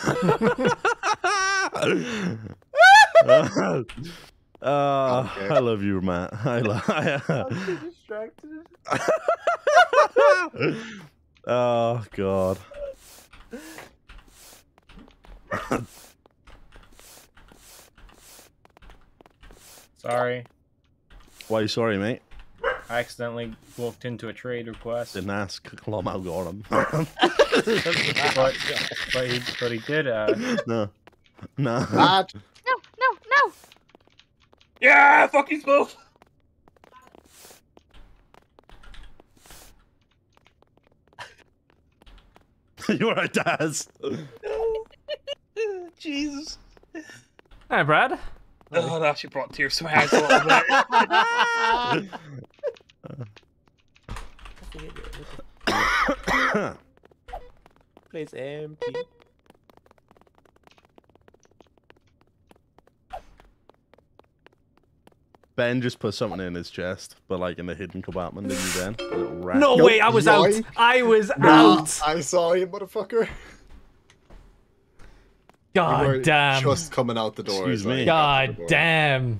I love you, Matt. Oh God. Sorry. Why are you sorry, mate? I accidentally walked into a trade request. Didn't ask. Klom got him. but he did. No. No. Lad. No, no, no. Yeah, fuck you both. You're right, Daz. Jesus. Hi, Brad. Oh, that actually brought tears to my eyes a little bit. Place empty. Ben just put something in his chest, but like in the hidden compartment. Did you, Ben? A little rat. No way, I was out. I was out. I saw you, motherfucker. God damn. Just coming out the door. Excuse me. God damn.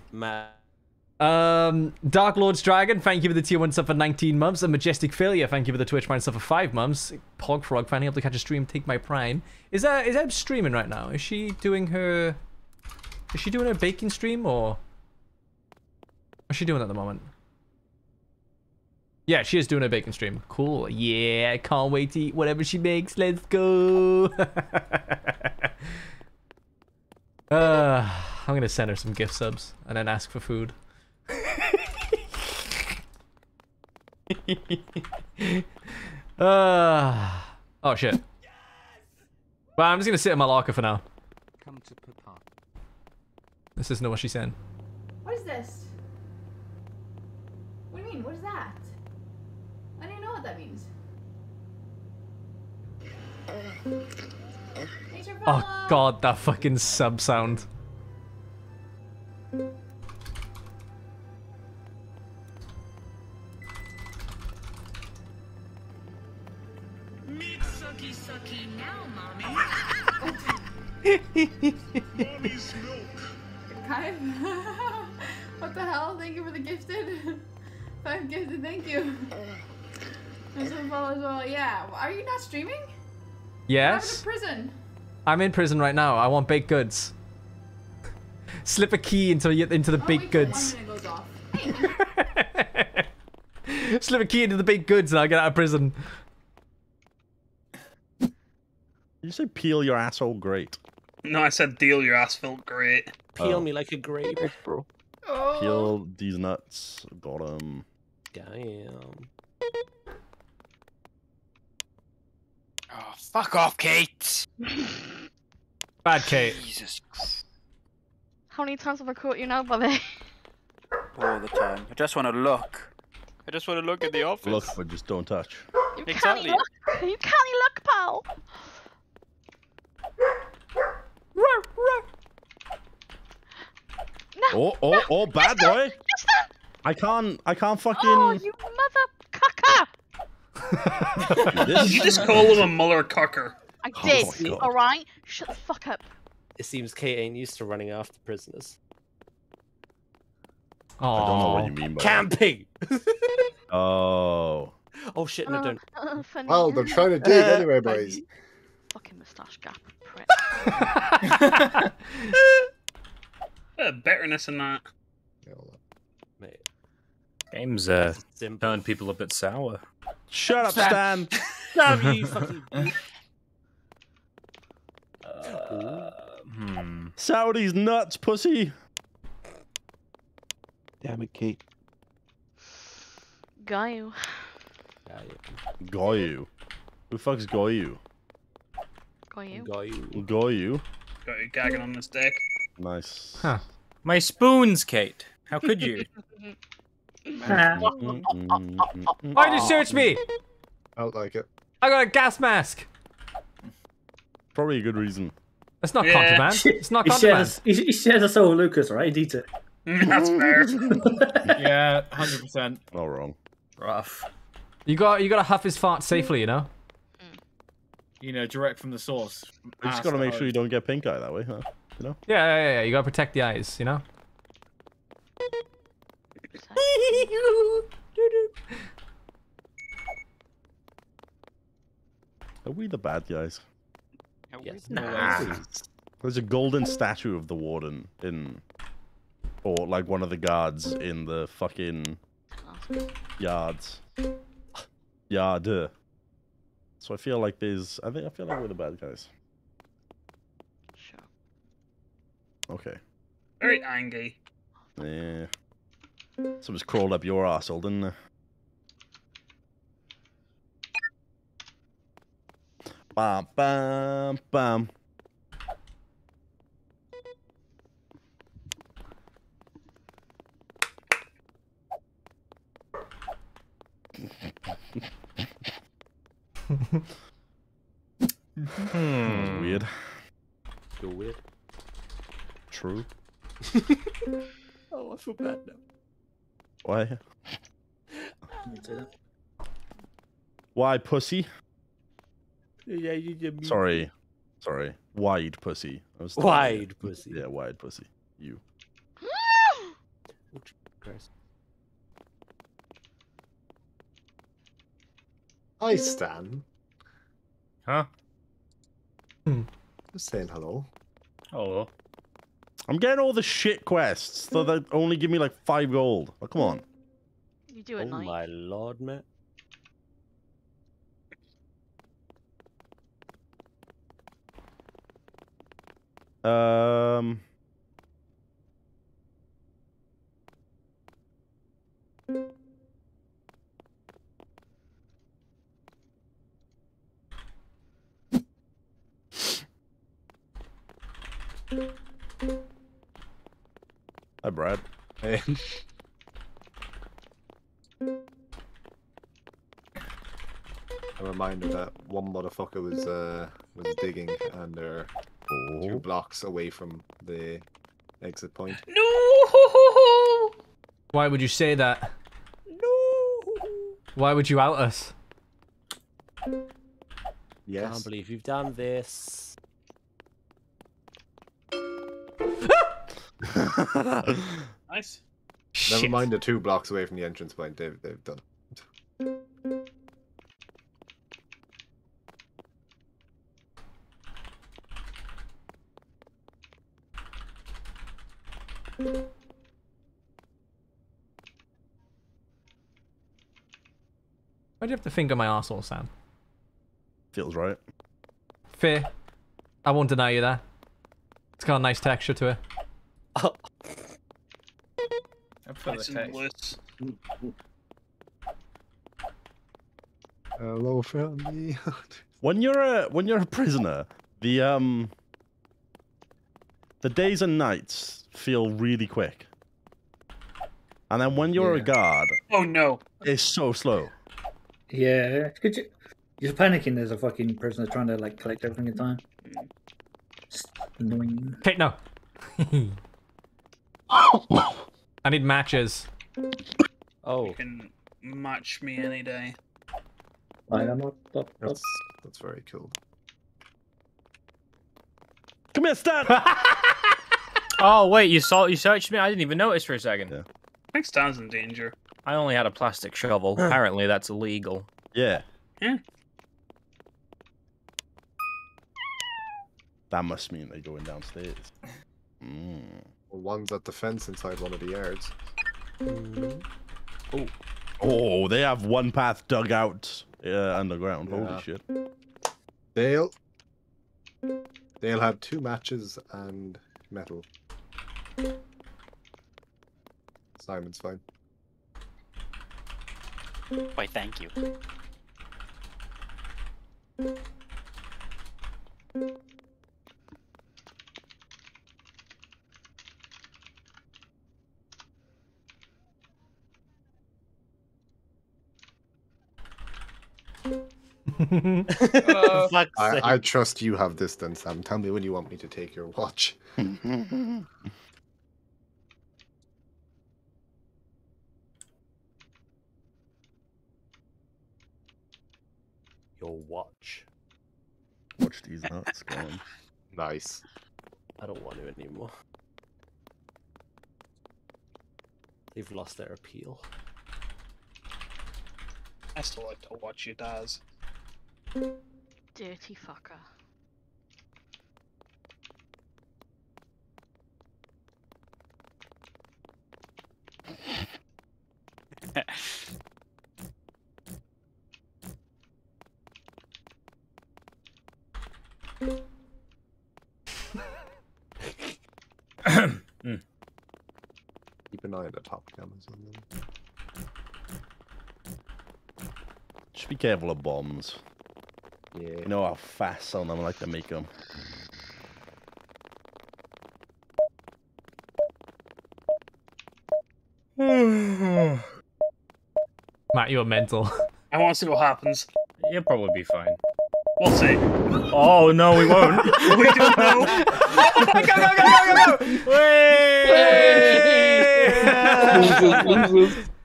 Dark Lord's Dragon, thank you for the tier 1 sub for 19 months. And Majestic Failure, thank you for the Twitch Prime sub for 5 months. Pogfrog, finally able to catch a stream, take my prime. Is Eb streaming right now? Is she doing her baking stream, or what's she doing at the moment? Yeah, she is doing a baking stream. Cool. Yeah, I can't wait to eat whatever she makes. Let's go. I'm gonna send her some gift subs and then ask for food. Oh shit. Well, I'm just gonna sit in my locker for now. Come to Papa. This isn't what she's saying. What is this? What do you mean? What is that? I don't even know what that means. Oh god, that fucking sub sound. What the hell? Thank you for the gifted. 5 gifted, thank you. There's some follow as well. Yeah. Are you not streaming? Yes. What happened to prison? I'm in prison right now. I want baked goods. Slip a key into the baked goods. Slip a key into the baked goods and I'll get out of prison. Did you say peel your asshole great? No, I said deal your ass felt great. Peel me like a grape, bro. Peel these nuts. Got 'em. Damn. Oh, fuck off, Kate. Bad Kate. Jesus. How many times have I caught you now, Bobby? All the time. I just want to look. I just want to look at the office. Look, but just don't touch. You Exactly. can't look. You can't look, pal. No. Oh, bad boy. I can't fucking. Oh, you mother cucker! Did you just call him a Muller cucker? I Oh did. my God. All right. Shut the fuck up. It seems Kate ain't used to running after prisoners. I don't know what you mean by Camping! Oh. Oh shit, no, don't. Funny. Well, they're trying to dig anyway, boys. Fucking moustache gap, prick. Bit of bitterness in that. Mate. Game's turning people a bit sour. Shut up, Stan. Damn you, fucking. Sour these nuts, pussy. Damn it, Kate. Gaio. Goyu. Who fucks Goyu? Gaio. Goyu. Got you gagging on this dick. Nice. Huh. My spoons, Kate. How could you? Why'd you search me? I don't like it. I got a gas mask. Probably a good reason. That's not contraband. It's not He contraband. he shares a soul with Lucas, right? He eats it. That's fair. Yeah, 100%. Not wrong. Rough. You gotta huff his fart safely, you know? You know, direct from the source. You just gotta make sure you don't get pink eye that way, huh? You know? Yeah. You gotta protect the eyes, you know? Are we the bad guys? Yes. Nah. There's a golden statue of the warden in, or like one of the guards in the fucking yards. Yard. So I feel like there's. I feel like we're the bad guys. Sure. Okay. Very angry. Yeah. Someone's crawled up your arsehole, didn't they? Bam, bam, bam. That was weird. You're weird. True. Oh, I feel bad now. Why? Why pussy? Sorry. Wide pussy. Wide pussy. Yeah, wide pussy. You. Hi, Stan. Huh? Just saying hello. Oh. I'm getting all the shit quests, so they only give me like 5 gold. Oh, come on. You do it, Oh my lord, mate. Hi, Brad. Hey. A reminder that one motherfucker was digging and they're 2 blocks away from the exit point. No! Why would you say that? No. Why would you out us? Yes. Can't believe you've done this. Nice. Never mind the 2 blocks away from the entrance point. They've done. Why'd you have to finger my arsehole, Sam? Feels right. Fair. I won't deny you that. It's got a nice texture to it. Nice and loose. Hello, family. When you're a prisoner, the days and nights feel really quick, and then when you're a guard, oh no, it's so slow. Yeah, you're panicking. There's a fucking prisoner trying to like collect everything in time. It's annoying. Okay, no. I need matches. Oh. You can match me any day. That's very cool. Come here, Stan. Oh wait, you searched me? I didn't even notice for a second. Yeah. I think Stan's in danger. I only had a plastic shovel. Apparently that's illegal. Yeah. Yeah. That must mean they're going downstairs. Well, one's at the fence inside one of the yards. Oh. Oh, they have one path dug out underground. Yeah. Holy shit. Dale had 2 matches and metal. Simon's fine. Why, thank you. I trust you have this then, Sam. Tell me when you want me to take your watch. Your watch. Watch these nuts go on. Nice. I don't want to anymore. They've lost their appeal. I still like to watch you, Daz. Dirty fucker. Keep an eye on the top cameras on them. Just be careful of bombs. Yeah. You know how fast some of them like to make them. Matt, you're mental. I want to see what happens. You'll probably be fine. We'll see. Oh no, we won't. We don't know. Go! Wait!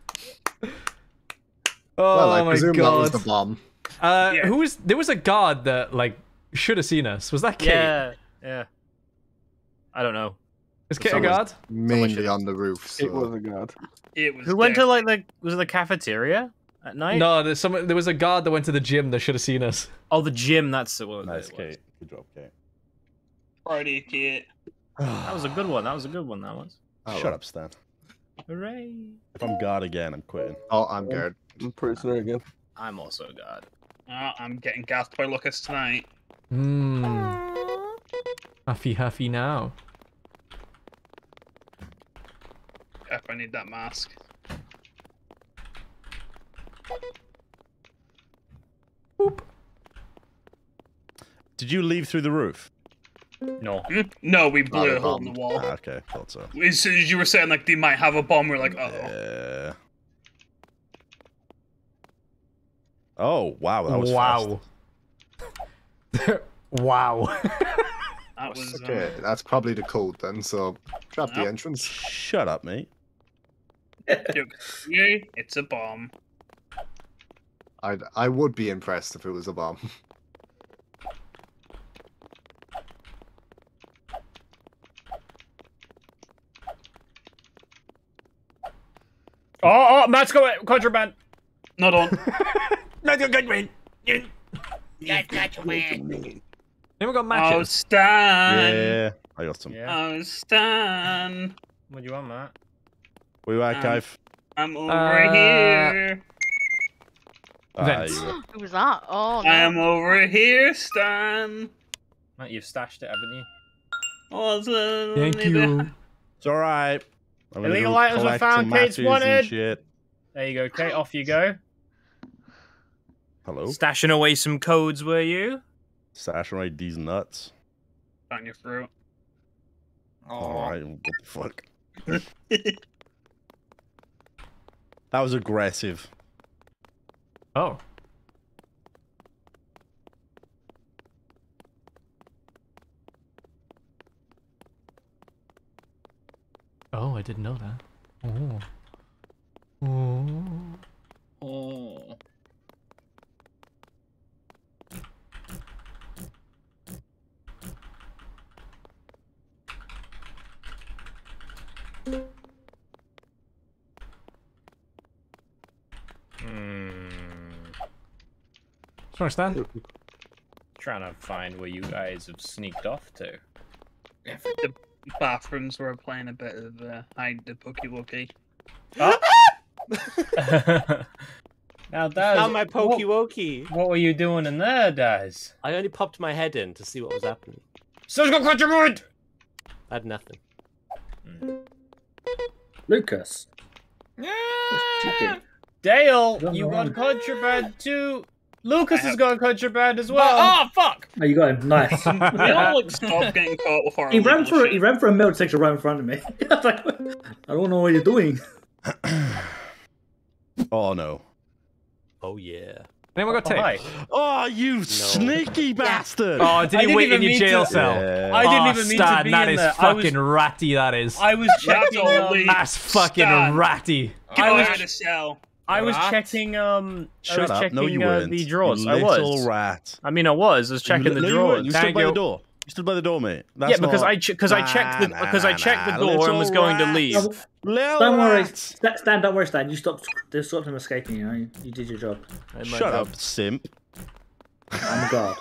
Oh well, I my presume god. that was the bomb. Who was? There was a guard that like should have seen us. Was that Kate? Yeah, yeah. I don't know. Is Kate a guard? Mainly on the roof. So. It was a god. It was. Who went to like was it the cafeteria at night? No, there was a guard that went to the gym that should have seen us. Oh, the gym. That's the one. Nice, Kate. Good job, Kate. Friday, Kate. That was a good one. That was. Shut up, Stan. Hooray! If I'm guard again, I'm quitting. Oh, I'm guard. I'm prisoner again. I'm also a god. I'm getting gassed by Lucas tonight. Huffy now. If I need that mask. Boop. Did you leave through the roof? No. No, we blew Not a hole bomb. in the wall. Ah, okay, thought so. As soon as you were saying like they might have a bomb, we're like, uh oh. Yeah. Oh wow, that was wow. Wow. That was. Okay, that's probably the code then. So trap the entrance. Shut up, mate. It's a bomb. I would be impressed if it was a bomb. Oh, Matt's going contraband. Not on. Not your good man. Never got matches. Oh, Stan. Yeah, I got some. Oh, Stan. What do you want, Matt? Where you at, Kive? I'm over here. Vents. Who was that? Oh, no. I'm over here, Stan. Matt, you've stashed it, haven't you? Oh, Thank you. It's all right. I'm gonna Illegal go items were collect found. some Kate's matches and wanted. shit. There you go, Kate. Off you go. Hello. Stashing away some codes, were you? Stashing away these nuts. Down your throat. All right. What the fuck? That was aggressive. Oh. Oh, I didn't know that. Oh. Oh. Stand. Trying to find where you guys have sneaked off to. The bathrooms were playing a bit of hide the Pokey Wokey. Now, Daz, Found my Pokey Wokey. What were you doing in there, Daz? I only popped my head in to see what was happening. Someone's got contraband! I had nothing. Lucas. Dale, you got contraband too. Lucas has got contraband as well. Oh, fuck! Oh, you got him. Nice. You know, like, stop getting caught with our He ran illegal for shit. he ran for a metal detector right in front of me. I was like, I don't know what you're doing. Oh no. Oh yeah. Anyone got tape? Oh, you sneaky bastard! Oh, did he wait in your jail cell? Yeah. I didn't even mean to Stan, be that in is there. fucking ratty, that is. I was checking. That's fucking Stan. ratty. Get I was- out of the cell. I was Rat. checking. I was Shut up. checking No, you weren't. the drawers. You I little was. rat. I mean, I was checking the No, you drawers. weren't. You stood by the door. You stood by the door, mate. That's Yeah, because not... I checked the door and was going to leave. Don't worry, Stan. Don't worry, Stan. You stopped him escaping. You know, you did your job. Shut up, simp. I'm a god.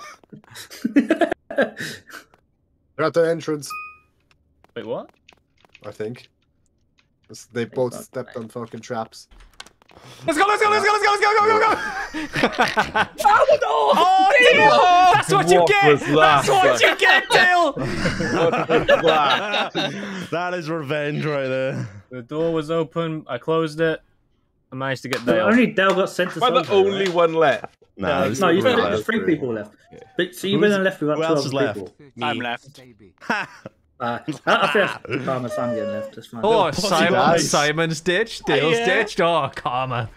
They're at the entrance, Wait, what? I think. They both stepped on fucking traps. Let's go, let's go, let's go, let's go, let's go, go, go, go! Oh, Dale! That's what you What get! was that? That's what you get, Dale! That is revenge right there. The door was open. I closed it. I managed to get But Dale. only Dale got sent to Am I the soldier, only right? one left? Nah, No, you said there's 3 people left. But so you've been left with who about else 12 is people. I'm left. I think that's Karma's son getting left. That's fine. Oh, Pussy guys. Simon's ditched, Dale's ditched. Oh, karma.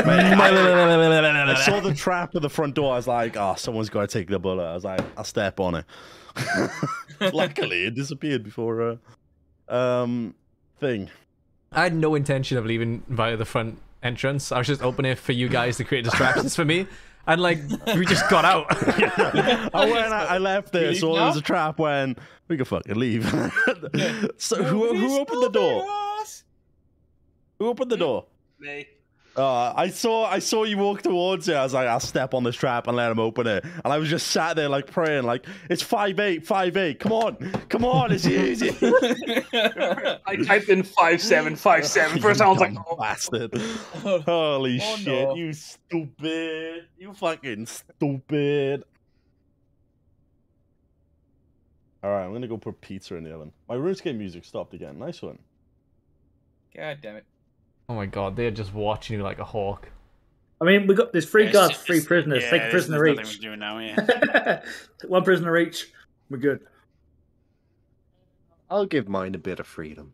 I saw the trap at the front door. I was like, oh, someone's got to take the bullet. I was like, I'll step on it. Luckily, it disappeared before thing. I had no intention of leaving via the front entrance. I was just opening it for you guys to create distractions for me. And like, we just got out. I left there, so there was a trap when we could fucking leave. So who opened the door? Who opened the door? Me. I saw you walk towards it. I was like, I'll step on this trap and let him open it. And I was just sat there like praying, like, it's 5'8", 5'8". Come on, it's easy. I typed in 5'7", 5'7". First time I was like, oh, bastard. Holy shit, no. You stupid. You fucking stupid. Alright, I'm gonna go put pizza in the oven. My RuneScape music stopped again. Nice one. God damn it. Oh my god, they're just watching you like a hawk. I mean, there's 3 guards, 3 prisoners. Yeah, Take a prisoner there's each. nothing we do now, yeah. 1 prisoner each. We're good. I'll give mine a bit of freedom.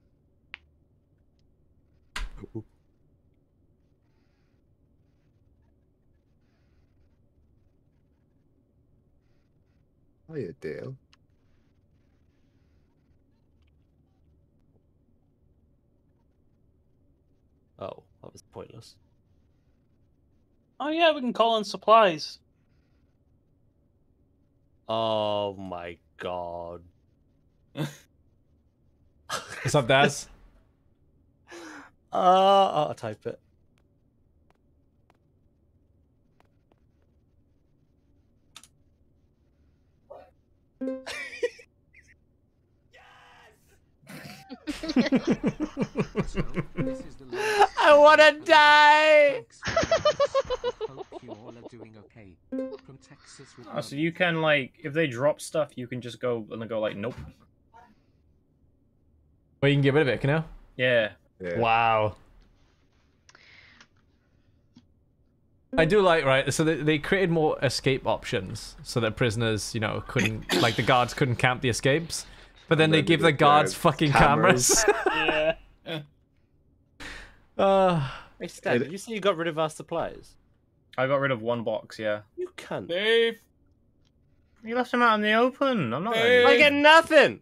Hiya, Dale. Oh, that was pointless. oh yeah, we can call in supplies. Oh my god. What's up, Daz? I'll type it. I wanna die. Hope you all are doing okay. From Texas. Oh, so you can like, if they drop stuff, you can just go and go like, nope. Well, you can get rid of it, can you? Yeah. Wow. I do like, right, so they created more escape options so that prisoners, you know, couldn't, like the guards couldn't camp the escapes. But then they give the guards fucking cameras. Yeah. Hey Stan, did you say you got rid of our supplies? I got rid of 1 box, yeah. You can't. Dave! You left them out in the open. I'm not. I get nothing!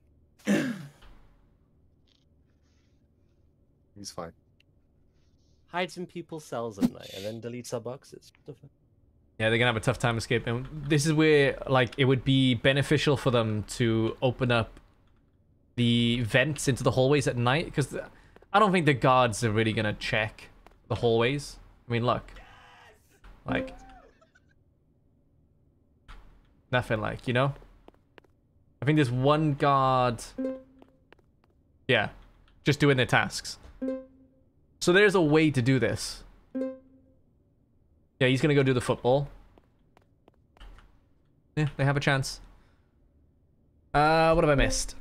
He's fine. Hides in people's cells at night and then deletes our boxes. Yeah, they're gonna have a tough time escaping. This is where, like, it would be beneficial for them to open up the vents into the hallways at night, because I don't think the guards are really gonna check the hallways. I mean, look. Like, nothing like, you know? I think there's 1 guard. Yeah, just doing their tasks. So there's a way to do this. Yeah, he's gonna go do the football. Yeah, they have a chance. What have I missed?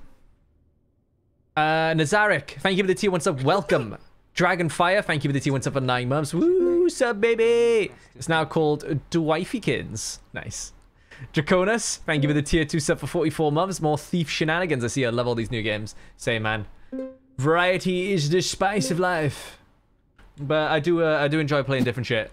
Nazaric, thank you for the tier 1 sub. Welcome. Dragonfire, thank you for the tier 1 sub for 9 months. Woo, sub baby. It's now called Dwifykins. Nice. Draconis, thank you for the tier 2 sub for 44 months. More thief shenanigans. I see I love all these new games. Same, man. Variety is the spice of life. But I do enjoy playing different shit.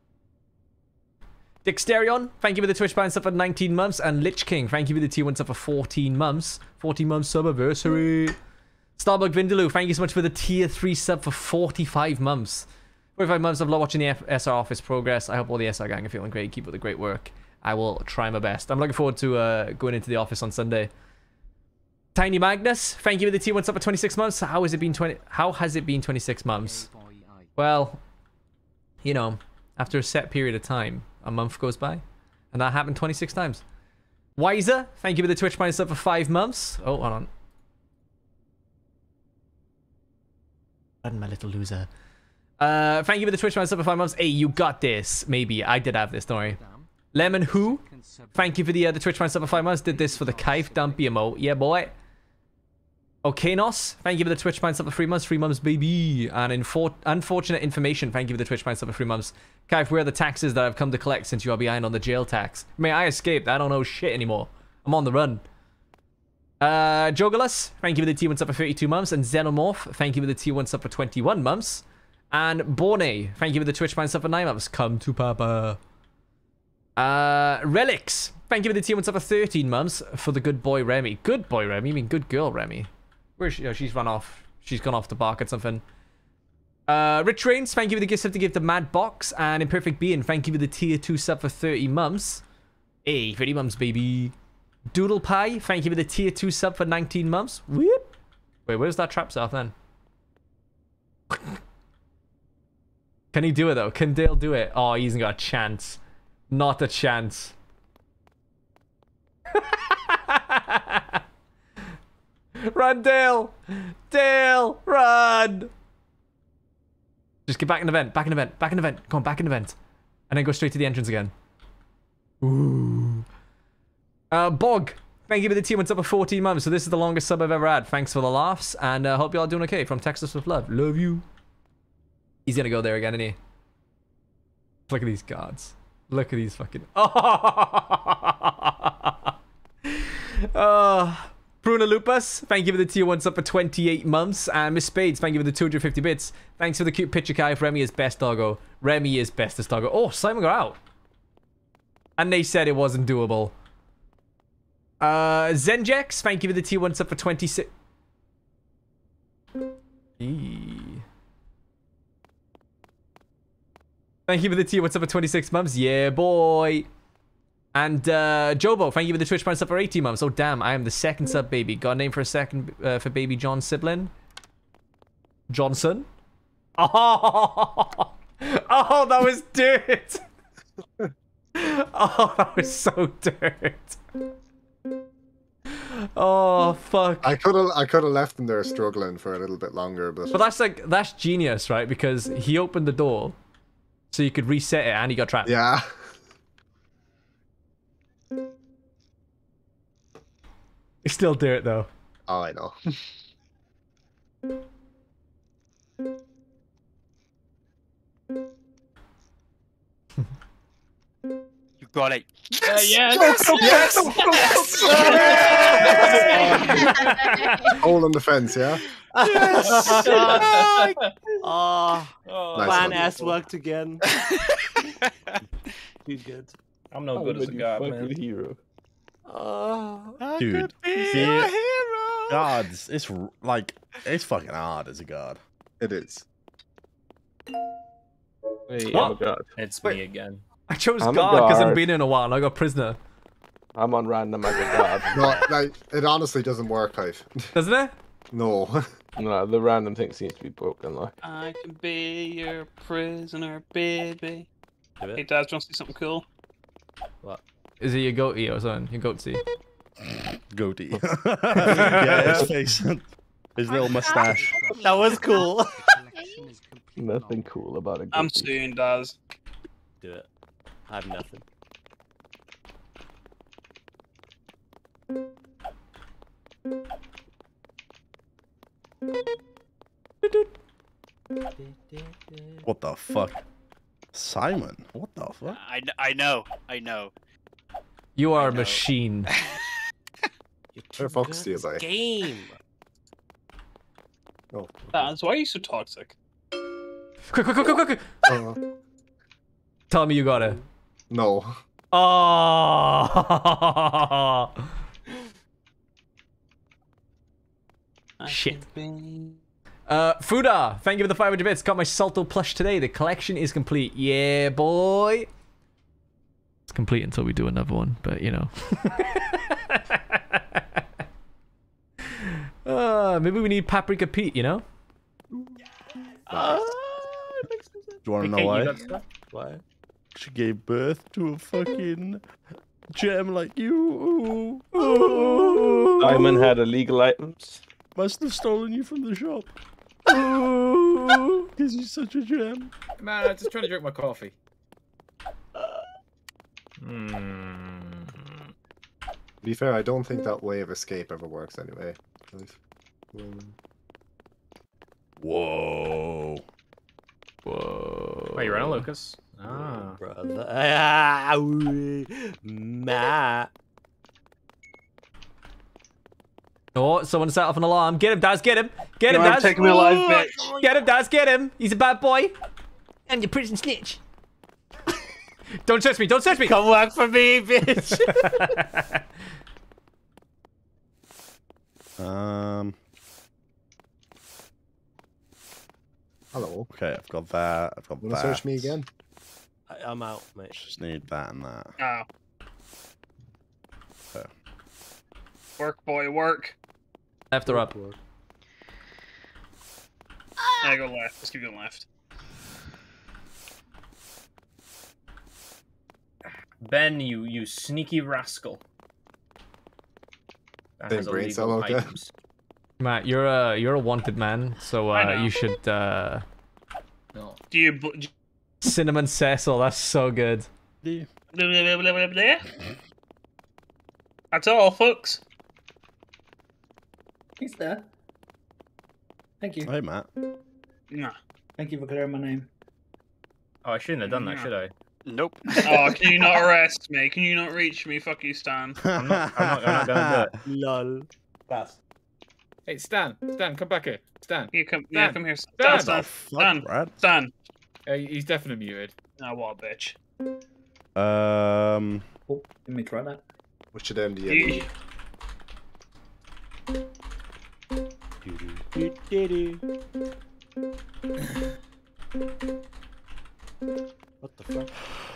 Dexterion, thank you for the Twitch Prime sub for 19 months. And Lich King, thank you for the tier 1 sub for 14 months. 14 months sub anniversary. Starbug Vindaloo, thank you so much for the tier 3 sub for 45 months. 45 months of watching the SR office progress. I hope all the SR gang are feeling great. Keep up the great work. I will try my best. I'm looking forward to going into the office on Sunday. Tiny Magnus, thank you for the tier 1 sub for 26 months. How has it been 26 months? Well, you know, after a set period of time, a month goes by, and that happened 26 times. Wiser, thank you for the Twitch Prime sub for 5 months. Oh, hold on. Run, my little loser. Thank you for the Twitch Prime sub for 5 months. Hey, you got this. Maybe. I did have this, don't worry. Lemon Who, thank you for the Twitch Prime sub for 5 months. Did this for the Kaif Dumpy emote. Yeah, boy. Okanos, thank you for the Twitch Prime sub for 3 months. 3 months, baby. And unfortunate information, thank you for the Twitch Prime sub for 3 months. Kaif, where are the taxes that I've come to collect since you are behind on the jail tax? I mean, I escaped. I don't know shit anymore. I'm on the run. Jogalus, thank you for the T1 sub for 32 months. And Xenomorph, thank you for the T1 sub for 21 months. And Borne, thank you for the Twitch Prime sub for 9 months. Come to Papa. Relics, thank you for the T1 sub for 13 months for the good boy Remy. Good boy Remy? You mean good girl Remy? Where is she? Oh, she's run off. She's gone off to bark at something. Rich Reigns, thank you for the gift sub to give to Mad Box. And Imperfect Being, thank you for the tier 2 sub for 30 months. Hey, 30 months, baby. Doodle Pie, thank you for the tier 2 sub for 19 months. Whoop. Wait, where's that trap south then? Can he do it though? Can Dale do it? Oh, he hasn't got a chance. Not a chance. Run, Dale! Dale, run! Just get back in the vent, back in the vent, back in the vent. Come on, back in the vent. And then go straight to the entrance again. Ooh. Bog, thank you for the team. What's up for 14 months? So this is the longest sub I've ever had. Thanks for the laughs. And hope y'all doing okay. From Texas with love. Love you. He's gonna go there again, isn't he? Look at these gods. Look at these fucking... Bruno Lupus, thank you for the tier 1 sub for 28 months. And Miss Spades, thank you for the 250 bits. Thanks for the cute picture, Kai. If Remy is best doggo. Remy is bestest doggo. Oh, Simon got out. And they said it wasn't doable. Zenjex, thank you for the tier 1 sub for 26... Thank you for the tier 1 sub for 26 months. Yeah, boy. And Jobo, thank you for the Twitch Prime sub for 18 months. Oh, damn. I am the second sub, baby. Got a name for a second for baby John Siblin? Johnson? Oh, oh, that was dirt. Oh, that was so dirt. Oh, fuck. I could have left him there struggling for a little bit longer, but that's genius, right? Because he opened the door so you could reset it and he got trapped. Yeah. It's still dirt though. Oh, I know. You got it. Yes! Yes! Hole in the fence, yeah? Yes! Oh, Nice plan one. S worked again. Too good. I'm no good as a god, man. Hero. Dude, the gods, it's like, it's fucking hard as a god. It is. Hey, What? I'm a god. It's me again. I chose I'm a God because I've guard. been in a while and I got prisoner. I'm on random as a god. No, like, it honestly doesn't work out. Doesn't it? No. No, the random thing seems to be broken, like. I can be your prisoner, baby. Do it. Hey, Dad, do you want to see something cool? What? Is it your goatee or something? Your goatee? Goatee. Yeah, his face. His little mustache. That was cool. Nothing cool about it. I'm soon, Daz. Do it. I have nothing. What the fuck? Simon, what the fuck? I know. You are a machine. Where fucks do you buy? Game. Oh. Daz, why are you so toxic? Quick, quick, quick, quick, quick! Tell me you got it. No. Oh! Shit. Fuda, thank you for the 500 bits. Got my Salto plush today. The collection is complete. Yeah, boy. It's complete until we do another one, but you know. Maybe we need Paprika Pete, you know? Do you want to know why? Why? She gave birth to a fucking gem like you. Simon had illegal items. Must have stolen you from the shop. Because you're such a gem. Man, I'm just trying to drink my coffee. To be fair, I don't think that way of escape ever works anyway. Whoa. Whoa. Wait, you're on Lucas? Ah. Brother. Matt. Oh, someone set off an alarm. Get him, Daz, get him. Get him, No, I'm Daz. taking me alive, bitch. Get him, Daz, get him. He's a bad boy. And your prison snitch. Don't search me, don't search me. Come work for me, bitch. Hello. Okay, I've got that. I've got Wanna that. search me again? I'm out, mate. Just need that and that. Oh. Okay. Work, boy, work. Left or up? I go left. Let's keep going left. Ben, you sneaky rascal. That Think has brain illegal cell okay? items. Matt, you're a wanted man, so I know. you should No. Do you? cinnamon Cecil. That's so good. Blah, blah, blah, blah, blah, blah. That's all, folks. He's there. Thank you. Hey, Matt. Nah. Thank you for clearing my name. Oh, I shouldn't have done that, should I? Nope. Oh, can you not arrest me? Can you not reach me? Fuck you, Stan. I'm not gonna do it. Lol. Fast. Hey, Stan, come back here. Stan. You come, Stan. yeah, come here. Stan. Stan, Stan, Stan, Stan. He's definitely muted. Oh, what a bitch. Oh, let me try that. Which of them do you You- need? What the fuck?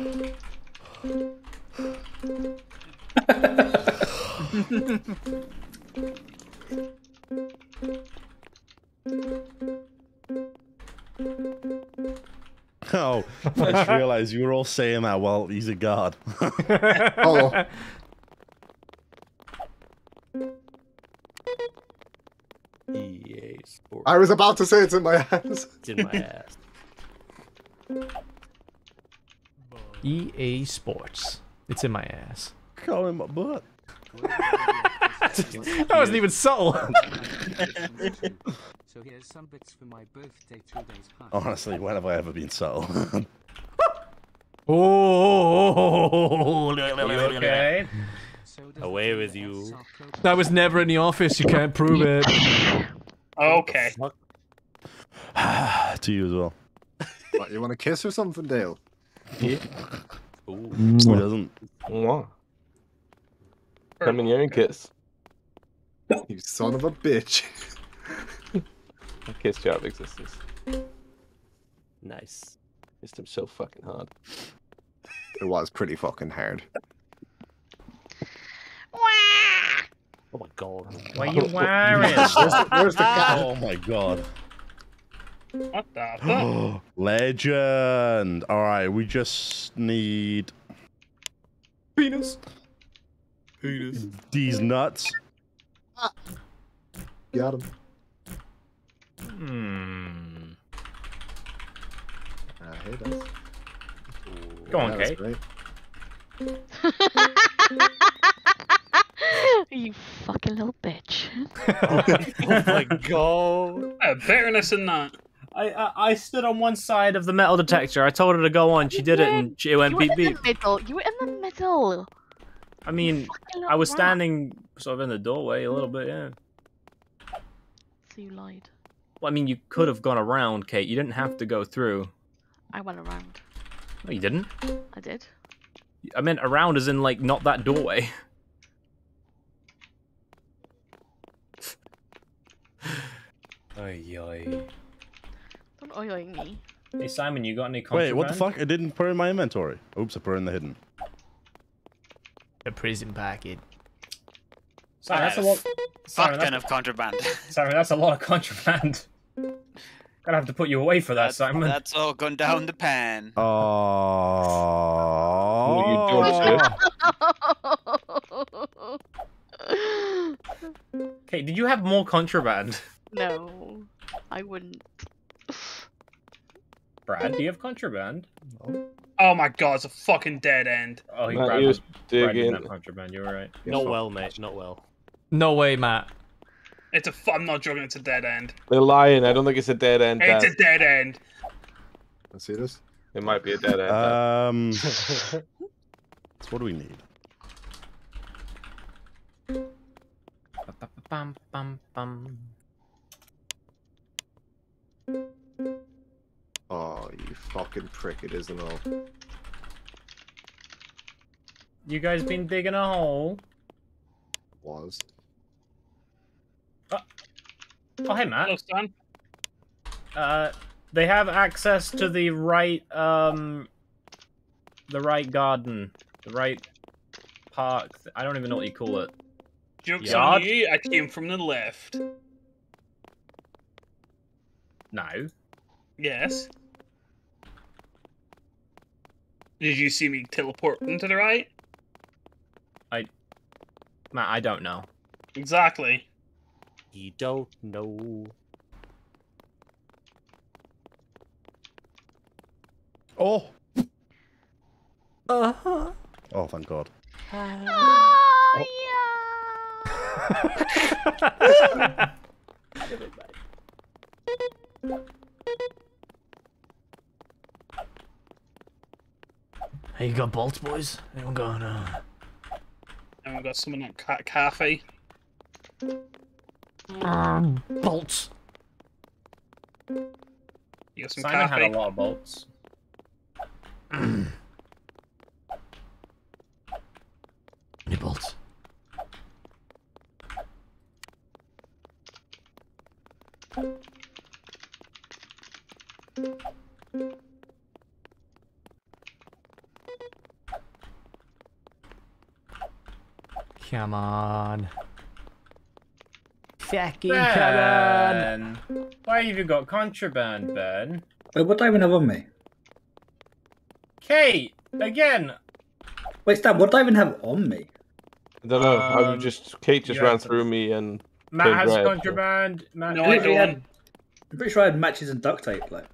Oh, I just realized you were all saying that while he's a guard. Oh. EA Sports. I was about to say it's in my hands. It's in my ass. EA Sports. It's in my ass. Call him my butt. That wasn't even subtle. So here's some bits for my birthday 2 days past. Honestly, when have I ever been subtle? Oh, Okay. Away with you. That was never in the office. You can't prove it. Okay. To you as well. What, you want a kiss or something, Dale? Yeah. Who doesn't? Mwah. Come in here and kiss. You son of a bitch. I kissed you out of existence. Nice. Kissed him so fucking hard. It was pretty fucking hard. Oh my god. What are you wearing? Where's the cat? Oh my god. What the fuck? Legend. All right, we just need Penis. these nuts. Got him. Hey, that's... Go on, that's Kate. great. You fucking little bitch. Oh my god. Bitterness in that. I stood on one side of the metal detector. I told her to go on. She did it, and it went beep beep. You were in the middle. I mean, I was standing sort of in the doorway a little bit, yeah. So you lied. Well, I mean, you could have gone around, Kate. You didn't have to go through. I went around. No, you didn't. I did. I meant around as in, like, not that doorway. Oy oy. Don't oi me. Hey, Simon, you got any Wait, contraband? what the fuck? I didn't put it in my inventory. Oops, I put it in the hidden. A prison packet. Simon, that's a lot. Fuck Simon, ton of contraband. Simon, that's a lot of contraband. Gonna have to put you away for that, Simon. That's all gone down the pan. Oh. What are you doing, Kate, did you have more contraband? No, I wouldn't. Brad, do you have contraband? Oh my god, it's a fucking dead end. Oh, Matt, Brad, he was Brad didn't digging. have contraband. You were right. Not well, mate. Not well. No way, Matt. It's a. I'm not joking. It's a dead end. They're lying. I don't think it's a dead end. It's Dad. a dead end. Let's see this. It might be a dead end. So what do we need? Bum, bum, bum. Oh, you fucking prick! It isn't all. You guys been digging a hole? Was. Oh, hey, Matt. Hello, Stan. They have access to the right garden, the right park. I don't even know what you call it. Joke's Yard? on you, I came from the left. No. Yes. Did you see me teleporting to the right? Matt, I don't know. Exactly. You don't know. Oh. Uh-huh. Oh, thank God. Oh, Hey, you got bolts, boys? Anyone going? And we've got someone on cafe. Bolts. You got some Simon cafe? had a lot of bolts. Any bolts? Come on. Fucking come on. Ben, why have you got contraband, Ben? Wait, what do I even have on me? Kate, again. Wait, Stan, what do I even have on me? I don't know. Kate just ran through me and. Matt turned has red, contraband. Matt, No, I don't. I'm pretty sure I had matches and duct tape. Like,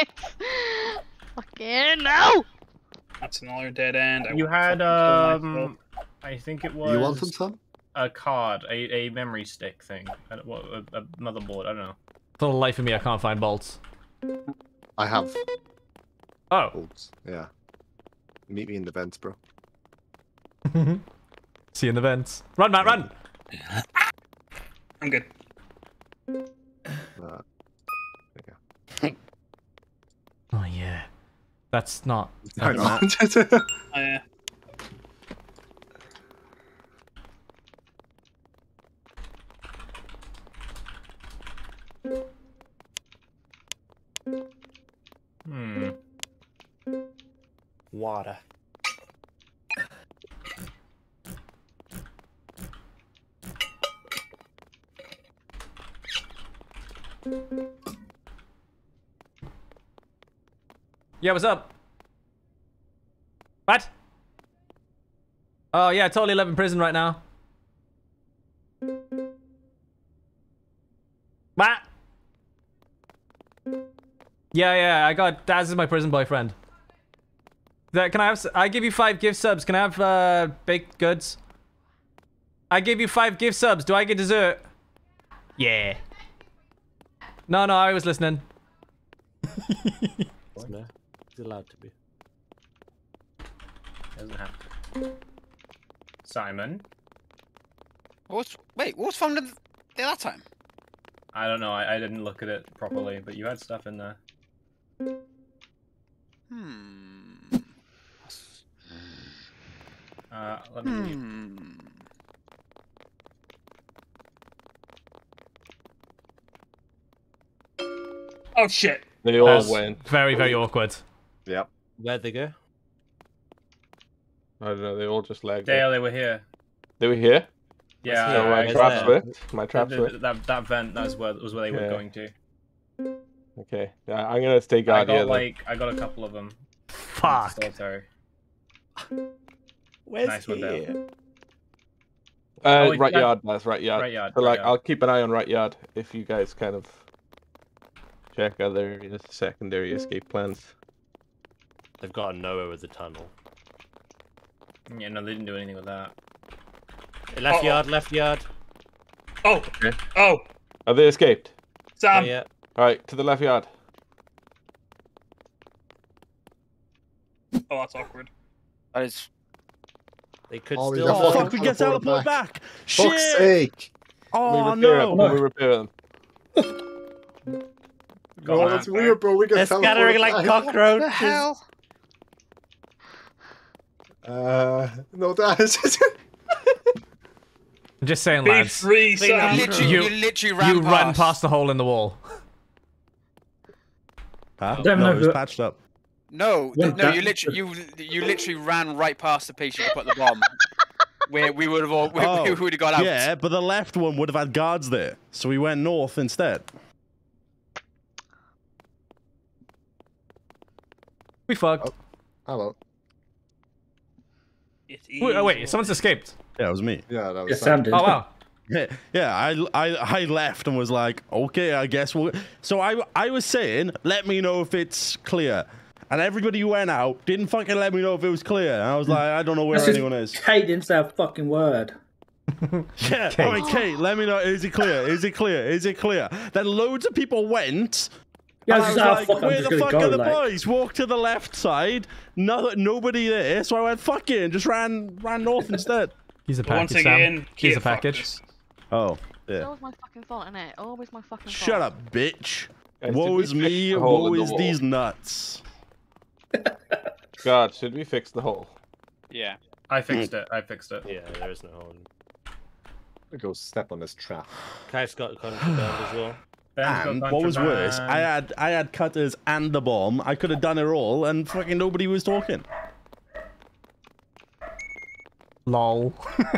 Fucking no! That's another dead end. I you won't had fucking kill myself. I think it was. You want some, son? A card, a memory stick thing, a motherboard. I don't know. For the life of me, I can't find bolts. I have. Oh. Bolts. Yeah. Meet me in the vents, bro. See you in the vents. Run, Matt, run! I'm good. Oh, yeah. That's not... I know. Oh, yeah. Water. Yeah, what's up? What? Oh, yeah, totally live in prison right now. What? Yeah, I got... Daz is my prison boyfriend. Can I have... I give you 5 gift subs. Can I have, baked goods? I give you 5 gift subs. Do I get dessert? Yeah. No, I was listening. No, he's allowed to be. Doesn't have to. Simon? Wait, what's from the other time? I don't know. I didn't look at it properly, but you had stuff in there. Let me. Oh shit! They all went. Very, very awkward. Yep. Where'd they go? I don't know. They all just lagged. Dale, they were here. They were here. Yeah, So my traps worked. My traps worked. That vent, was where they were Yeah. going to. Okay. Yeah, I'm gonna stay guard here. I got a couple of them. Fuck. Solitary. Where's Nice one, Dale. Right yard, that's right yard. Right yard, So right like, yard. I'll keep an eye on right yard if you guys kind of check other secondary escape plans. They've got nowhere with the tunnel. Yeah, no, they didn't do anything with that. Left yard, left yard. Oh, Okay. oh, Have they escaped? Sam. Yeah. All right, to the left yard. Oh, that's awkward. That is. They could Oh, we still. got Oh, fucking fuck, we get teleport teleported back. Fuck's Shit. sake! Oh, we repair no. them. We repair them. Oh, that's weird, bro. We They're got scattering like back. cockroaches. The hell? No, that is I'm just saying, Be lads. free, Sam. You literally ran You run past. past the hole in the wall. Huh? don't No, know it was who- patched up. No, Yeah, no, that- you literally ran right past the place you could put the bomb. Where we would have all, we would have got out. Yeah, but the left one would have had guards there, so we went north instead. We fucked. Hello. Wait, someone's escaped. Yeah, it was me. Yeah, that Yeah, was Sam did. Oh wow. Yeah, I left and was like, okay, I guess we'll. So I was saying, let me know if it's clear, and everybody who went out didn't fucking let me know if it was clear. And I was like, I don't know where That's just- anyone is. Kate didn't say a fucking word. Yeah, Kate. all right, Kate, let me know. Is it clear? Is it clear? Is it clear? Then loads of people went. Yeah, and I I was was just like, fuck, I'm where just the gonna fuck go, are the like- boys? Walk to the left side. Nobody there. So I went fucking just ran north instead. He's a But once package, again, Sam. He's Kate a package. fucked us. Oh, It's yeah. always my fucking fault, innit? Always my fucking fault. Shut up, bitch. Guys, did Woe we is fix me. the hole Woe in the is wall? these nuts. God, should we fix the hole? Yeah. I fixed it. I fixed it. Yeah, there is no hole. I go step on this trap. Kai's got contraband as well. And what was worse, I had cutters and the bomb. I could have done it all, and fucking nobody was talking. Lol.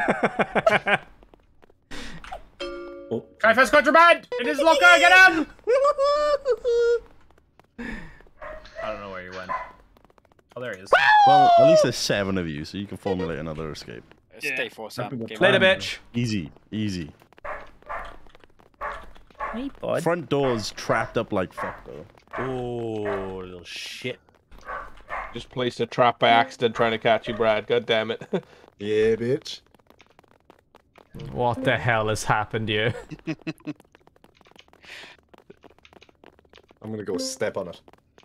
Kai first contraband! In his locker, get him! I don't know where he went. Oh, there he is. Well, at least there's 7 of you, so you can formulate another escape. Stay for Sam. Later, bitch. Easy, easy. Hey, bud. Front door's trapped up like fuck, though. Oh, little shit. Just placed a trap by accident trying to catch you, Brad. God damn it. Yeah, bitch. What the hell has happened here? I'm gonna go step on it.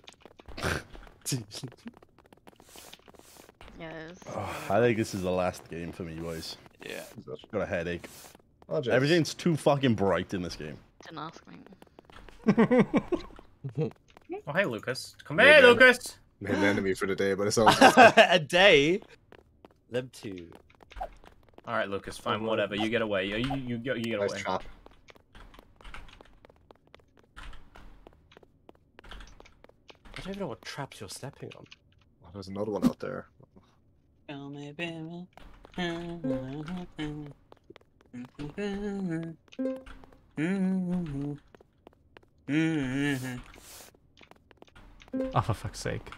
Yes. I think this is the last game for me, boys. Yeah. Got a headache. Oh, jeez. Everything's too fucking bright in this game. Didn't ask me. Oh, hey, Lucas. Come here, Lucas! Made an enemy for the day, but it's all. A day? Them two. Alright, Lucas, fine, whatever. You get away. You get Nice away. trap. I don't even know what traps you're stepping on. Oh, there's another one out there. Oh, for fuck's sake.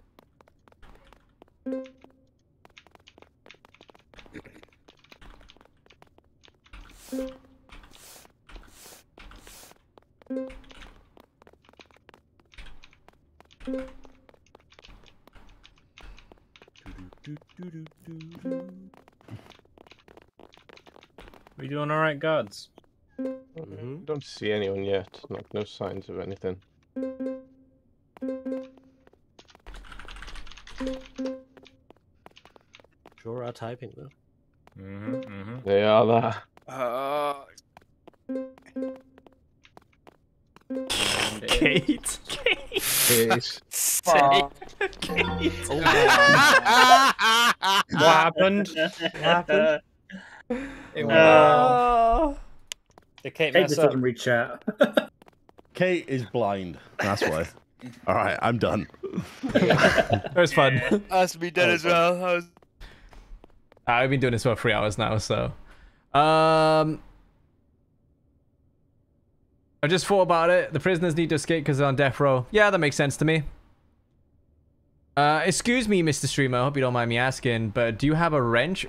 We doing alright, gods? Don't see anyone yet. Like, no signs of anything. Sure are typing though. They are that. Kate. Kate. What happened? What happened? Kate Did Kate just mess up? doesn't read chat. Kate is blind. That's why. All right, I'm done. It was fun. That's me dead as well. I've been doing this for 3 hours now, so. I just thought about it. The prisoners need to escape because they're on death row. Yeah, that makes sense to me. Excuse me, Mr. Streamer. I hope you don't mind me asking, but do you have a wrench?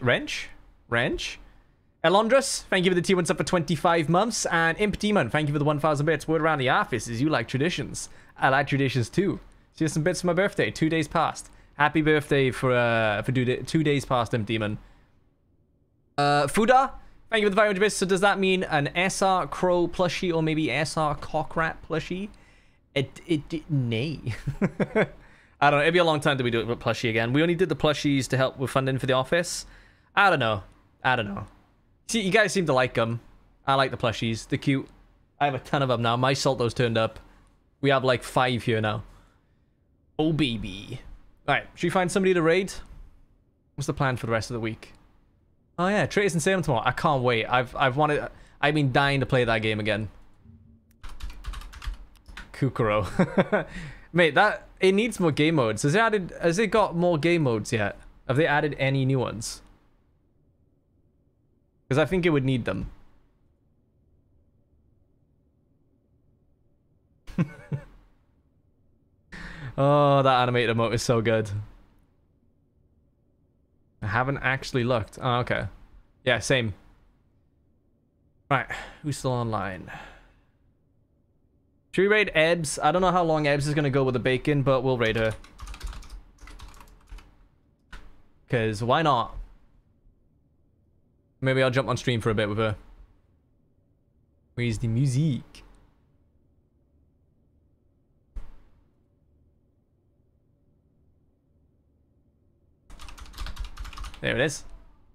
Elondrus, thank you for the T1 sub for 25 months. And Imp Demon, thank you for the 1,000 bits. Word around the office is you like traditions. I like traditions too. So here's some bits for my birthday. 2 days past. Happy birthday for 2 days past, Imp Demon. Fuda, thank you for the 500 bits. So does that mean an SR Crow plushie or maybe SR Cockrat plushie? Nay. I don't know. It'd be a long time till we do it with plushie again. We only did the plushies to help with funding for the office. I don't know. See, you guys seem to like them. I like the plushies. They're cute. I have a ton of them now. My Salto's turned up. We have like 5 here now. Oh, baby. Alright, should we find somebody to raid? What's the plan for the rest of the week? Oh yeah, Trace and Salem tomorrow. I can't wait. I've been dying to play that game again. Kukuro. Mate, it needs more game modes. Has it got more game modes yet? Have they added any new ones? Because I think it would need them. Oh, that animated emote is so good. I haven't actually looked. Oh, okay. Yeah, same. Right, who's still online? Should we raid Ebbs? I don't know how long Ebbs is going to go with the bacon, but we'll raid her. Because why not? Maybe I'll jump on stream for a bit with her. Where's the music? There it is.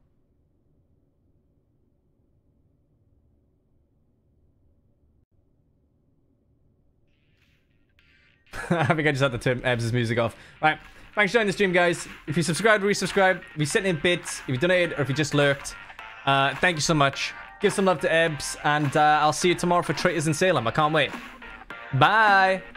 I think I just had to turn Ebbs' music off. Right, thanks for joining the stream, guys. If you subscribed, resubscribe. If you sent in bits, if you donated, or if you just lurked, thank you so much. Give some love to Ebbs, and I'll see you tomorrow for Traitors in Salem. I can't wait. Bye.